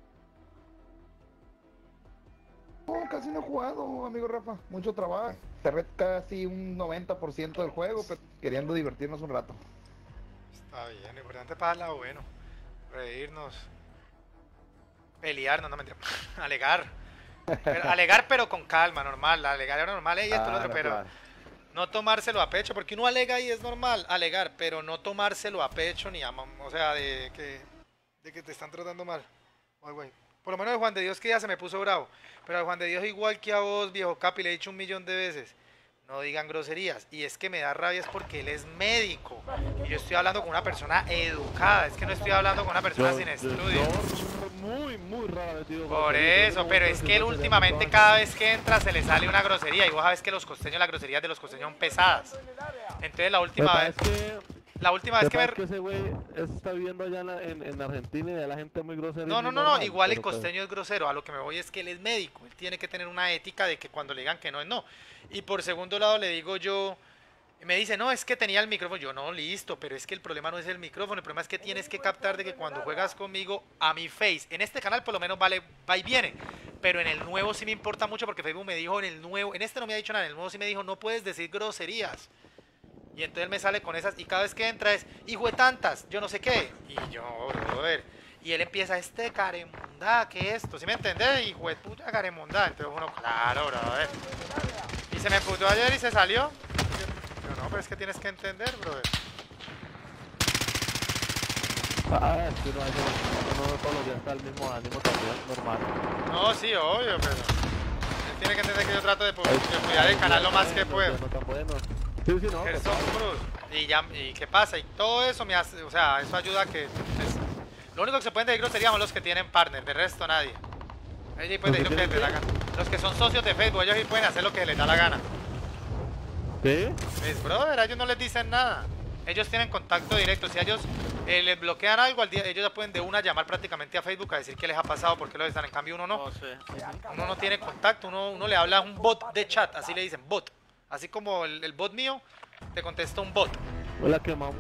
No, casi no he jugado, amigo Rafa. Mucho trabajo. Cerré casi un noventa por ciento del juego, pero queriendo divertirnos un rato. Está bien, lo importante es pasarla bueno. Reírnos. Pelearnos, no mentira. Alegar. Pero, alegar, pero con calma, normal. Alegar era normal, y esto, lo Ah, otro, no, pero claro. no tomárselo a pecho, porque uno alega y es normal alegar, pero no tomárselo a pecho ni a. mam- O sea, de que, de que te están tratando mal. Ay, güey. Por lo menos el Juan de Dios que ya se me puso bravo. Pero al Juan de Dios, igual que a vos, viejo Capi, le he dicho un millón de veces. No digan groserías. Y es que me da rabia es porque él es médico. Y yo estoy hablando con una persona educada. Es que no estoy hablando con una persona sin estudios. yo muy, muy rara vez digo Por grosería, eso, yo pero no es sé que si él grosería últimamente no cada vez que entra se le sale una grosería. Y vos sabes que los costeños, las groserías de los costeños son pesadas. Entonces la última Me vez, parece que, la última vez me que me... parece que ese güey está viviendo allá en, la- en, en Argentina y de la gente muy grosera. y No, no, muy no, no, normal, igual el pero pues- costeño es grosero. A lo que me voy es que él es médico. Él tiene que tener una ética de que cuando le digan que no es no. Y por segundo lado le digo yo, y me dice, no, es que tenía el micrófono. Yo, no, listo, pero es que el problema no es el micrófono. El problema es que tienes que captar de que cuando juegas conmigo a mi face, en este canal por lo menos vale, va y viene. Pero en el nuevo sí me importa mucho porque Facebook me dijo en el nuevo, en este no me ha dicho nada, en el nuevo sí me dijo, no puedes decir groserías. Y entonces él me sale con esas, y cada vez que entra es, hijo de tantas, yo no sé qué. Y yo, brother. Y él empieza, este caremundá, ¿qué es esto? ¿Sí me entendés? Hijo de puta caremundá. Entonces uno, claro, brother. Y se me emputó ayer y se salió. Yo, no, pero es que tienes que entender, brother. Ah, es que uno, hace- uno todos los días está al mismo ánimo también, normal. No, sí, obvio, pero... tiene que entender que yo trato de, pu- de cuidar el canal lo más que puedo. No tan bueno. Sí, sí, no. Gerson Cruz. Y ya, y qué pasa, y todo eso me hace, o sea, eso ayuda a que pues, lo único que se pueden decir groserías son los que tienen partner, de resto nadie. Ellos ahí pueden decir lo que les da la gana. Los que son socios de Facebook, ellos sí pueden hacer lo que les da la gana. ¿Sí? Pues brother, a ellos no les dicen nada. Ellos tienen contacto directo. Si ellos eh, les bloquean algo, al día, ellos ya pueden de una llamar prácticamente a Facebook a decir qué les ha pasado, por qué lo están. En cambio uno no. No sé. Uno no tiene contacto, uno, uno le habla a un bot de chat, así le dicen, bot. Así como el, el bot mío, te contesta un bot. Hola, quemamos.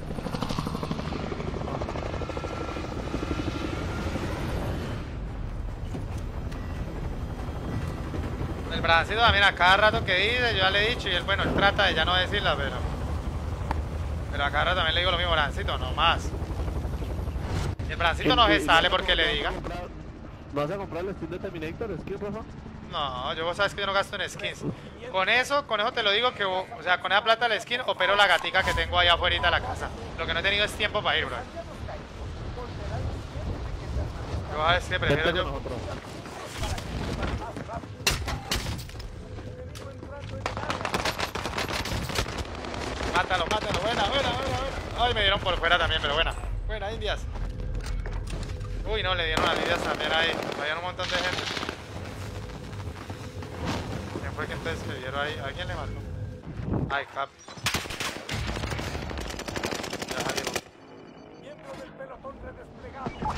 El Brancito también a cada rato que dice, yo ya le he dicho, y él, bueno, él trata de ya no decirla, pero... Pero a cada rato también le digo lo mismo, Brancito, no más. Y el Brancito no se sale porque le diga. ¿No vas a comprar el skin de Terminator, skin, Rafa? No, yo vos sabes que yo no gasto en skins. Con eso, con eso te lo digo que, o sea, con esa plata del skin opero la gatica que tengo allá afuera de la casa. Lo que no he tenido es tiempo para ir, bro. Yo sabes que prefiero yo... Nosotros. Mátalo, mátalo, buena, buena, buena, buena. Ay, me dieron por fuera también, pero buena. Buena, indias. Uy, no, le dieron a indias también ahí. Había un montón de gente. ¿Quién fue que entonces que dieron ahí? ¿Alguien le mató? Ay, Cap. Ya salió. Miembro del pelotón redesplegado.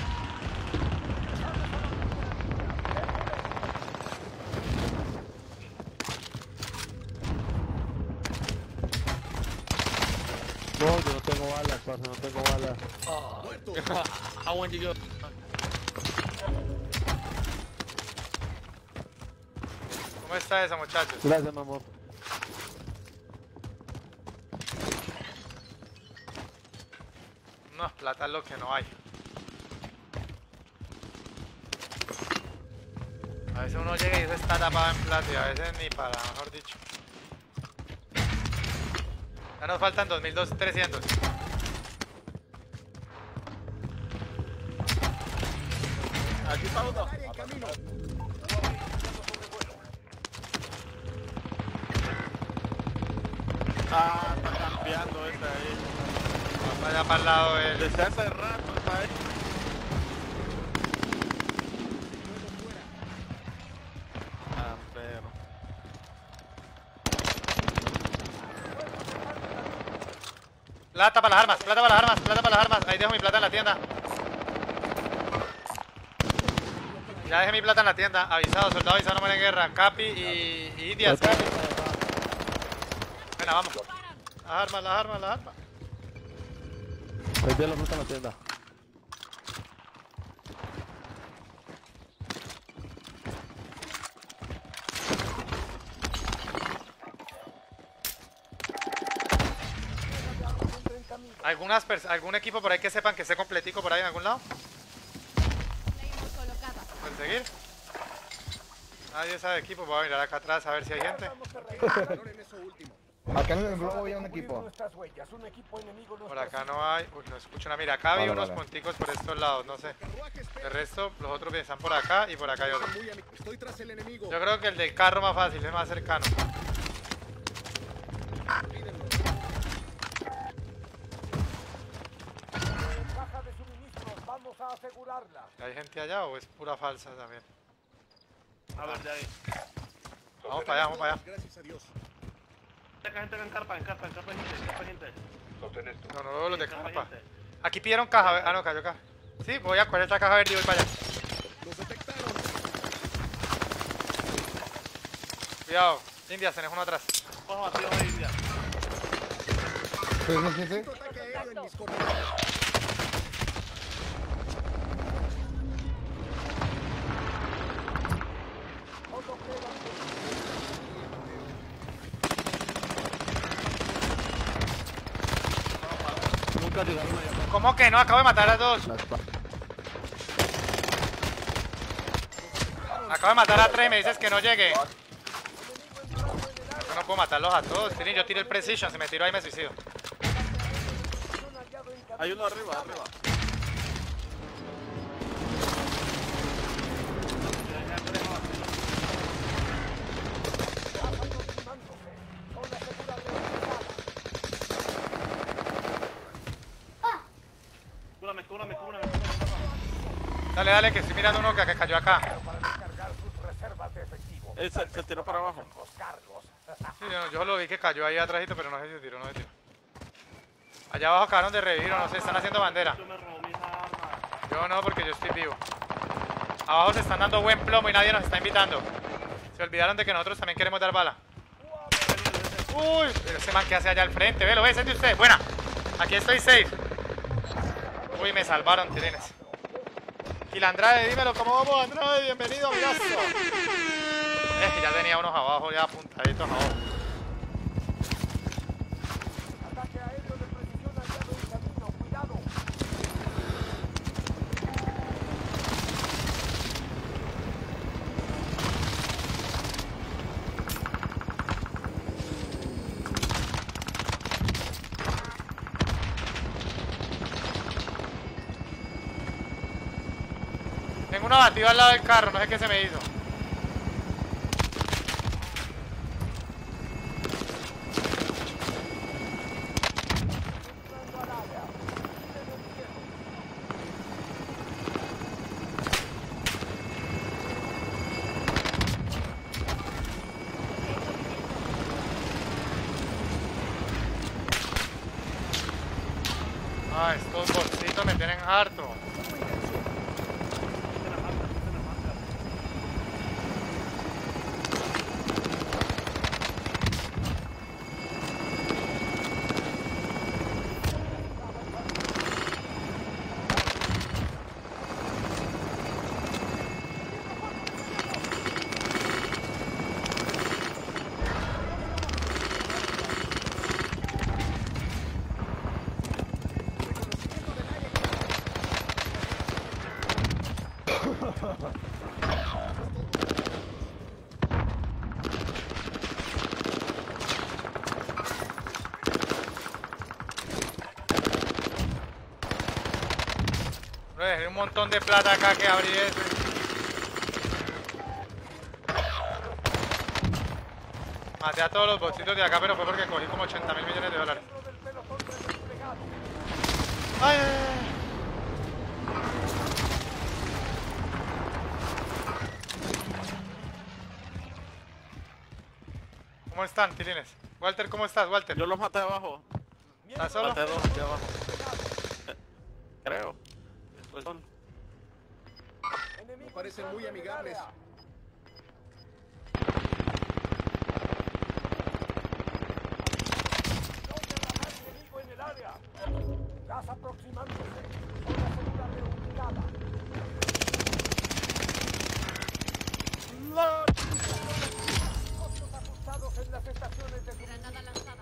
No, yo no tengo balas, parce, no tengo balas. Muerto. I want you to go. ¿Cómo está eso, muchachos? Gracias, mi amor. No, plata es lo que no hay. A veces uno llega y eso está tapado en plata y a veces ni para, mejor dicho. Ya nos faltan dos mil trescientos. Aquí está uno. Área en camino. Ah, está cambiando esta ahí. Vamos allá para el lado del... Desde hace rato está ahí. Ah, pero. Plata para las armas, plata para las armas, plata para las armas. Ahí dejo mi plata en la tienda. Ya dejé mi plata en la tienda. Avisado, soldado avisado, no muere en guerra. Capi y, y Indias, Capi. Venga, vamos. Las armas, las armas, las armas. Vendí la fruta en la tienda. ¿Algunas pers- ¿Algún equipo por ahí que sepan que esté completico por ahí en algún lado? ¿Perseguir? Nadie sabe equipo, voy a mirar acá atrás a ver si hay gente. Valoren eso último. Acá en el globo había un equipo. Nuestras huellas, un equipo enemigo nos Por acá no hay, uy, no escucho una mira, acá vi Vale, unos vale. punticos por estos lados, no sé. Carruaje espera. El resto, los otros están por acá y por acá hay otros. Muy ami- Estoy tras el enemigo. Yo creo que el del carro más fácil, es más cercano. Olvídenlo. caja de suministros, vamos a asegurarla. ¿Hay gente allá o es pura falsa también? A ver, de ahí. Vamos para allá, vamos para allá. Gracias a Dios. Acá gente en carpa, en carpa, en carpa, gente, en carpa, gente. No, no veo los de En carpa, carpa. gente. Aquí pidieron caja, ve- ah no, cayó acá. Sí, voy a coger esta caja verde y voy para allá. Los detectaron. Cuidado, Indias, tenés uno atrás. Ojo, batido de India. Sí, sí, sí, sí. Ataque aéreo en mis coordenadas. Nunca llegaron allá. ¿Cómo que no? Acabo de matar a dos. Las pa- Acabo de matar a tres y me dices que no llegue. Yo no puedo matarlos a todos. Tirin, yo tiro el precision, si me tiro ahí me suicido. Hay uno arriba, arriba. Dale, dale, que estoy mirando uno que, que cayó acá. Para descargar sus reservas de efectivo. Él se, se tiró para abajo. Emboscarlos. Sí, yo, yo lo vi que cayó ahí atrásito, pero no sé si se tiró, no se tiró. Allá abajo acabaron de revivir o no sé, están haciendo bandera. Yo me robó mis armas. Yo no, porque yo estoy vivo. Abajo se están dando buen plomo y nadie nos está invitando. Se olvidaron de que nosotros también queremos dar bala. Uy, pero ese man que hace allá al frente, velo, ve, ese es de ustedes. Buena, aquí estoy safe. Uy, me salvaron, tirines. Y la Andrade, dímelo, ¿cómo vamos, Andrade? Bienvenido, amigazo. Eh, ya tenía unos abajo, ya apuntaditos abajo. Ataque aéreo de precisión aliado en camino. Cuidado. Tengo una batida al lado del carro, no sé qué se me hizo. Ah, estos bolsitos me tienen harto. Hay un montón de plata acá que abrí ese. Maté a todos los bolsitos de acá, pero fue porque cogí como ochenta mil millones de dólares. Ay, ay, ay. ¿Cómo están, tilines? Walter, ¿cómo estás, Walter? Yo los maté abajo. ¿Estás solo? Maté dos de abajo. Eh, creo. Pues son. Me parecen muy amigables. Enemigo en el área. Gas aproximándose. Zona segura reubicada. Costos ajustados en las estaciones de granada lanzada.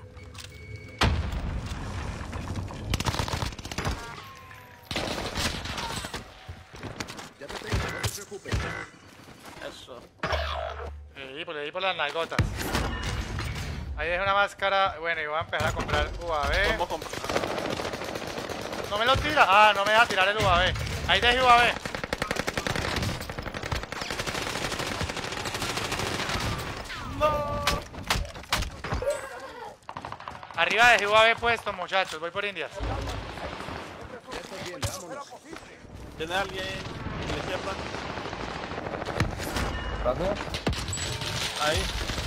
Ya te tengo, no te preocupes. Eso. Sí, por ahí por las nalgotas. Ahí dejé una máscara. Bueno, y voy a empezar a comprar U A V. ¿Cómo comprar? ¿No me lo tira? Ah, no me deja tirar el U A V. Ahí dejé U A V. No. Arriba dejé U A V puesto, muchachos. Voy por Indias. Ya estás bien, vámonos. ¿Tiene alguien a la izquierda? Gracias. Ahí.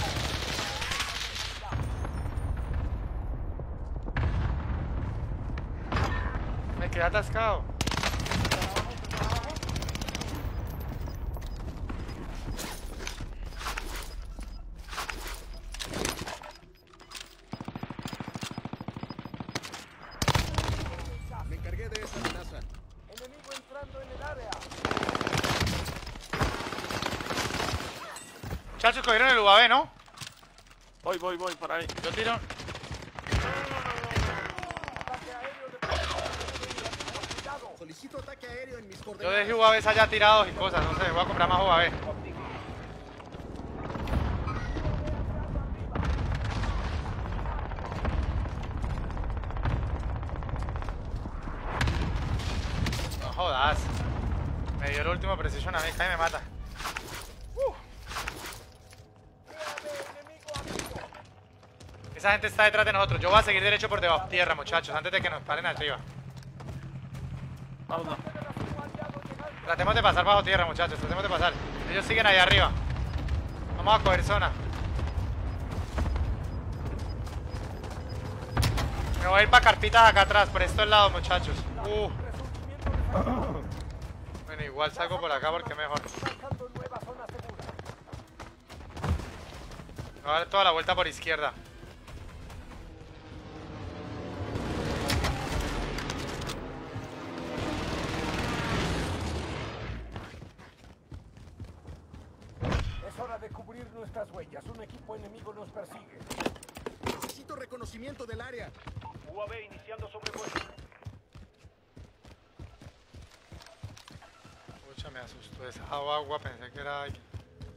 Me quedé atascado. Me encargué de esa amenaza. Enemigo entrando en el área. Muchachos, cogieron el U A V, ¿no? Voy, voy, voy, por ahí. Yo tiro. Solicito ataque aéreo en mis Yo coordenadas. dejé U A Vs allá tirados y cosas. No sé, voy a comprar más U A V. No jodas. Me dio el último precision a mí, cae y me mata. Uh. Esa gente está detrás de nosotros. Yo voy a seguir derecho por debajo tierra, muchachos, antes de que nos paren arriba. Vámonos. Tratemos de pasar bajo tierra, muchachos. Tratemos de pasar. Ellos siguen ahí arriba. Vamos a coger zona. Me voy a ir para carpitas acá atrás, por estos lados, muchachos. Uh. Bueno, igual salgo por acá porque es mejor. Me voy a dar toda la vuelta por izquierda. Es hora de cubrir nuestras huellas. Un equipo enemigo nos persigue. Necesito reconocimiento del área. U A V iniciando sobrevuelo. Pucha, me asustó esa agua, pensé que era alguien.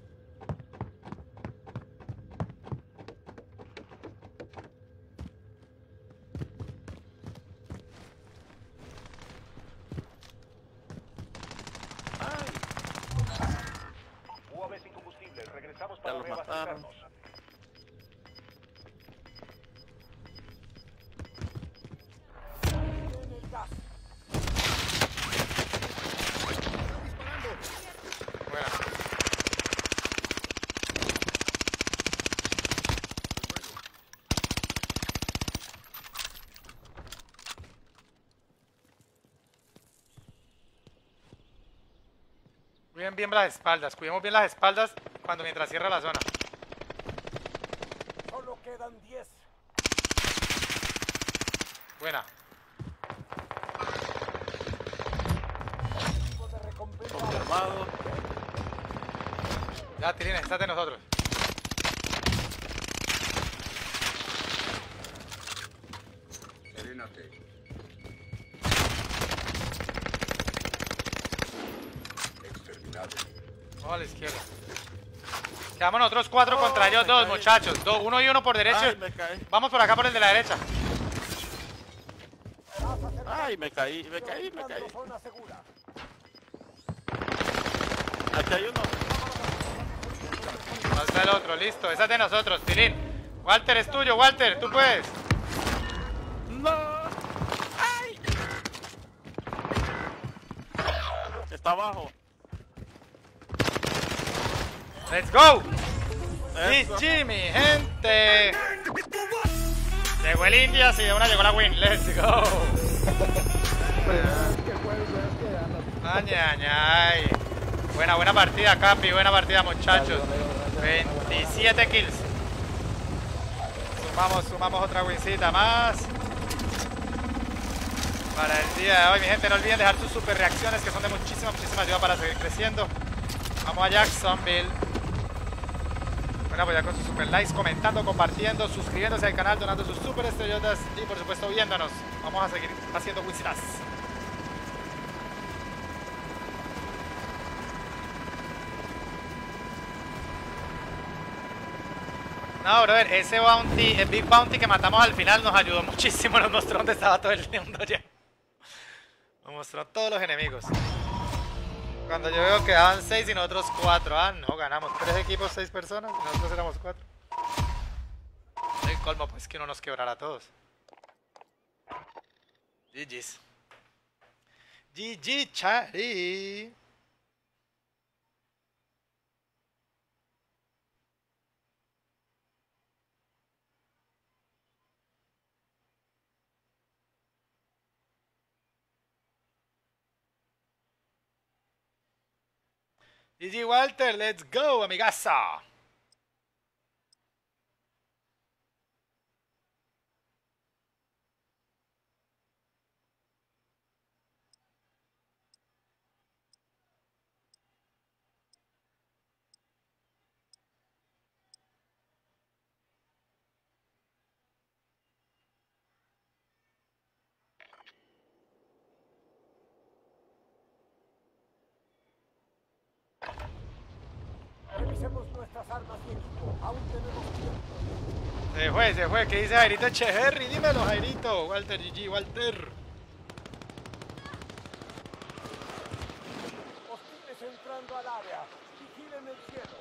U A V sin combustible. Regresamos Ya para los mataron. reabastecernos. Tienen el gas. Buena. Cuiden bien las espaldas, cuidemos bien las espaldas cuando mientras cierra la zona. Solo quedan diez. Buena. Equipo de recompensa. Confirmado. Ya, Tirines, estate nosotros. Serénate. Exterminado. Vamos a la izquierda. Quedamos nosotros cuatro contra ellos dos, muchachos. Do- uno y uno por derecha. Ay, me caí. Vamos por acá por el de la derecha. Ay, me caí, me caí, me caí. Zona segura. Aquí hay uno. ¿Dónde está el otro? Listo, esa es de nosotros, Tilín. Walter, es tuyo, Walter, tú puedes. No. Ay. Está abajo. Let's go. Eso. G G, mi gente. Llegó el India, sí, de una llegó la win. Let's go. Aña, añay. Buena, buena partida, Capi. Buena partida, muchachos. veintisiete kills. Sumamos, sumamos otra wincita más. Para el día de hoy, mi gente, no olviden dejar sus super reacciones que son de muchísima, muchísima ayuda para seguir creciendo. Vamos a Jacksonville. Bueno, pues ya con sus super likes, comentando, compartiendo, suscribiéndose al canal, donando sus super estrellotas y por supuesto viéndonos. Vamos a seguir haciendo wincitas. No, brother, ese bounty, el Big Bounty que matamos al final nos ayudó muchísimo. Nos mostró dónde estaba todo el mundo ya. Nos mostró todos los enemigos. Cuando yo veo que daban seis y nosotros cuatro. Ah, no, ganamos. Tres equipos, seis personas y nosotros éramos cuatro. El colmo, pues que uno nos quebrara a todos. G G's. G G, Chari. G G Walter, let's go, amigaza. Revisemos nuestras armas y equipo. Aún tenemos tiempo. Se fue, se fue. ¿Qué dice Jairito Echeverry? Dímelo, Jairito. Walter, G G, Walter. Hostiles entrando al área. Vigilen el cielo.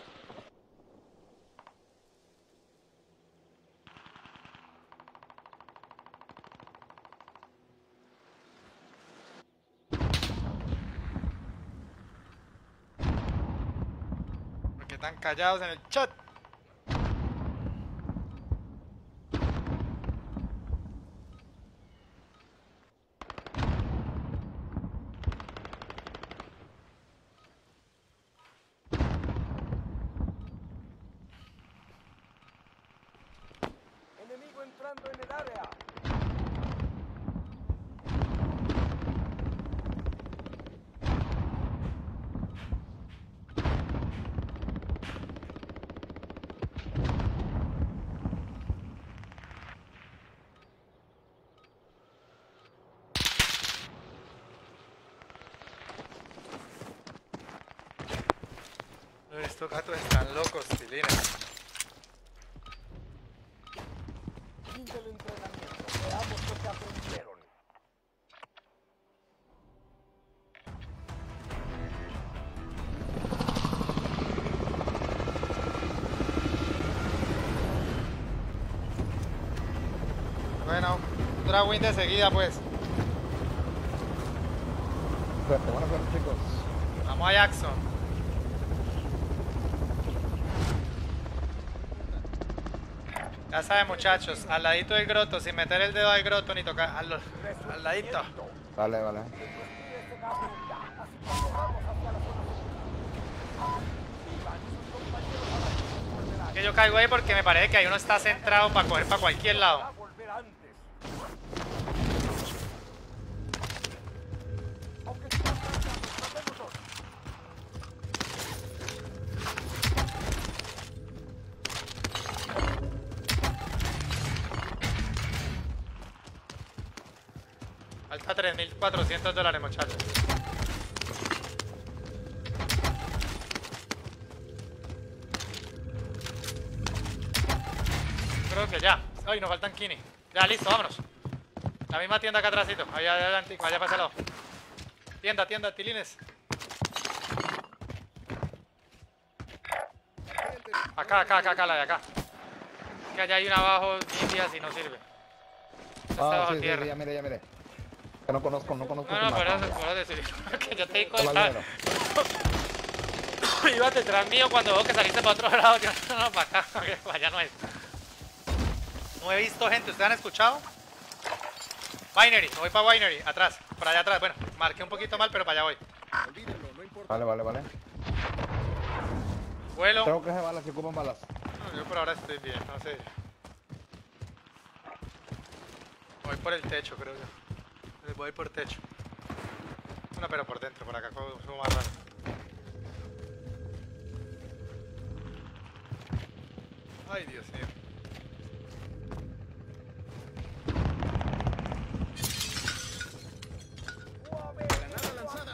Están callados en el chat. Enemigo entrando en el área. Estos gatos están locos, Tilines. Fin del entrenamiento. Veamos lo que aprendieron. Bueno, un Dragwin de seguida, pues. Suerte, buena suerte, chicos. Vamos a Jackson. Ya saben, muchachos, al ladito del groto, sin meter el dedo al groto ni tocar, al, al ladito. Vale, vale. Que yo caigo ahí porque me parece que ahí uno está centrado para coger para cualquier lado. Falta tres mil cuatrocientos dólares, muchachos. Creo que ya. Ay, nos faltan Kini. Ya, listo, vámonos. La misma tienda acá atrásito. Allá adelante, allá para ese lado. Tienda, tienda, Tilines. Acá, acá, acá, acá, la de acá. Que allá hay una abajo, indias y no sirve. Esta Ah, bajo sí, sí, tierra. sí, ya miré, ya miré. Que no conozco, no conozco. No, tu no, mapa. por eso, por eso decir. Que yo te di Toma el cuenta. número. Iba detrás mío cuando veo que saliste para otro lado. Yo no, para acá, que para allá no es. No he visto gente, ¿ustedes han escuchado? Binary, me voy para Binary, atrás, para allá atrás. Bueno, marqué un poquito mal, pero para allá voy. Olvídenlo, no importa. Vale, vale, vale. Vuelo. Tengo que hacer balas, si ocupan balas. No, yo por ahora estoy bien, no sé. Voy por el techo, creo yo. Voy por techo. No, pero por dentro, por acá subo más raro. Ay, Dios mío. Granada lanzada.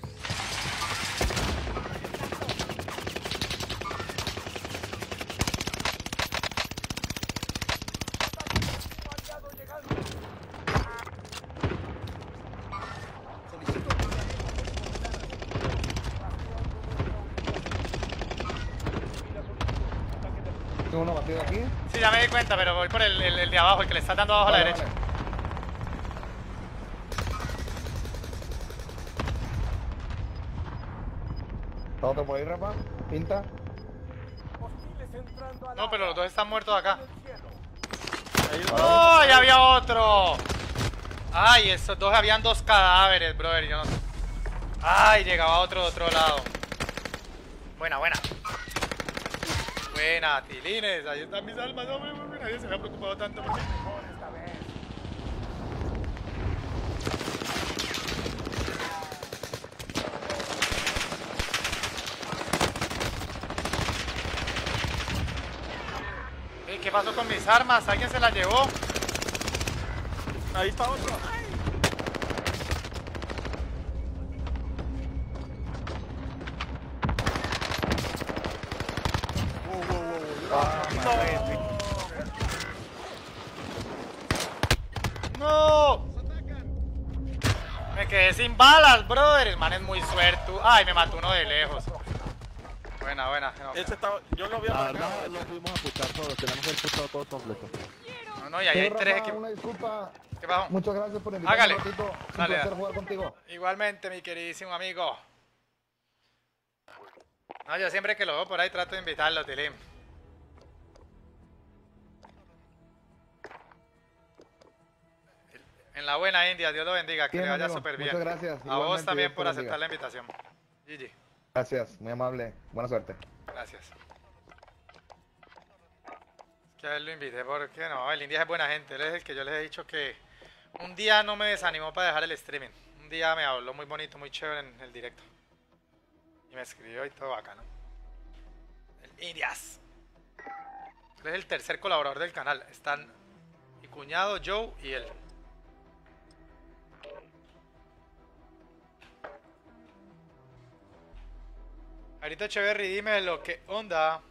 Solicito Tengo uno batido aquí. Sí, ya me di cuenta, pero voy por el, el, el de abajo, el que le está dando abajo a la Vale, derecha. vale. ¿Está otro por ahí, Rafa? ¿Pinta? No, pero los dos están muertos acá. Vale. ¡Oh! ¡Ya había otro! Ay, esos dos, habían dos cadáveres, brother. Yo no sé. Ay, llegaba otro de otro lado. Buena, buena. Buena, Tilines. Ahí están mis almas, hombre. Nadie se me ha preocupado tanto por mí. Ey, ¿qué pasó con mis armas? ¿Alguien se las llevó? Ahí está otro. ¡No! Me quedé sin balas, brother. El man es muy suerte. Ay, me mató uno de lejos. Buena, buena. No, Ese estaba, yo lo había La marcado. verdad, lo fuimos a puchar todos, tenemos el puchado todo completo. no, no, y ahí hay Sí, tres Rafa, equipos. una disculpa. ¿Qué pasó? Muchas gracias por invitarme Hágale. un ratito. Un Dale, placer dale. jugar contigo. Igualmente, mi queridísimo amigo. No, yo siempre que lo veo por ahí trato de invitarlo, Tilín. En la buena India, Dios lo bendiga, que Bien, le vaya amigo, súper bien. muchas gracias. A vos Igualmente, también Dios te por bendiga. aceptar la invitación. G G. Gracias, muy amable. Buena suerte. Gracias. Es que a él lo invité porque no, el India es buena gente. Él es el que yo les he dicho que un día no me desanimó para dejar el streaming. Un día me habló muy bonito, muy chévere en el directo. Y me escribió y todo bacano. El Indias. Él es el tercer colaborador del canal. Están mi cuñado, Joe y él. Ahorita Echeverry, dime lo que onda.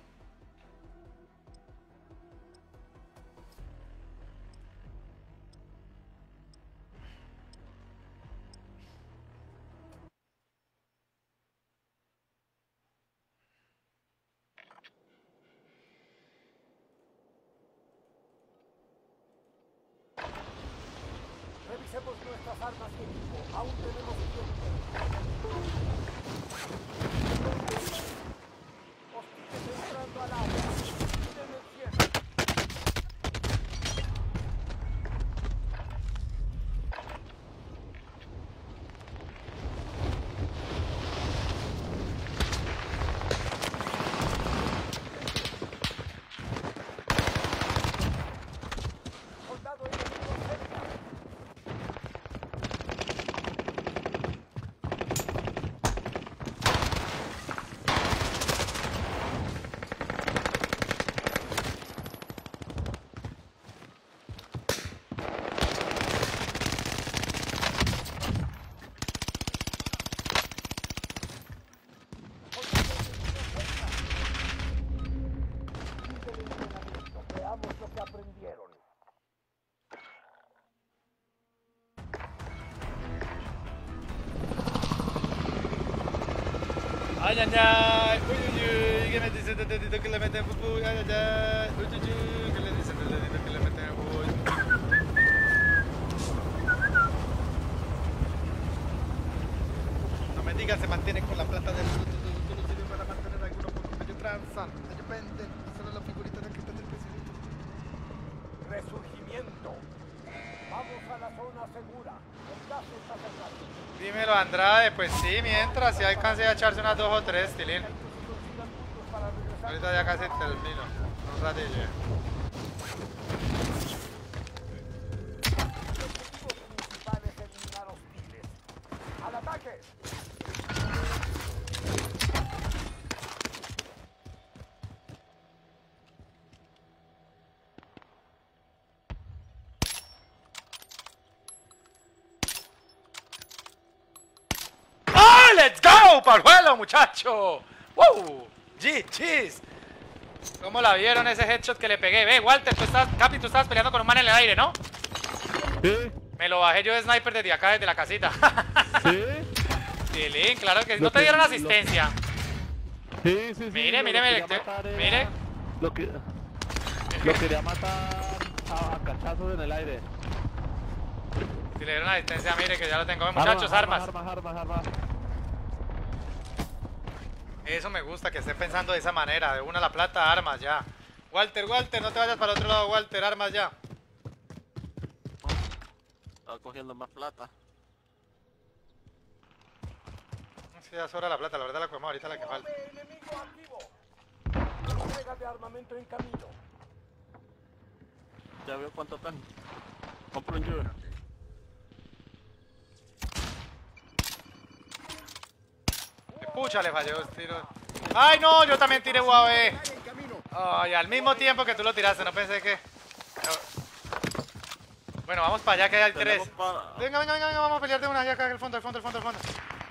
Revisemos nuestras armas y equipo. Aún tenemos tiempo. Hostiles entrando al área. Miren el cielo. Soldado enemigo cerca. Veamos lo que aprendieron. Ay, ay, ay, uy, uy, uy, que me dicen de dedito que le meten uy, ay, ay, ay, uy, uy, uy, que le dicen de dedito que le meten uy. No me digan, se mantienen con la plata del fruto, solo sirve para mantener algunos pocos ellos transan, ellos venden, solo la figurita de aquí está del presidente. Resurgimiento. Vamos a la zona segura. El gas está cerrado. Dímelo, Andrade, pues sí, mientras, si alcancé a echarse unas dos o tres, Tilín. Ahorita ya casi termino, un ratillo ya. El objetivo principal es eliminar hostiles. ¡Al ataque! ¡Ah, let's go! ¡Parjuelo, muchacho! ¡Wow! ¡G G's! ¿Cómo la vieron ese headshot que le pegué? Ve, Walter, tú estás, Capi, tú estabas peleando con un man en el aire, ¿no? ¿Sí? Me lo bajé yo de sniper desde acá, desde la casita. ¿Sí? Tilín, claro que sí. Lo ¿No te que- dieron lo- asistencia? Sí, sí, sí. Mire, lo- mire, lo mire, quería te- matar era- mire. Lo que... Lo quería matar a, a cachazos en el aire. Si le dieron asistencia, mire que ya lo tengo. Ven, muchachos, armas. Armas, armas, armas. Eso me gusta, que estén pensando de esa manera. De una la plata, armas ya. Walter, Walter, no te vayas para el otro lado, Walter, armas ya. Estaba cogiendo más plata. Sí, ya sobra la plata, la verdad la cogemos ahorita la que falta. ¡Nave enemigo activo! Entrega de armamento en camino. Ya veo cuánto están. Compro un Juve. Pucha, le falló el tiro. ¡Ay, no! Yo también tiré U A V. En camino. Ay, al mismo tiempo que tú lo tiraste, no pensé que... Bueno, vamos para allá que hay tres. Tenemos para- Venga, venga, venga, venga, vamos a pelear de una allá acá, al fondo, al fondo, al fondo, al fondo.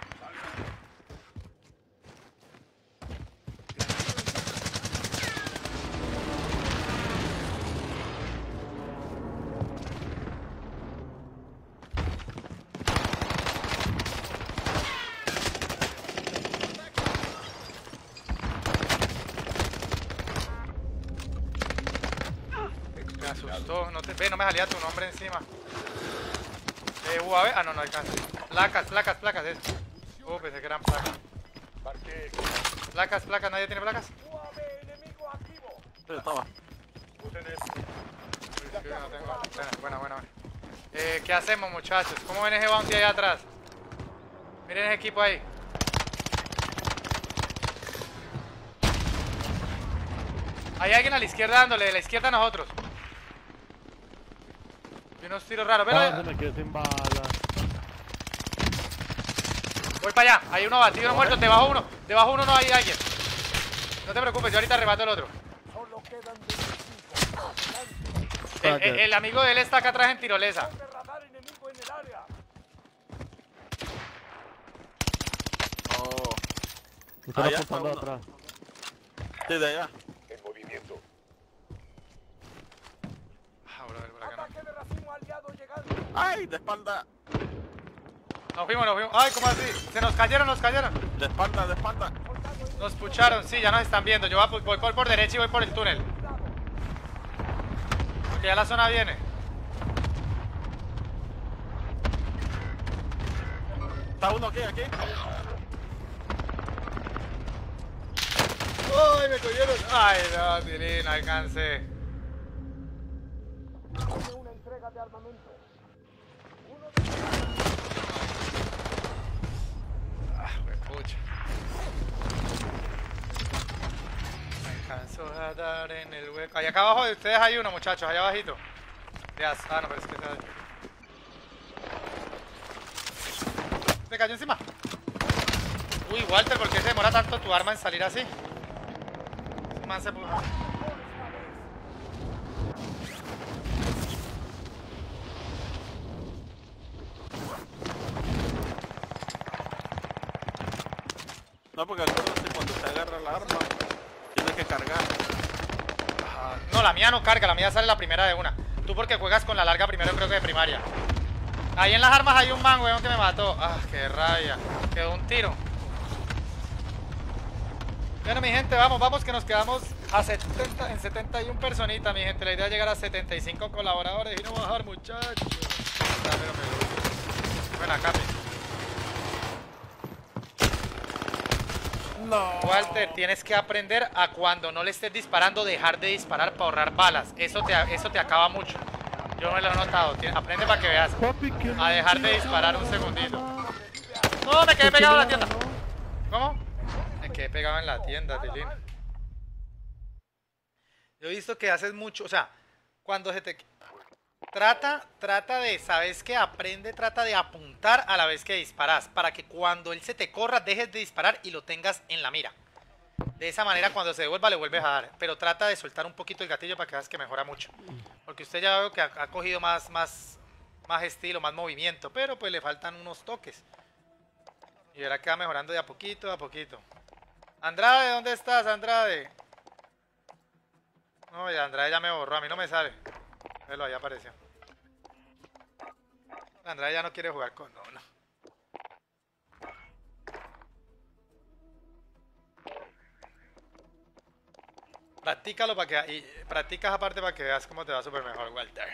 Me asustó, no te... Ve, no me salía tu nombre encima. Eh, U A V, ah, no, no alcanza. Placas, placas, placas, eso. Uh, pensé que eran placas. Marqué. Placas, placas, nadie tiene placas. U A V enemigo activo. Sí, estaba. Usen esto. Uy, sí, no tengo. Buena, buena, buena. Eh, ¿qué hacemos, muchachos? ¿Cómo ven ese bounty ahí atrás? Miren ese equipo ahí. Hay alguien a la izquierda dándole, de la izquierda a nosotros. Y unos tiros raros. Ven, Ah, se me quedé sin bala. voy para allá. Hay uno batido, uno muerto. Debajo uno. Debajo uno no hay alguien. No te preocupes, yo ahorita arrebato el otro. Solo quedan veinticinco. El, el- el amigo de él está acá atrás en tirolesa. De radar enemigo en el área. Oh. Están Allá está apuntando uno. atrás. Sí, de allá. En movimiento. Ah, bro, por acá no. Ataque de racimo aliado llegando. ¡Ay! De espalda. Nos fuimos, nos fuimos. Ay, ¿cómo así? Se nos cayeron, nos cayeron. De espalda, de espalda. Nos pucharon, sí, ya nos están viendo. Yo voy, voy por, por derecha y voy por el túnel. Porque ya la zona viene. Está uno aquí, aquí. ¡Ay, me cogieron! ¡Ay, no, Tilín, no alcancé! Tiene una entrega de armamento. ¡Ah, me pucha! Me alcanzó a dar en el hueco. Allá acá abajo de ustedes hay uno, muchachos, allá abajito. Ya, ah, no, pero es que está... ¿Se cayó encima? Uy, Walter, ¿por qué se demora tanto tu arma en salir así? Ese man se puso... No, porque acuérdate cuando se agarra la arma, tienes que cargar. Ah, no, la mía no carga, la mía sale la primera de una. Tú porque juegas con la larga primero, creo que de primaria. Ahí en las armas hay un man, weón, que me mató. Ah, qué rabia. Quedó un tiro. Bueno, mi gente, vamos, vamos, que nos quedamos a setenta, en setenta y una personitas, mi gente. La idea es llegar a setenta y cinco colaboradores y no bajar, muchachos. Buena, Capi. No. Walter, tienes que aprender a cuando no le estés disparando, dejar de disparar para ahorrar balas. Eso te, eso te acaba mucho. Yo me lo he notado. Tien- Aprende para que veas. A dejar de disparar un segundito. No, me quedé pegado en la tienda. ¿Cómo? Me quedé pegado en la tienda, Tilín. Yo he visto que haces mucho, o sea, cuando se te... Trata, trata de, ¿sabes qué? Aprende, trata de apuntar a la vez que disparas, para que cuando él se te corra, dejes de disparar y lo tengas en la mira. De esa manera, cuando se devuelva, le vuelves a dar. Pero trata de soltar un poquito el gatillo para que veas que mejora mucho. Porque usted ya veo que ha, ha cogido más, más, más estilo, más movimiento, pero pues le faltan unos toques. Y verá que va mejorando de a poquito, de a poquito. Andrade, ¿dónde estás, Andrade? No, ya Andrade ya me borró, a mí no me sale. Velo, ahí apareció. Andrade ya no quiere jugar con... No, no. Practícalo para que... Y practicas aparte para que veas cómo te va súper mejor, Walter.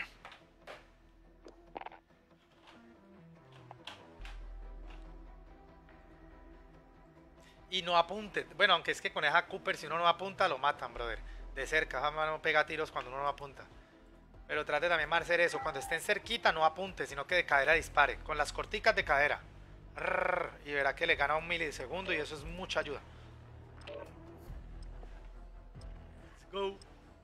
Y no apunte. Bueno, aunque es que con esa Cooper, si uno no apunta, lo matan, brother. De cerca, jamás no pega tiros cuando uno no apunta. Pero trate también de hacer eso. Cuando estén cerquita, no apunte, sino que de cadera dispare. Con las corticas de cadera. Rrr, y verá que le gana un milisegundo y eso es mucha ayuda. Let's go.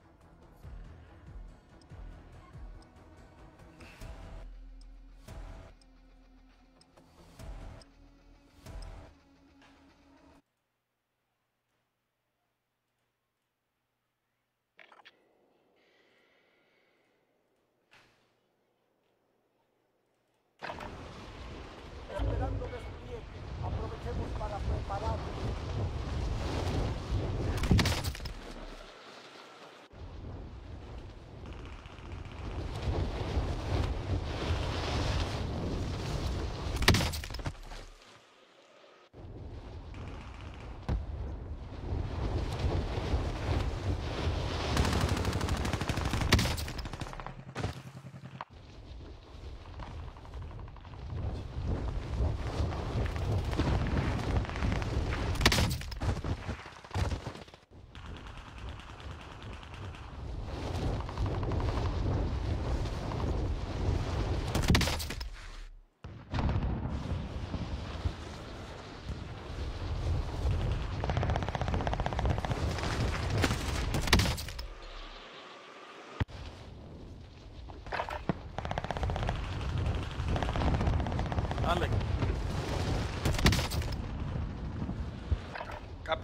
Esperando despliegue. Aprovechemos para preparar.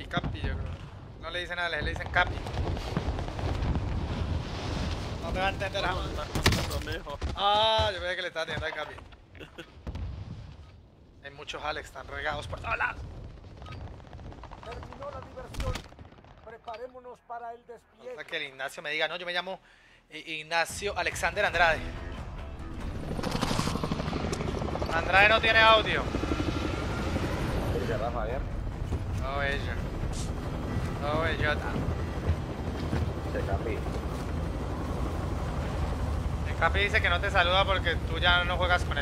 Capi, yo creo. No le dicen Alex, le dicen Capi. No te va a entender jamás. Ah, yo veía que le estaba teniendo al Capi. Hay muchos Alex, están regados por todos lados. Terminó la diversión. Preparémonos para el despliegue. Hasta que el Ignacio me diga, no, yo me llamo Ignacio Alexander Andrade. Andrade no tiene audio. ¿Qué Rafa, bien? No, bellota. No, bellota. Se Capi. El Capi dice que no te saluda porque tú ya no juegas con él.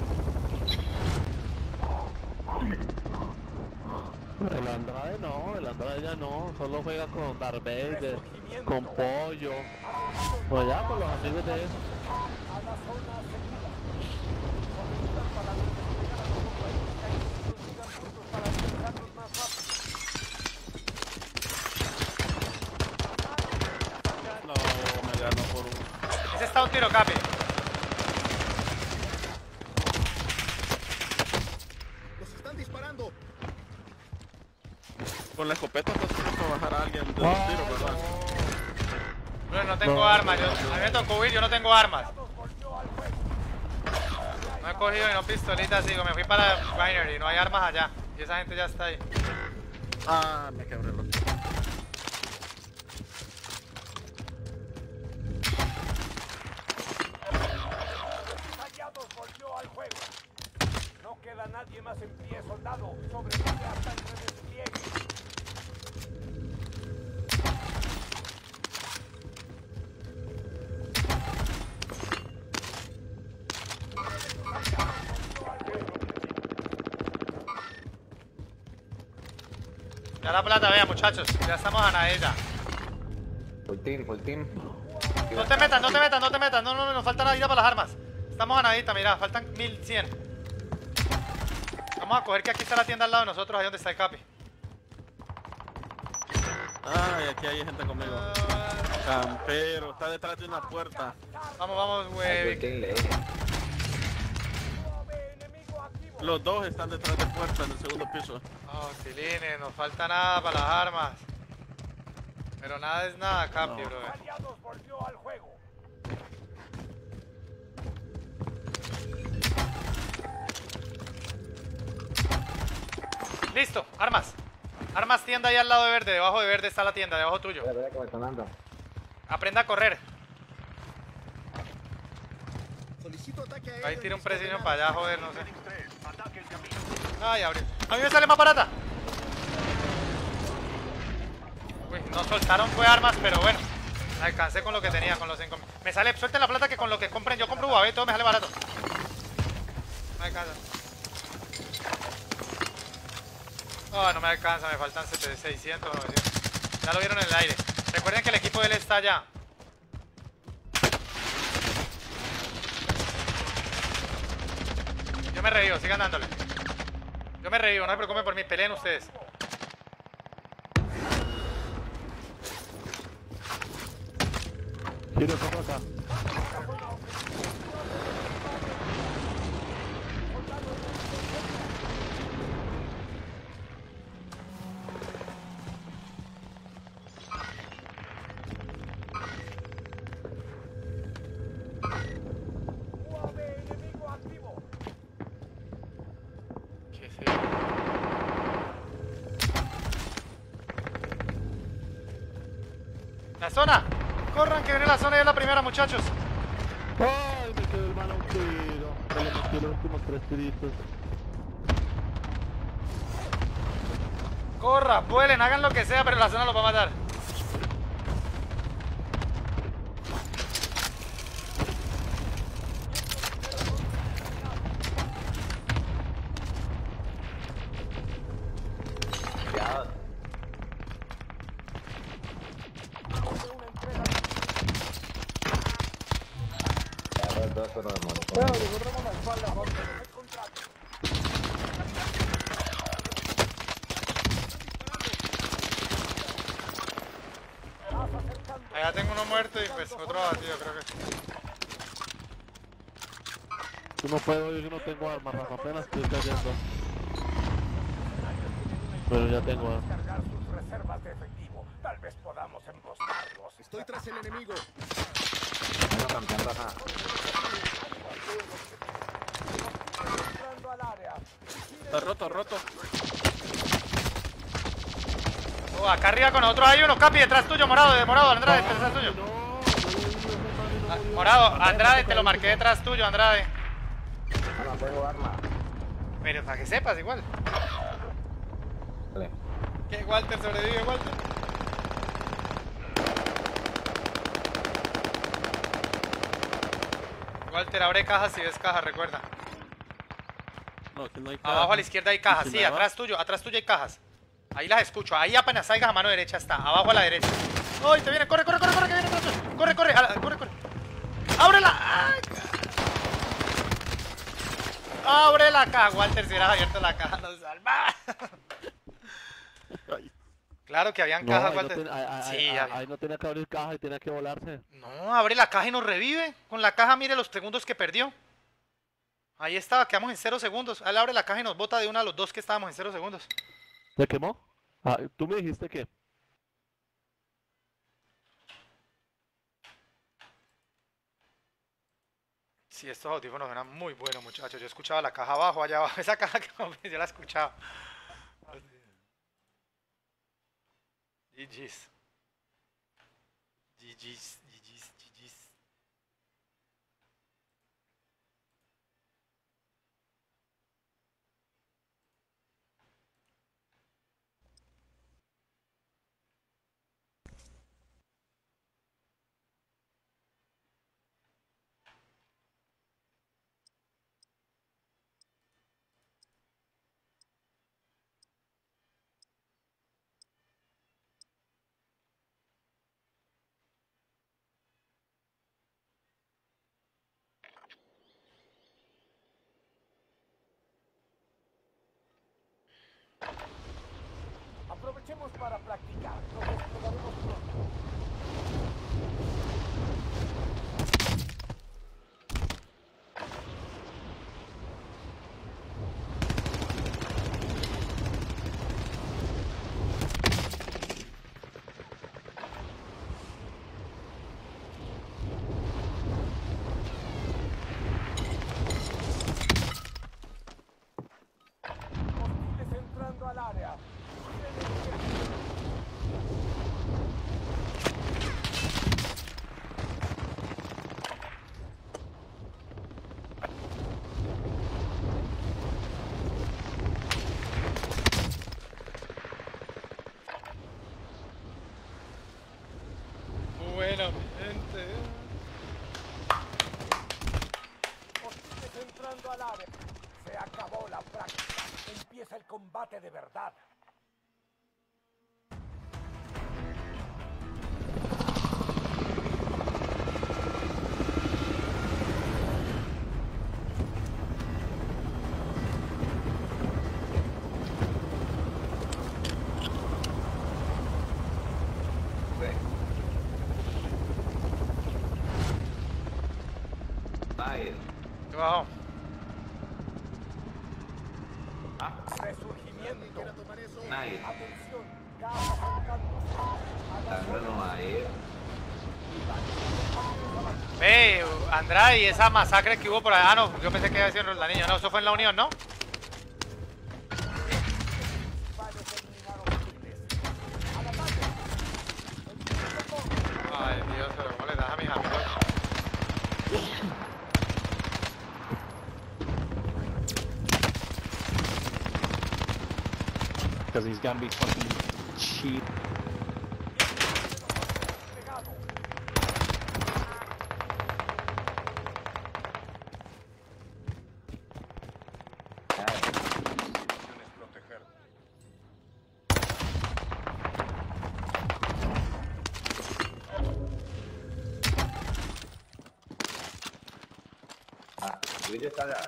El Andrade no, el Andrade ya no, solo juega con Darth Vader, con Pollo, pues ya con los amigos de él. A la zona segura. Comienzan para despegar a los compañeros que hay que sigan juntos para alcanzarlos más rápido. No, me ganó por un... Ese está un tiro, Capi. ¡Los están disparando! Con la escopeta estás supuesto a bajar a alguien de un tiro, ¿verdad? Bueno, no tengo armas, yo, a mí me tocó huir, yo no tengo armas. No he cogido ni no pistolitas, digo, me fui para Binary, no hay armas allá. Y esa gente ya está ahí. Ah, me quebré el otro. Hallados volvió al juego. No queda nadie más en pie, soldado. Sobrevive hasta el redespliegue. Ya la plata, vea muchachos, ya estamos a nadita. Full team, full team. No te metas, no te metas, no te metas, no, no, no, nos falta nadita para las armas. Estamos a nadita, mira, faltan mil cien. Vamos a coger que aquí está la tienda al lado de nosotros, ahí donde está el Capi. Ay, aquí hay gente conmigo. Campero, está detrás de una puerta. Vamos, vamos, Full güey. team le dije. Los dos están detrás de puerta en el segundo piso. Oh, Tilines, nos falta nada para las armas. Pero nada es nada, Capi, No. bro. Aliados volvió al juego. Listo, armas. Armas, tienda ahí al lado de verde, debajo de verde está la tienda, debajo tuyo. Espera, espera que me están dando. Aprenda a correr. Solicito ataque aéreo. Ahí tira un en mis precision coordenadas. para allá, joder, no sé. Ay, abrió. A mí me sale más barata. Uy, no soltaron fue armas, pero bueno. Alcancé con lo que tenía, con los cinco mil. Me sale, suelten la plata que con lo que compren, yo compro U A V, todo me sale barato. No me alcanza. Oh, no me alcanza, me faltan seiscientos, novecientos. Ya lo vieron en el aire. Recuerden que el equipo de él está allá. Yo me reío, sigan dándole. Yo me reío, no se preocupen por mí, peleen ustedes. Tiro por acá. U A V enemigo activo. ¿Qué es eso? La zona. Corran que viene la zona y es la primera, muchachos. Ay, me quedó el mano un tiro. Me le metí los últimos tres tiritos. Corra, vuelen, hagan lo que sea, pero la zona los va a matar. Cuidado. Ya, los dos con los monos. Bueno, le borramos la espalda, Jorge. El contrato. Allá tengo uno muerto y pues otro abatido, creo que. Yo no puedo, yo no tengo armas, Rafa, apenas estoy cayendo. Pero ya tengo armas. Cargar sus Estoy tras el enemigo. Vengo campeón, Rafa. Entrando al área. Está roto, roto. Oh, acá arriba con nosotros hay uno, Capi, detrás tuyo, morado, de morado, Andrade, detrás tuyo. Ah, morado, Andrade, te lo marqué detrás tuyo, Andrade. No, no tengo arma. Pero para que sepas, igual. Vale. ¿Qué? Walter sobrevive, Walter. Walter, abre cajas si ves cajas, recuerda. No, que no hay caja. Abajo a la izquierda hay cajas, ¿Y si sí, me va? atrás tuyo, atrás tuyo hay cajas. Ahí las escucho, ahí apenas salgas a mano derecha está, abajo a la derecha. ¡Uy, te viene! ¡Corre, corre, corre, corre, que viene atrás tuyo! ¡Corre, corre, a la- corre, corre! ¡Ábrela! ¡Ay! ¡Abre la caja! Walter, si hubieras abierto la caja, nos salvaba. Ay. Claro que habían No, cajas, ahí no, Walter. tiene, ahí, ahí- Sí, ahí- había. ahí no tiene que abrir caja y tiene que volarse. No, abre la caja y nos revive. Con la caja, mire los segundos que perdió. Ahí estaba, quedamos en cero segundos. Él abre la caja y nos bota de una a los dos que estábamos en cero segundos. ¿Se quemó? Ah, tú me dijiste que... Sí, estos audífonos eran muy buenos, muchachos. Yo escuchaba la caja abajo, allá abajo. Esa caja que yo la escuchaba. G G's. G G's, G G's, G G's. Aprovechemos para practicar. Nos desplegaremos pronto. Hostiles entrando al área. Buena, mi gente. Hostiles entrando al área. Se acabó la práctica. Empieza el combate de verdad. Nice. ¿Qué bajó? Resurgimiento. Nice. Atención. Caja acercándose. Dándolo ahí. Ve, Andrade, y esa masacre que hubo por allá. Ah, no, yo pensé que iba a decir la niña. No, eso fue en la Unión, ¿no? Ay, Dios, pero ¿cómo le das a mis amigos? Because he's gonna be fucking cheap. Ah, Luis está allá.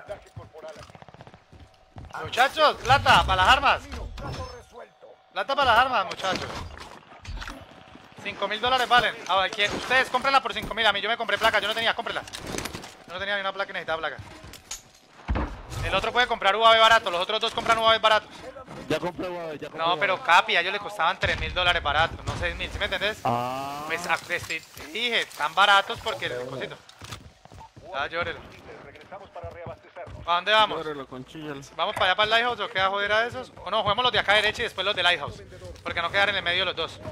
Muchachos, plata para las armas. Plata para las armas, muchachos. cinco mil dólares valen. A ver, ¿quién? Ustedes cómprenla por cinco mil. A mí yo me compré placa. Yo no tenía, cómprenla. Yo no tenía ni una placa y necesitaba placa. El otro puede comprar U A V barato. Los otros dos compran U A V baratos. Ya Ya compré Huawei, ya compré No, pero Huawei. Capi, a ellos le costaban tres mil dólares baratos, no seis mil, ¿sí me entendés? Ah. Pues a- te te dije, están baratos porque el cosito. Ah, llórelo. Regresamos para reabastecernos. ¿A dónde vamos? Llórelo con chillas. ¿Vamos para allá para el Lighthouse o queda joder a esos? O no, juguemos los de acá derecha y después los de Lighthouse. Porque no quedar en el medio los dos.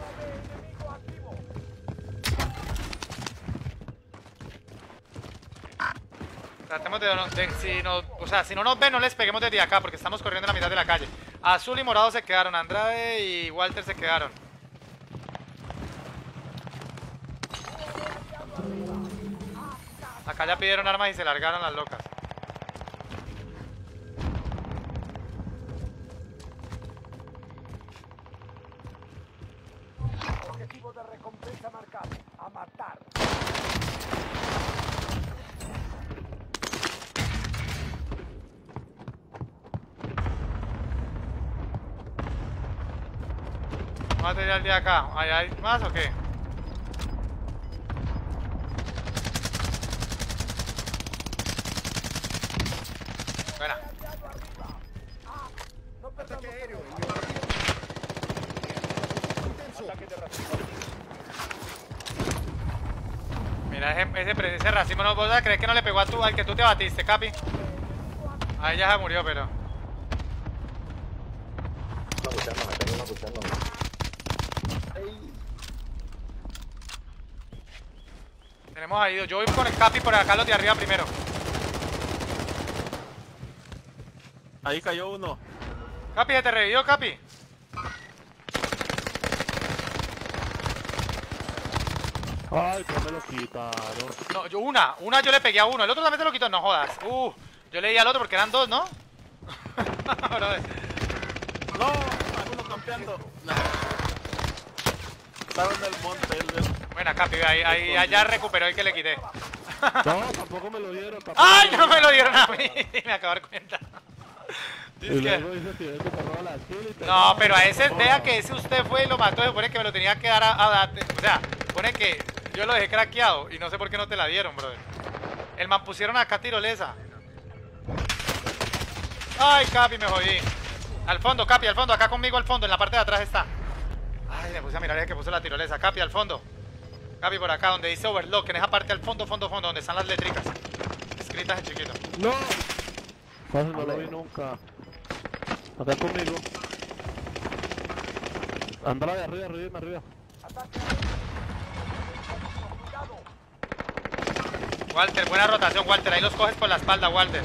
Tratemos de, no- de- si no, o sea, si no nos ven, no les peguemos desde acá porque estamos corriendo en la mitad de la calle. Azul y morado se quedaron, Andrade y Walter se quedaron. Acá ya pidieron armas y se largaron las locas. Objetivo de recompensa marcado. A matar. Material de acá. ¿Hay, hay más o qué? Buena. Ataque aéreo en mi horario. Intenso. Ataque de racimo. Mira, ese, ese, pre- ese racimo no, ¿vos crees que no le pegó a tú, al que tú te batiste, Capi? Ahí ya se murió, pero... Uno buscándome, tengo uno buscándome. Tenemos ahí dos. Yo voy con el Capi por acá, los de arriba primero. Ahí cayó uno. Capi, ¿se te revivió, Capi? Ay, que me lo quitaron. No, yo una, una yo le pegué a uno, el otro también te lo quitó, no jodas. Uh, yo le di al otro porque eran dos, ¿no? Brother. No, hay uno campeando. No. Estaba en el monte, él veo. Buena, Capi, ahí, ahí, allá recuperó el que le quité. No, tampoco me lo dieron. tampoco ¡Ay, me no lo me lo dieron a mí! Me acabo de dar cuenta. Y Dice que- luego dice que te roba la kill y te No, roba pero a la ese, kill. vea que ese usted fue y lo mató, se supone que me lo tenía que dar a, a- a- o sea, pone que yo lo dejé craqueado y no sé por qué no te la dieron, brother. El man pusieron acá tirolesa. Ay, Capi, me jodí. Al fondo, Capi, al fondo, acá conmigo al fondo, en la parte de atrás está. Ay, me puse a mirar el que puso la tirolesa. Capi, al fondo. Capi, por acá, donde dice Overlock, en esa parte al fondo, fondo, fondo, donde están las letricas. Escritas en chiquito. No. Fácil, no lo vi nunca. Acá conmigo. Andala de arriba, arriba, arriba. Walter, buena rotación, Walter. Ahí los coges por la espalda, Walter.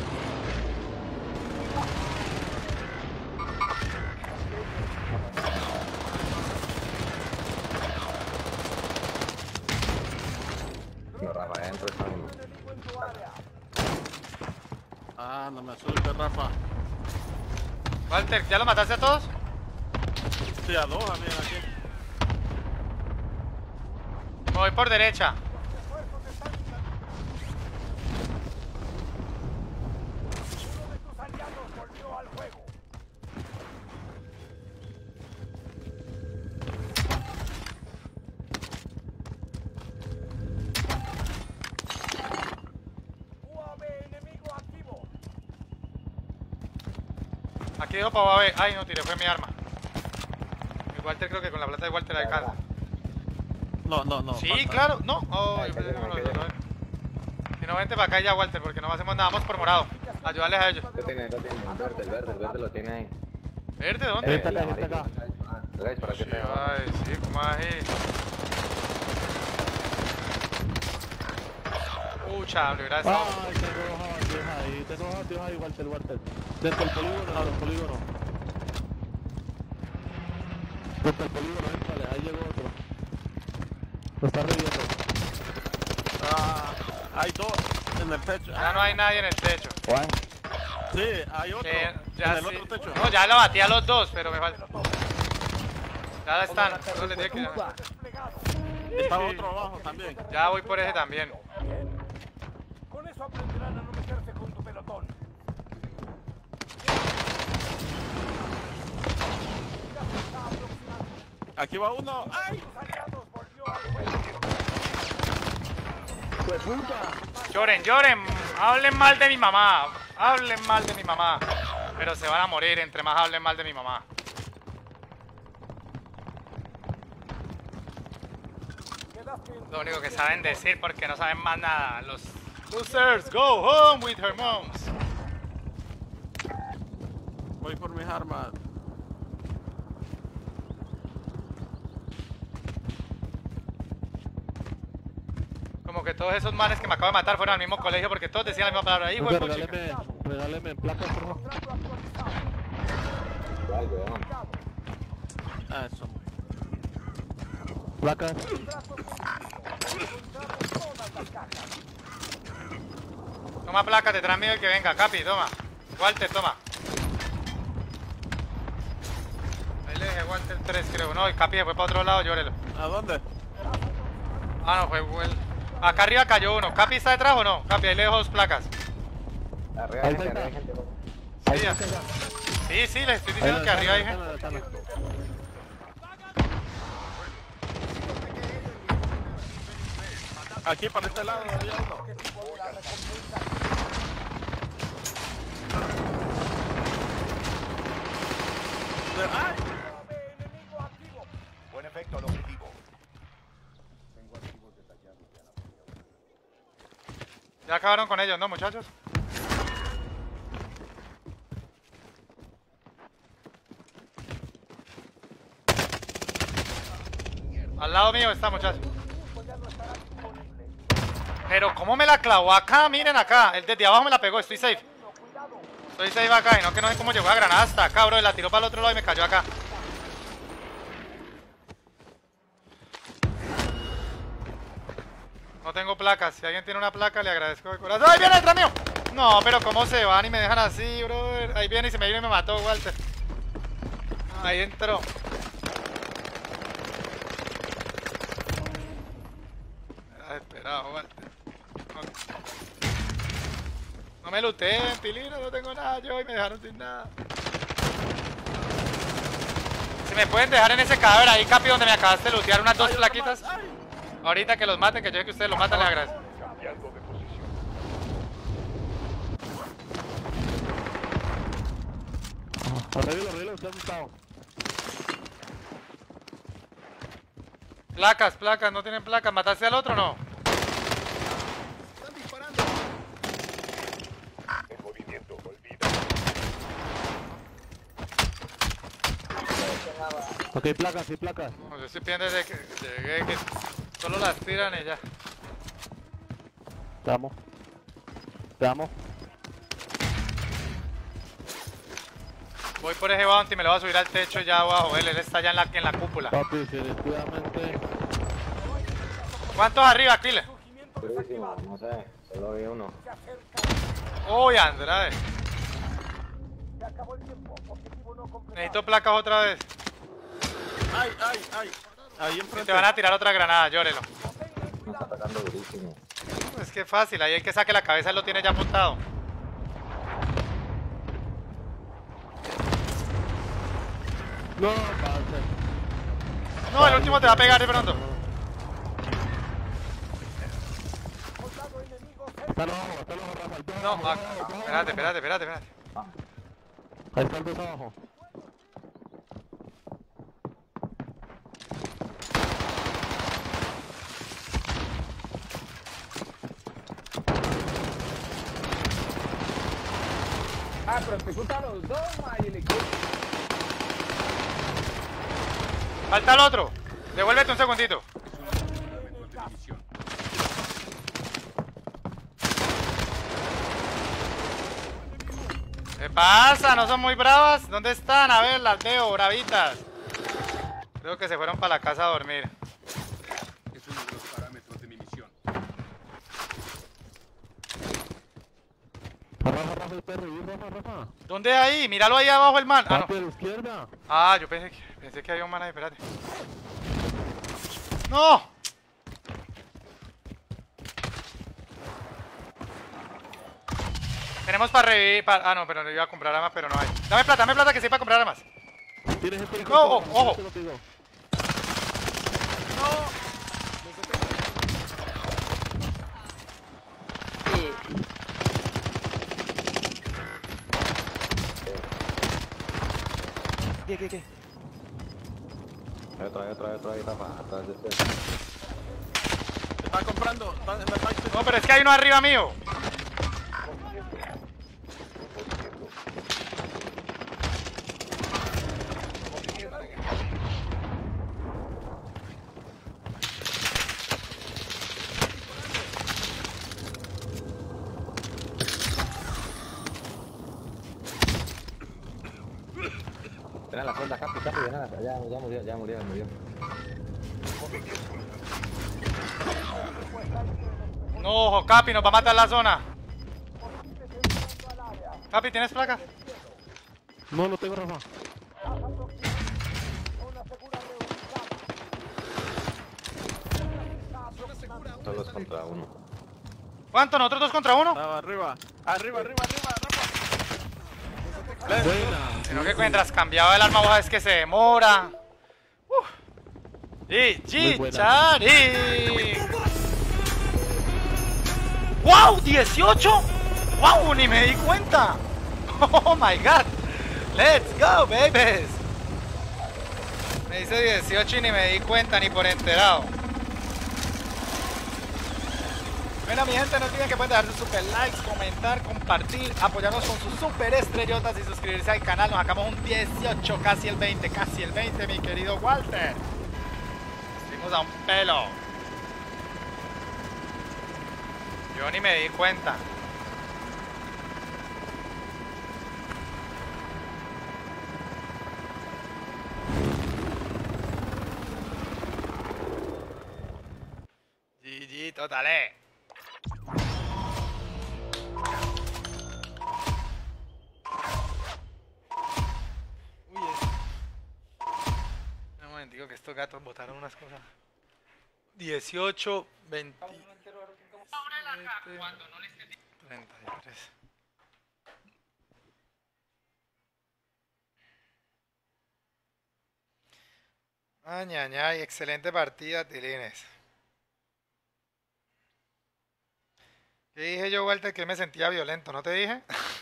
Los Rafa adentro están. Ah, no me asustes, Rafa. Walter, ¿ya lo mataste a todos? Sí, a dos habían aquí. Me voy por derecha. Uno de tus aliados volvió al juego. U A V enemigo activo. Aquí dejo para ver. Ay, no tiré, fue mi arma. Mi Walter creo que con la plata de Walter alcanza. No, no, no. Sí, falta. claro, no. Oh, Ay, yo pensé que me lo- que llegan. Si no, vente para acá ya, Walter, porque no hacemos nada. Vamos por morado. Ayudarles a ellos. ¿Qué tiene? ¿Qué tiene? El verde, el verde, el verde lo tiene ahí. ¿Verde? ¿Dónde? Está acá, El está acá. amarillo. Ah, guys, para que Sí, te ay, sí, como ahí. Pucha, me hubiera estado. Ay, tengo dos abatidos ahí, tengo dos abatidos ahí, Walter, Walter. Dentro del polígono, no, del polígono. Dentro del polígono, éntrale, ahí llegó otro. Lo está reviviendo. Ah, hay dos en el techo. Ya no hay nadie en el techo. Sí, hay otro. Eh, en ya el sí. otro techo. No, ya lo batí a los dos, pero me falta. Ya están. Solo le tiene que llamar. Estaba otro abajo también. Ya voy por ese también. Con eso aprenderán a no meterse con tu pelotón. Aquí va uno. ¡Ay! Tus aliados volvió al juego. Lloren, lloren. Hablen mal de mi mamá. Hablen mal de mi mamá. Pero se van a morir entre más hablen mal de mi mamá. Lo único que saben decir porque no saben más nada. Los losers, go home with her moms. Voy por mis armas. Como que todos esos manes que me acabo de matar fueron al mismo colegio porque todos decían la misma palabra. Ahí, Oiga, güey, regáleme, regáleme placas, por favor. ¿Cuál, weón? Ah, eso. Placas. Toma placas detrás mío y que venga. Capi, toma. Walter, toma. Ahí le dejé Walter tres, creo. No, el Capi se fue para otro lado, llórelo. ¿A dónde? Ah, no, fue Well. Acá arriba cayó uno. ¿Capi está detrás o no? Capi, ahí le dejo dos placas. Arriba hay gente, arriba hay gente. Sí, ya. Sí, sí, les estoy diciendo que arriba hay gente. Aquí para este lado había uno. ¡Ay! Buen efecto al objetivo. Ya acabaron con ellos, ¿no, muchachos? Al lado mío está, muchachos. Pero ¿cómo me la clavó acá? Miren acá. El desde abajo me la pegó, estoy safe. Estoy safe acá y no que no sé cómo llegó a granada hasta acá, bro. La tiró para el otro lado y me cayó acá. No tengo placas. Si alguien tiene una placa, le agradezco de corazón. ¡Ay, viene detrás mío! No, pero ¿cómo se van y me dejan así, brother? Ahí viene y se me vino y me mató, Walter. Ahí entró. Era desesperado, Walter. No, no me luteen, Pilino, no tengo nada yo y me dejaron sin nada. Si me pueden dejar en ese cadáver ahí, Capi, donde me acabaste de lootear unas dos plaquitas. Ahorita que los maten, que yo sé que ustedes los matan, les agradezco. Cambiando de posición. Arreglo, arreglo, está asustado. Placas, placas, no tienen placas. ¿Mataste al otro o no? Están disparando. En movimiento, olvida. Ok, placas, sí, placas. No, yo estoy pidiendo desde que llegué que solo las tiran y ya. Te amo. Te amo. Voy por ese bounty, me lo voy a subir al techo y ya voy a joder. Él está ya en la, en la cúpula. Papi, si definitivamente. ¿Cuántos arriba, Kile? Durísimo, no sé, solo vi uno. Uy, Andrade. Necesito placas otra vez. ¡Ay, ay, ay! Ahí Si enfrente. te van a tirar otra granada, llórelo. Me está atacando durísimo. Es que es fácil, ahí el que saque la cabeza él lo tiene ya apuntado. No, parce. No, el último te va a pegar de pronto. Está abajo, está abajo, Rafa. el dos No, abajo, ah, el dos abajo, el dos espérate, abajo. espérate, espérate, espérate. Ahí está el dos abajo. Ah, pero ejecuta los dos, ma, y el equipo. Falta el otro. Devuélvete un segundito. ¿Qué pasa? ¿No son muy bravas? ¿Dónde están? A ver, las veo, bravitas. Creo que se fueron para la casa a dormir. Es uno de los parámetros de mi misión. Rafa, Rafa, el perro, ¿y Rafa, Rafa? ¿Dónde ahí? Míralo ahí abajo el man. Ah, Papi, no. a la izquierda. Ah, yo pensé que, pensé que había un man ahí, espérate. ¡No! Tenemos para revivir. Pa... Ah, no, pero no iba a comprar armas, pero no hay. Dame plata, dame plata que sí para comprar armas. Tienes gente No, oh, ojo. ¿Qué, qué, qué? Hay otro, hay otro, hay otro ahí, Rafa, atrás de este. Está comprando. Está en la site. No, pero es que hay uno arriba mío. Ven a la cuerda, Capi, Capi, ven a la... Ya, ya murió, ya murió, murió. No, ojo, Capi, nos va a matar la zona. Capi, ¿tienes placas? No, no tengo, Rafa. Solo es contra uno. ¿Cuánto? ¿Nosotros dos contra uno? Estaba arriba. Arriba, arriba, arriba, Rafa. Buena. Sino que mientras cambiaba el arma, vos es que se demora. Uh. Y Muy buena. Chari. ¡Wow! ¿dieciocho? ¡Wow! Ni me di cuenta. Oh my god. Let's go, babies. Me dice dieciocho y ni me di cuenta ni por enterado. Bueno, mi gente, no olviden que pueden dejar sus super likes, comentar, compartir, apoyarnos con sus super estrellotas y suscribirse al canal. Nos sacamos un dieciocho, casi el veinte, casi el veinte, mi querido Walter. Estuvimos a un pelo. Yo ni me di cuenta. G G, totale. Uy, es... Un momentico que estos gatos botaron unas cosas. dieciocho, veintisiete, treinta y tres. Añañay, excelente partida, Tilines. ¿Qué dije yo, Walter? Que me sentía violento, ¿no te dije?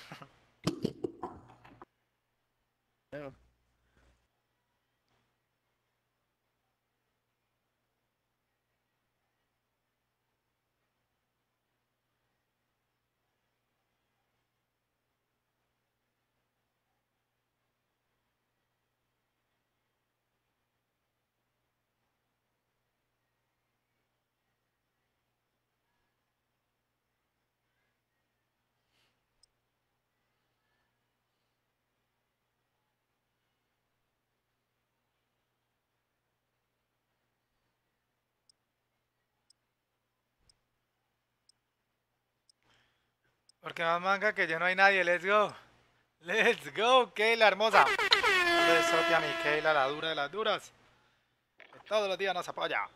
Porque más manga que ya no hay nadie, let's go. Let's go, Keila hermosa. Un besote a mi Keila, la dura de las duras. Que todos los días nos apoya.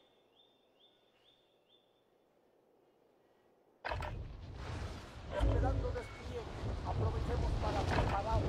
Esperando despliegue, aprovechemos para preparar.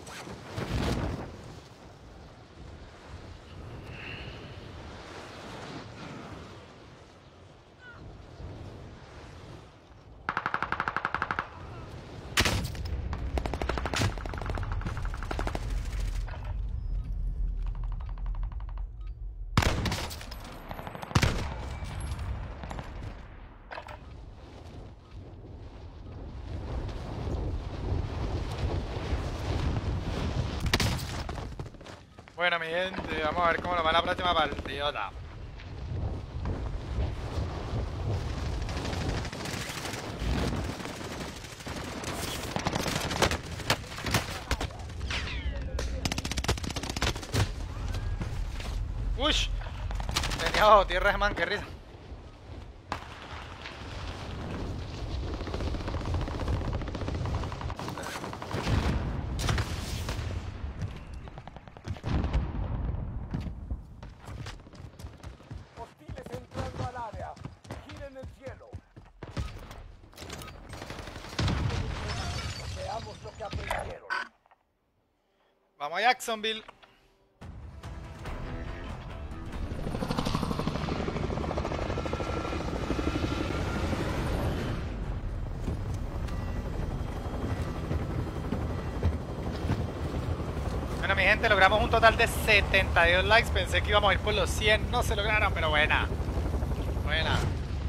Bueno, mi gente, vamos a ver cómo nos va la próxima partida. Ush, tenía bajo tierra de man, qué risa. Hostiles entrando al área. Giren el cielo. Veamos lo que aprendieron. Vamos a Jacksonville. Bueno, mi gente, logramos un total de setenta y dos likes. Pensé que íbamos a ir por los cien. No se lograron, pero buena. Buena.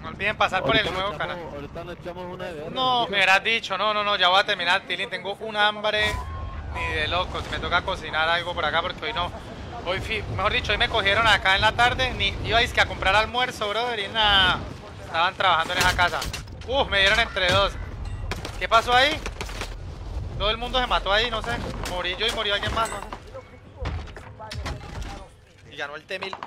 No olviden pasar por el nuevo canal. Ahorita nos echamos una de No, me hubieras dicho, no, no, no, ya voy a terminar, Tilín, tengo un hambre ni de loco, si me toca cocinar algo por acá porque hoy no, hoy, fi- mejor dicho, hoy me cogieron acá en la tarde, ni iba a, a comprar almuerzo, brother, y nada, estaban trabajando en esa casa. Uf, me dieron entre dos. ¿Qué pasó ahí? Todo el mundo se mató ahí, no sé, morí yo y murió alguien más, no sé. Y ganó el T mil.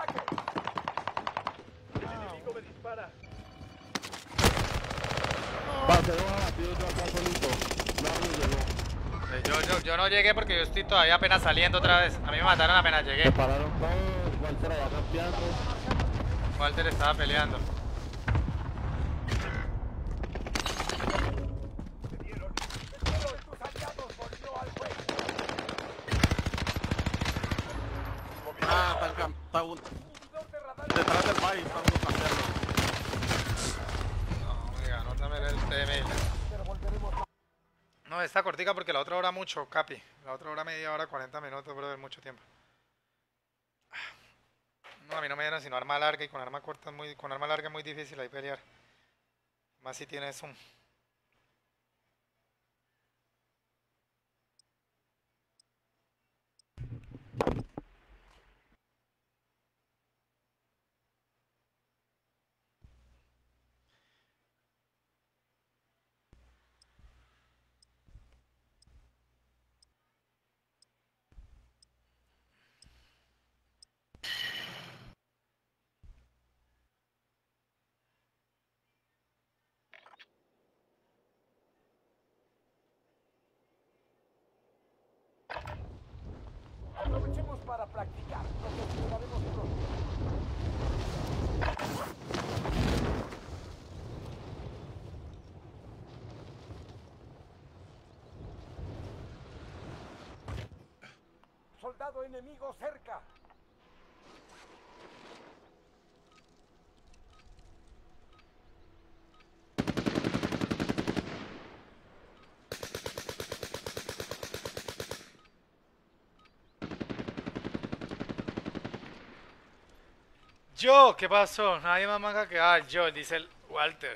Va, se lo va a batir otro acá solito. No, no llegó. Yo, yo, yo no llegué porque yo estoy todavía apenas saliendo otra vez. A mí me mataron apenas llegué. Se pararon todos, Walter va campeando. Walter estaba peleando. Ah, está, en cam- está un... detrás del país, está uno campeando. No, me ganó también el T mil. No, esta cortica porque la otra hora mucho, Capi. La otra hora media hora, cuarenta minutos, brother, mucho tiempo. No, a mí no me dieron sino arma larga y con arma corta es muy, con arma larga es muy difícil ahí pelear. Más si tienes un... Aprovechemos para practicar. Nos despegaremos pronto. Soldado enemigo cerca. Yo, ¿qué pasó? Nadie más manga que ah, yo, dice el Walter.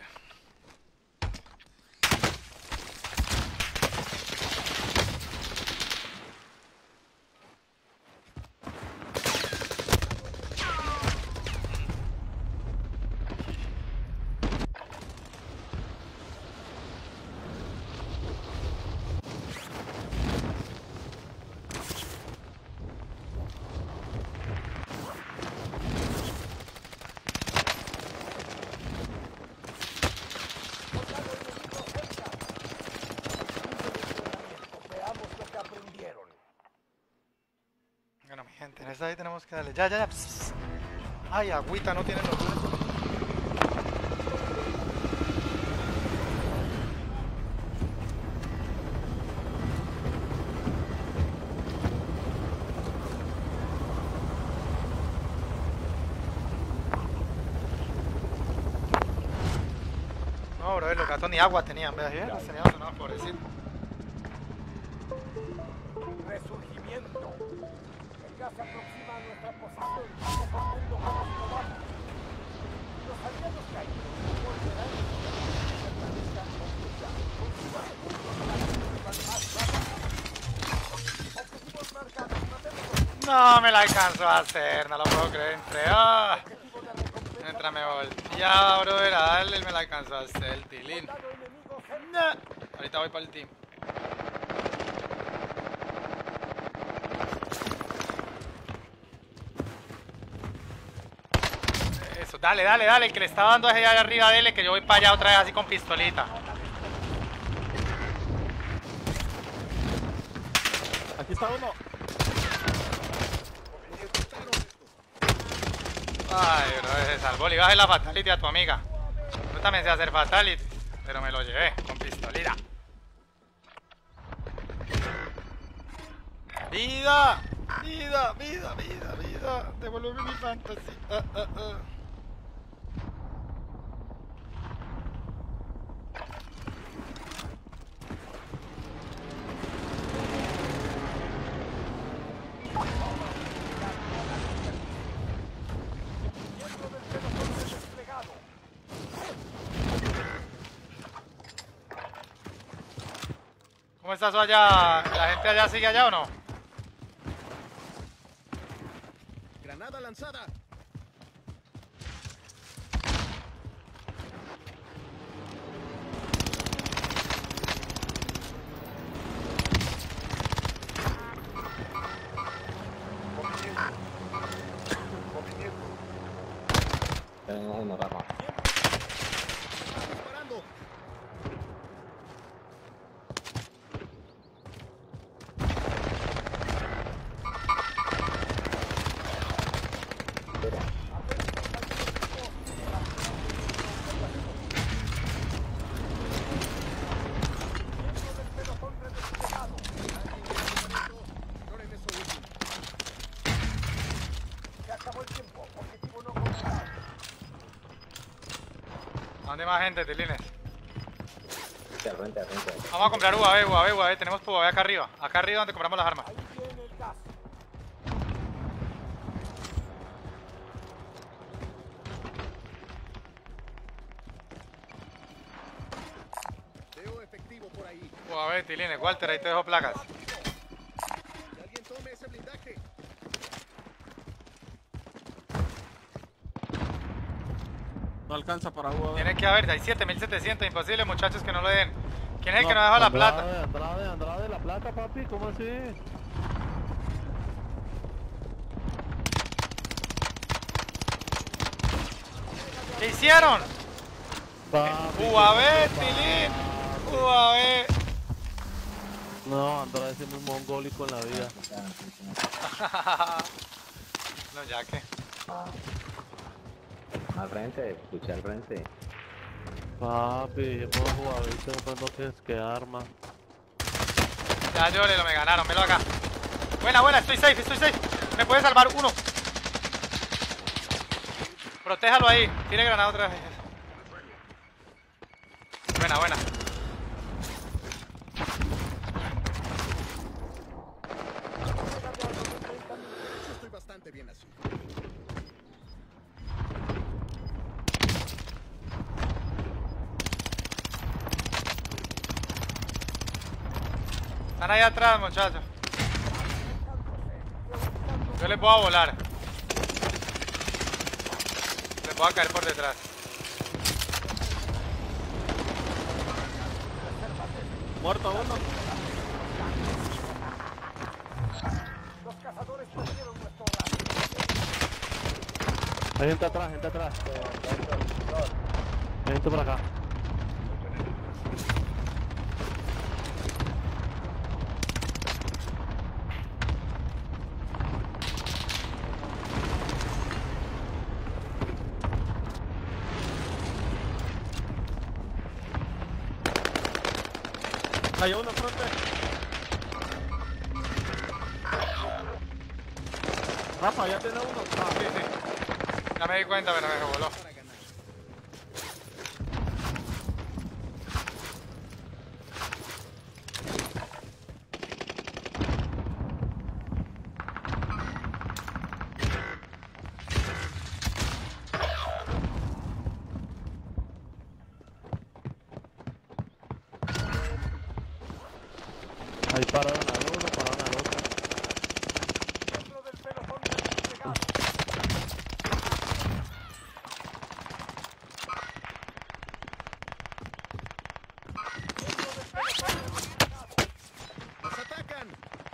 Veamos lo que aprendieron. Bueno, mi gente, en esta ahí tenemos que darle. Ya, ya, ya. Pss, pss. Ay, agüita, no tienen los dos. No, bro, los gatos ni agua tenían, ¿ves? ¿Eh? Los tenían sonados, pobrecito. Resurgimiento. El gas se aproxima a nuestra posición. Vamos por mundo como probamos. Los aliados caídos volverán a fortalecer la objetivos marcados. Matemos. No me la alcanzó a hacer, no lo puedo creer. Entre, ah. Mientras me volteaba, brother, a darle, me la alcanzó a hacer el tilín. No. Ahorita voy para el team. Eso, dale, dale, dale, el que le está dando es allá arriba, dele, que yo voy para allá otra vez así con pistolita. Aquí está uno. Ay, bro, se salvó, le iba a hacer la fatality a tu amiga. Yo también sé hacer fatality, pero me lo llevé con pistolita. ¡Vida! ¡Vida! ¡Vida! ¡Vida! ¡Vida! Devuélveme mi fantasy. Ah, ah, ah. ¿Cómo está eso allá? ¿La gente allá sigue allá o no? Granada lanzada. Tenemos uno, Rafa. Disparando. Ignoren eso último. Se acabó el tiempo. Objetivo no completado. ¿A dónde más gente, Tilines? Sí, al frente, al frente. Vamos a comprar U A V, U A V, U A V. Tenemos U A V acá arriba. Acá arriba donde compramos las armas. Ahí viene el gas. Veo efectivo por ahí. U A V, Tilines. Walter, ahí te dejo placas. Que alguien tome ese blindaje. No alcanza para U A V. Tiene que haber, hay siete mil setecientos. Imposible, muchachos, que no le den. ¿Quién es el No, que nos dejó la Andrade, plata? Andrade, Andrade, la plata, papi, ¿cómo así? ¿Qué hicieron? Papi, U A V, ¿qué Tilín. pasa? U A V. No, Andrade es muy mongólico en la vida. No, ya que. Al frente, escuché al frente. Papi, yo puedo jugar, ¿viste? No tengo que, que arma. Ya, yo le lo me ganaron, velo acá. Buena, buena, estoy safe, estoy safe. Me puede salvar uno. Protéjalo ahí. Tire granada otra vez. Buena, buena. Yo estoy bastante bien así. Están ahí atrás, muchachos. Yo les voy a volar. Les voy a caer por detrás. Muerto uno. Los cazadores perdieron nuestro radio. Hay gente atrás, gente atrás. Hay gente por acá. Cayó uno frente. Rafa, ya tiene uno. Ah, sí, sí. Ya me di cuenta, pero me voló. Para ganar. Ahí pararon al uno, pararon al otro. Dentro del pelotón de desplegado. ¡Nos atacan!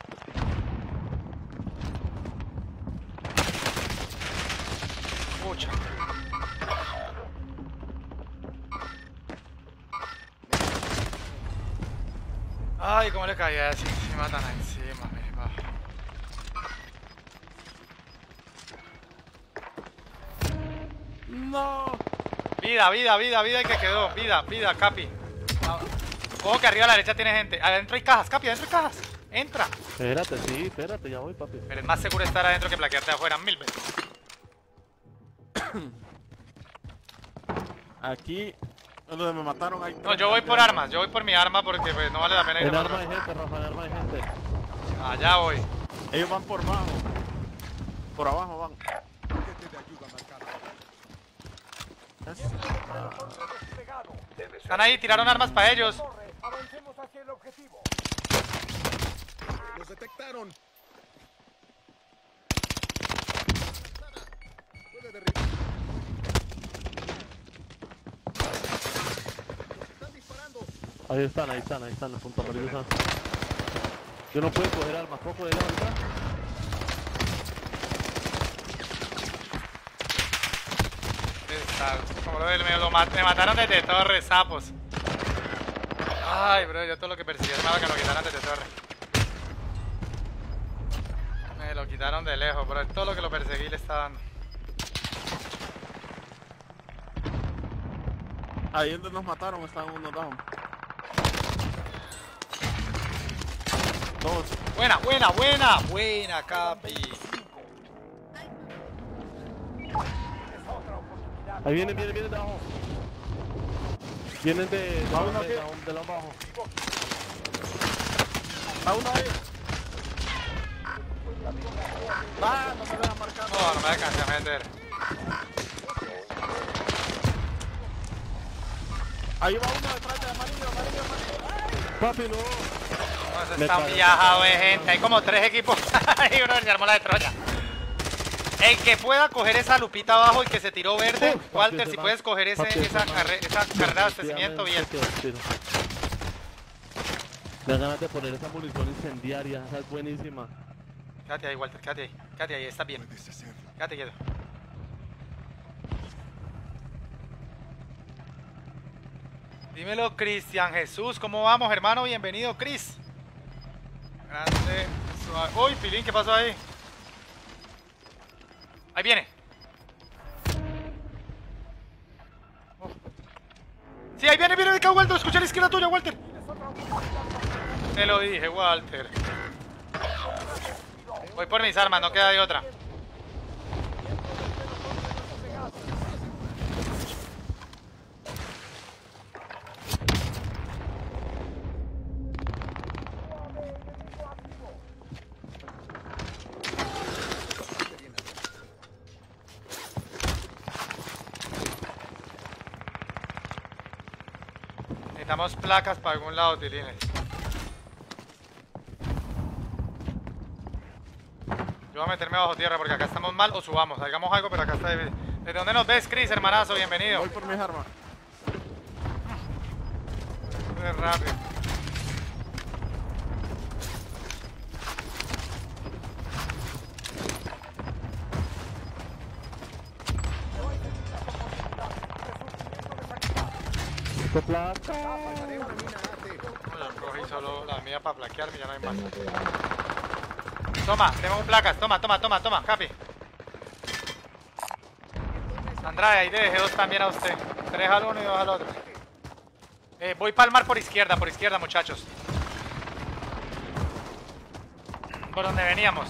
Pucha. Ay, cómo le caía así. Se matan encima, me va. No. Vida, vida, vida, vida, el que quedó. Vida, vida, Capi. Ah, ojo que arriba a la derecha tiene gente. Adentro hay cajas, Capi, adentro hay cajas. Entra. Espérate, sí, espérate, ya voy, papi. Pero es más seguro estar adentro que plaquearte afuera mil veces. Aquí, donde me mataron, hay. No, yo voy por armas. Yo voy por mi arma porque pues, no vale la pena ir En a arma hay otro. gente, Rafa, en arma hay gente. Allá voy. Ellos van por abajo. Por abajo van. Paquete de ayuda marcado. Desplegado. Están ahí, tiraron armas para ellos. Torre, avancemos hacia el objetivo. Los detectaron. Puede derribar. Están disparando. Ahí están, ahí están, ahí están, los puntos peligrosos. Yo no puedo coger armas, ¿puedo coger armas? Como lo ven, me, lo mat me mataron desde torre, sapos. Ay, bro, yo todo lo que perseguía es malo que lo quitaran desde torre. Me lo quitaron de lejos, bro. Todo lo que lo perseguí le está dando. Ahí donde nos mataron están unos down. Dos. Buena, buena, buena, buena, Capi. Ahí vienen, vienen, vienen de abajo. Vienen de, de, de, uno de, aquí. de, de los abajo. A uno ahí. Va, no me dejan marcar. No, no me alcancé a meter. Ahí va uno detrás de amarillo, amarillo, amarillo. Papi, no. No, eso Me está parece. viajado de gente. Hay como tres equipos ahí, bro. Se armó la de Troya. El que pueda coger esa lupita abajo y que se tiró verde, Uf, Walter, papi, si ese puedes man- coger ese, papi, ese esa, man- carre esa carrera de abastecimiento, bien. Definitivamente que tiro. Me dan ganas de poner esa munición incendiaria, esa es buenísima. Quédate ahí, Walter, quédate ahí. Quédate ahí, estás bien. Quédate quieto. Dímelo, Cristian Jesús, ¿cómo vamos, hermano? Bienvenido, Cris. Grande, suave. Uy, Pilín, ¿qué pasó ahí? Ahí viene. Oh. Sí, ahí viene, viene, acá, Walter. Escucha a la izquierda tuya, Walter. Te lo dije, Walter. Voy por mis armas, no queda de otra. Necesitamos placas para algún lado, Tilines. Yo voy a meterme bajo tierra porque acá estamos mal, o subamos, hagamos algo, pero acá está difícil. ¿Desde dónde nos ves, Chris, hermanazo? Bienvenido. Voy por mis armas. Muy rápido. ¡Qué plata! Yo cogí solo la mía para plaquearme, ya no hay más. Toma, tenemos placas, toma, toma, toma, toma, Capi. Andrade, ahí le dejé dos también a usted. Tres al uno y dos al otro. Eh, voy para el mar por izquierda, por izquierda, muchachos. Por donde veníamos.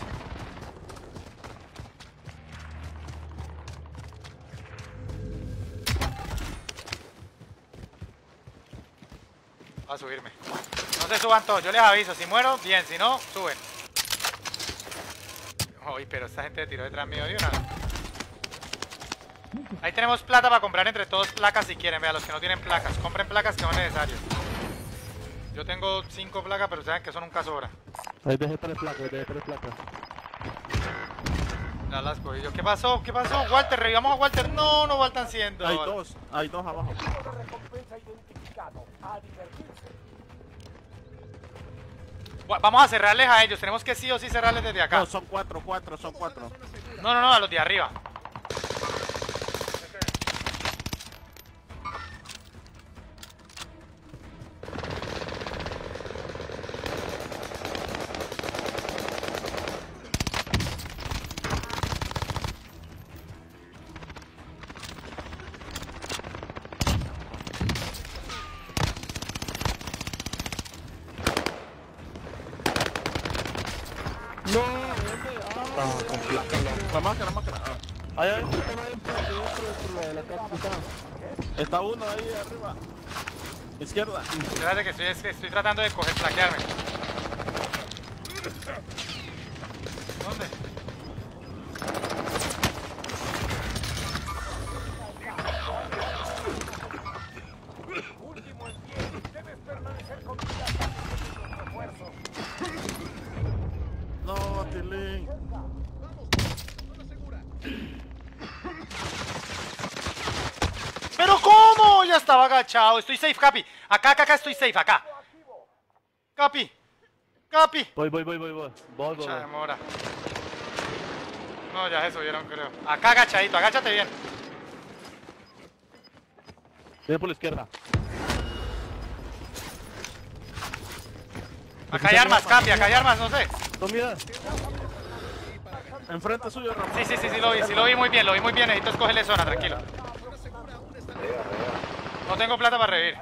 Va a subirme. No se suban todos, yo les aviso. Si muero, bien, si no, suben. Uy, pero esta gente tiró detrás mío de una. Ahí tenemos plata para comprar entre todos placas si quieren. Vean, los que no tienen placas, compren placas que son necesarias. Yo tengo cinco placas, pero saben que son un caso hora. Ahí dejé tres placas, ahí dejé tres placas. Ya las cogí yo. ¿Qué pasó? ¿Qué pasó? Walter, revivamos a Walter. No, no faltan siendo. Hay dos, hay dos abajo. Vamos a cerrarles a ellos. Tenemos que sí o sí cerrarles desde acá. No, son cuatro, cuatro, son cuatro. No, no, no, a los de arriba. No, ¿dónde? Ah, con placa. La máscara, la máscara. Ah. Ahí hay un sistema dentro dentro de la casa. Está uno ahí arriba. Izquierda. Espérate que estoy, estoy tratando de coger, plaquearme. ¿Dónde? Último en pie. Debes permanecer con vida hasta que llegue tu refuerzo. ¿Pero cómo? Ya estaba agachado. Estoy safe, Capi. Acá, acá, acá estoy safe, acá. Capi. Capi. Voy, voy, voy, voy, voy. Voy, voy, Mucha voy. demora. No, ya se subieron, creo. Acá agachadito, agáchate bien. Viene por la izquierda. Acá hay armas, Capi, acá hay armas, no sé. Toma, mira. Enfrente suyo, Ramón. Sí, sí, sí, sí lo vi, sí lo vi muy bien, lo vi muy bien. Necesito escogerle zona, tranquilo. No tengo plata para revivir.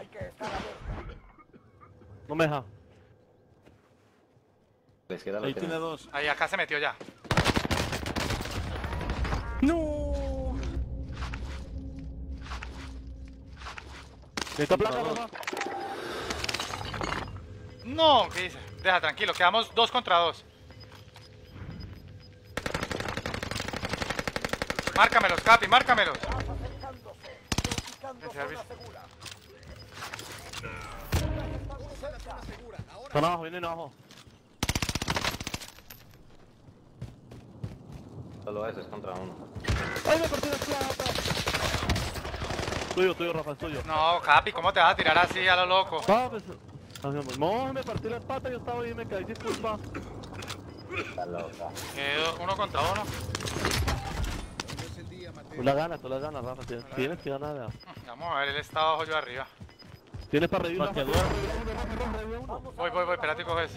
No me deja. La izquierda lo Ahí tiene. tiene dos. Ahí, acá se metió ya. No. Necesito plata, Rafa. No, ¿qué dice? Deja, tranquilo, quedamos dos contra dos. Márcamelos, Capi, márcamelos. Ese servicio. Están abajo, vienen abajo. Solo ese es contra uno. ¡Ay, me partí la plata! Tuyo, tuyo, Rafa, es tuyo. No, Capi, ¿cómo te vas a tirar así a lo loco? Ah, pues... No, me partí la pata, yo estaba ahí y me caí, disculpa. Está loca. Quedó uno contra uno. Tú la ganas, tú la ganas, Rafa. Tienes, tienes que ganar. Vamos a ver, él está abajo, yo arriba. Tienes para revivir. Para que Voy, voy, voy, espérate y coges.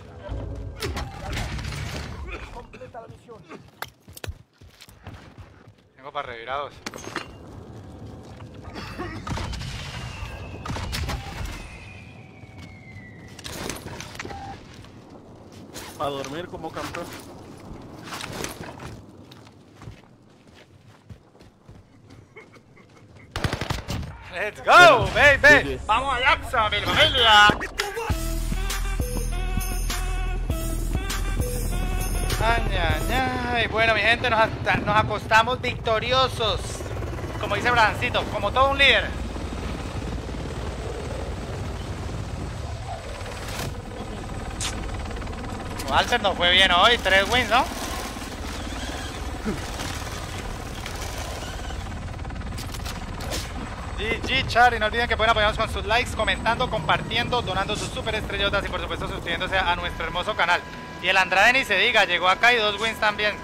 Completa la misión. Tengo para revivir a dos. A dormir como campeón. Let's go, baby. Vamos a Jackson, mi familia. Ay, ay, ay. Bueno, mi gente, nos, nos acostamos victoriosos. Como dice Brancito, como todo un líder. Walter nos fue bien hoy, tres wins, ¿no? G G, Charlie, no olviden que pueden apoyarnos con sus likes, comentando, compartiendo, donando sus super estrellotas y por supuesto suscribiéndose a nuestro hermoso canal. Y el Andrade ni se diga, llegó acá y dos wins también.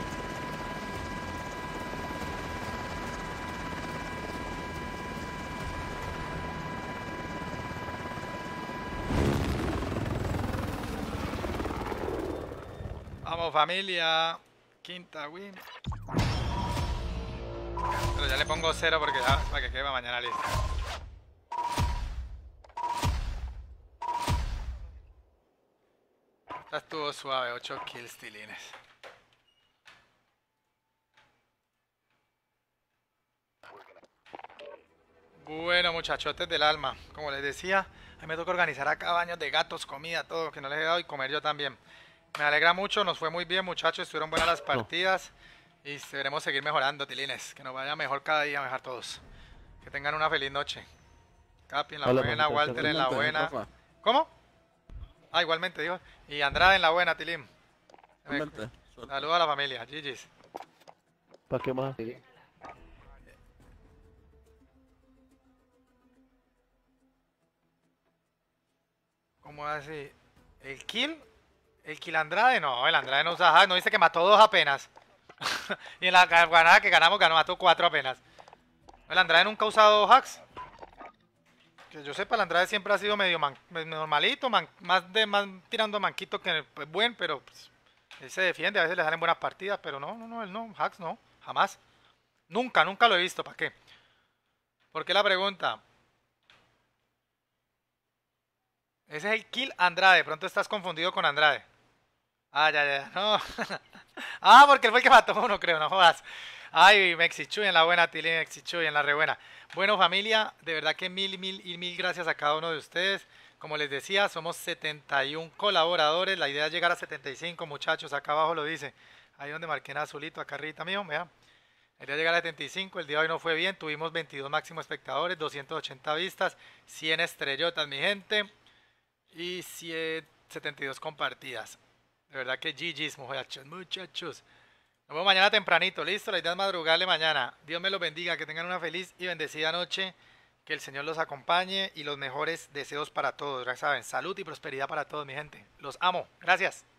Vamos familia, quinta win. Pero ya le pongo cero porque ya, para que quede para mañana listo. Esta estuvo suave, ocho kills tilines. Bueno muchachotes del alma, como les decía, a mí me toca organizar acá baños de gatos, comida, todo, que no les he dado y comer yo también. Me alegra mucho, nos fue muy bien muchachos, estuvieron buenas las partidas. Y deberemos seguir mejorando, tilines. Que nos vaya mejor cada día, mejor todos. Que tengan una feliz noche. Capi en la Hola, buena, manito, Walter en la igualmente, buena. Rafa. ¿Cómo? Ah, igualmente, digo. Y Andrade en la buena, Tilim. Igualmente. Saludos a la familia, G G's. ¿Para qué más? ¿Cómo así? ¿El kill? ¿El kill Andrade? No, el Andrade no usa hack, no dice que mató dos apenas. Y en la ganada que ganamos, ganó, mató cuatro apenas. El Andrade nunca ha usado hacks. Que yo sepa, el Andrade siempre ha sido medio man, normalito, man, más de más tirando manquito que pues, buen, pero pues, él se defiende, a veces le salen buenas partidas, pero no, no, no, él no, hacks no, jamás. Nunca, nunca lo he visto, ¿para qué? ¿Por qué la pregunta? Ese es el kill Andrade, de pronto estás confundido con Andrade. Ah, ya, ya, no. Ah, porque él fue el que mató uno, creo, no jodas. Ay, Mexichuy en la buena, Tilly Mexichuy en la re buena. Bueno, familia, de verdad que mil, mil y mil gracias a cada uno de ustedes. Como les decía, somos setenta y uno colaboradores. La idea es llegar a setenta y cinco, muchachos. Acá abajo lo dice. Ahí donde marqué en azulito, acá arriba mío, vean. La idea es llegar a setenta y cinco. El día de hoy no fue bien. Tuvimos veintidós máximos espectadores, doscientas ochenta vistas, cien estrellotas, mi gente. Y setenta y dos compartidas. De verdad que G G's, muchachos, muchachos. Nos vemos mañana tempranito, listo, la idea es madrugarle mañana. Dios me los bendiga, que tengan una feliz y bendecida noche, que el Señor los acompañe y los mejores deseos para todos, ya saben, salud y prosperidad para todos, mi gente. Los amo, gracias.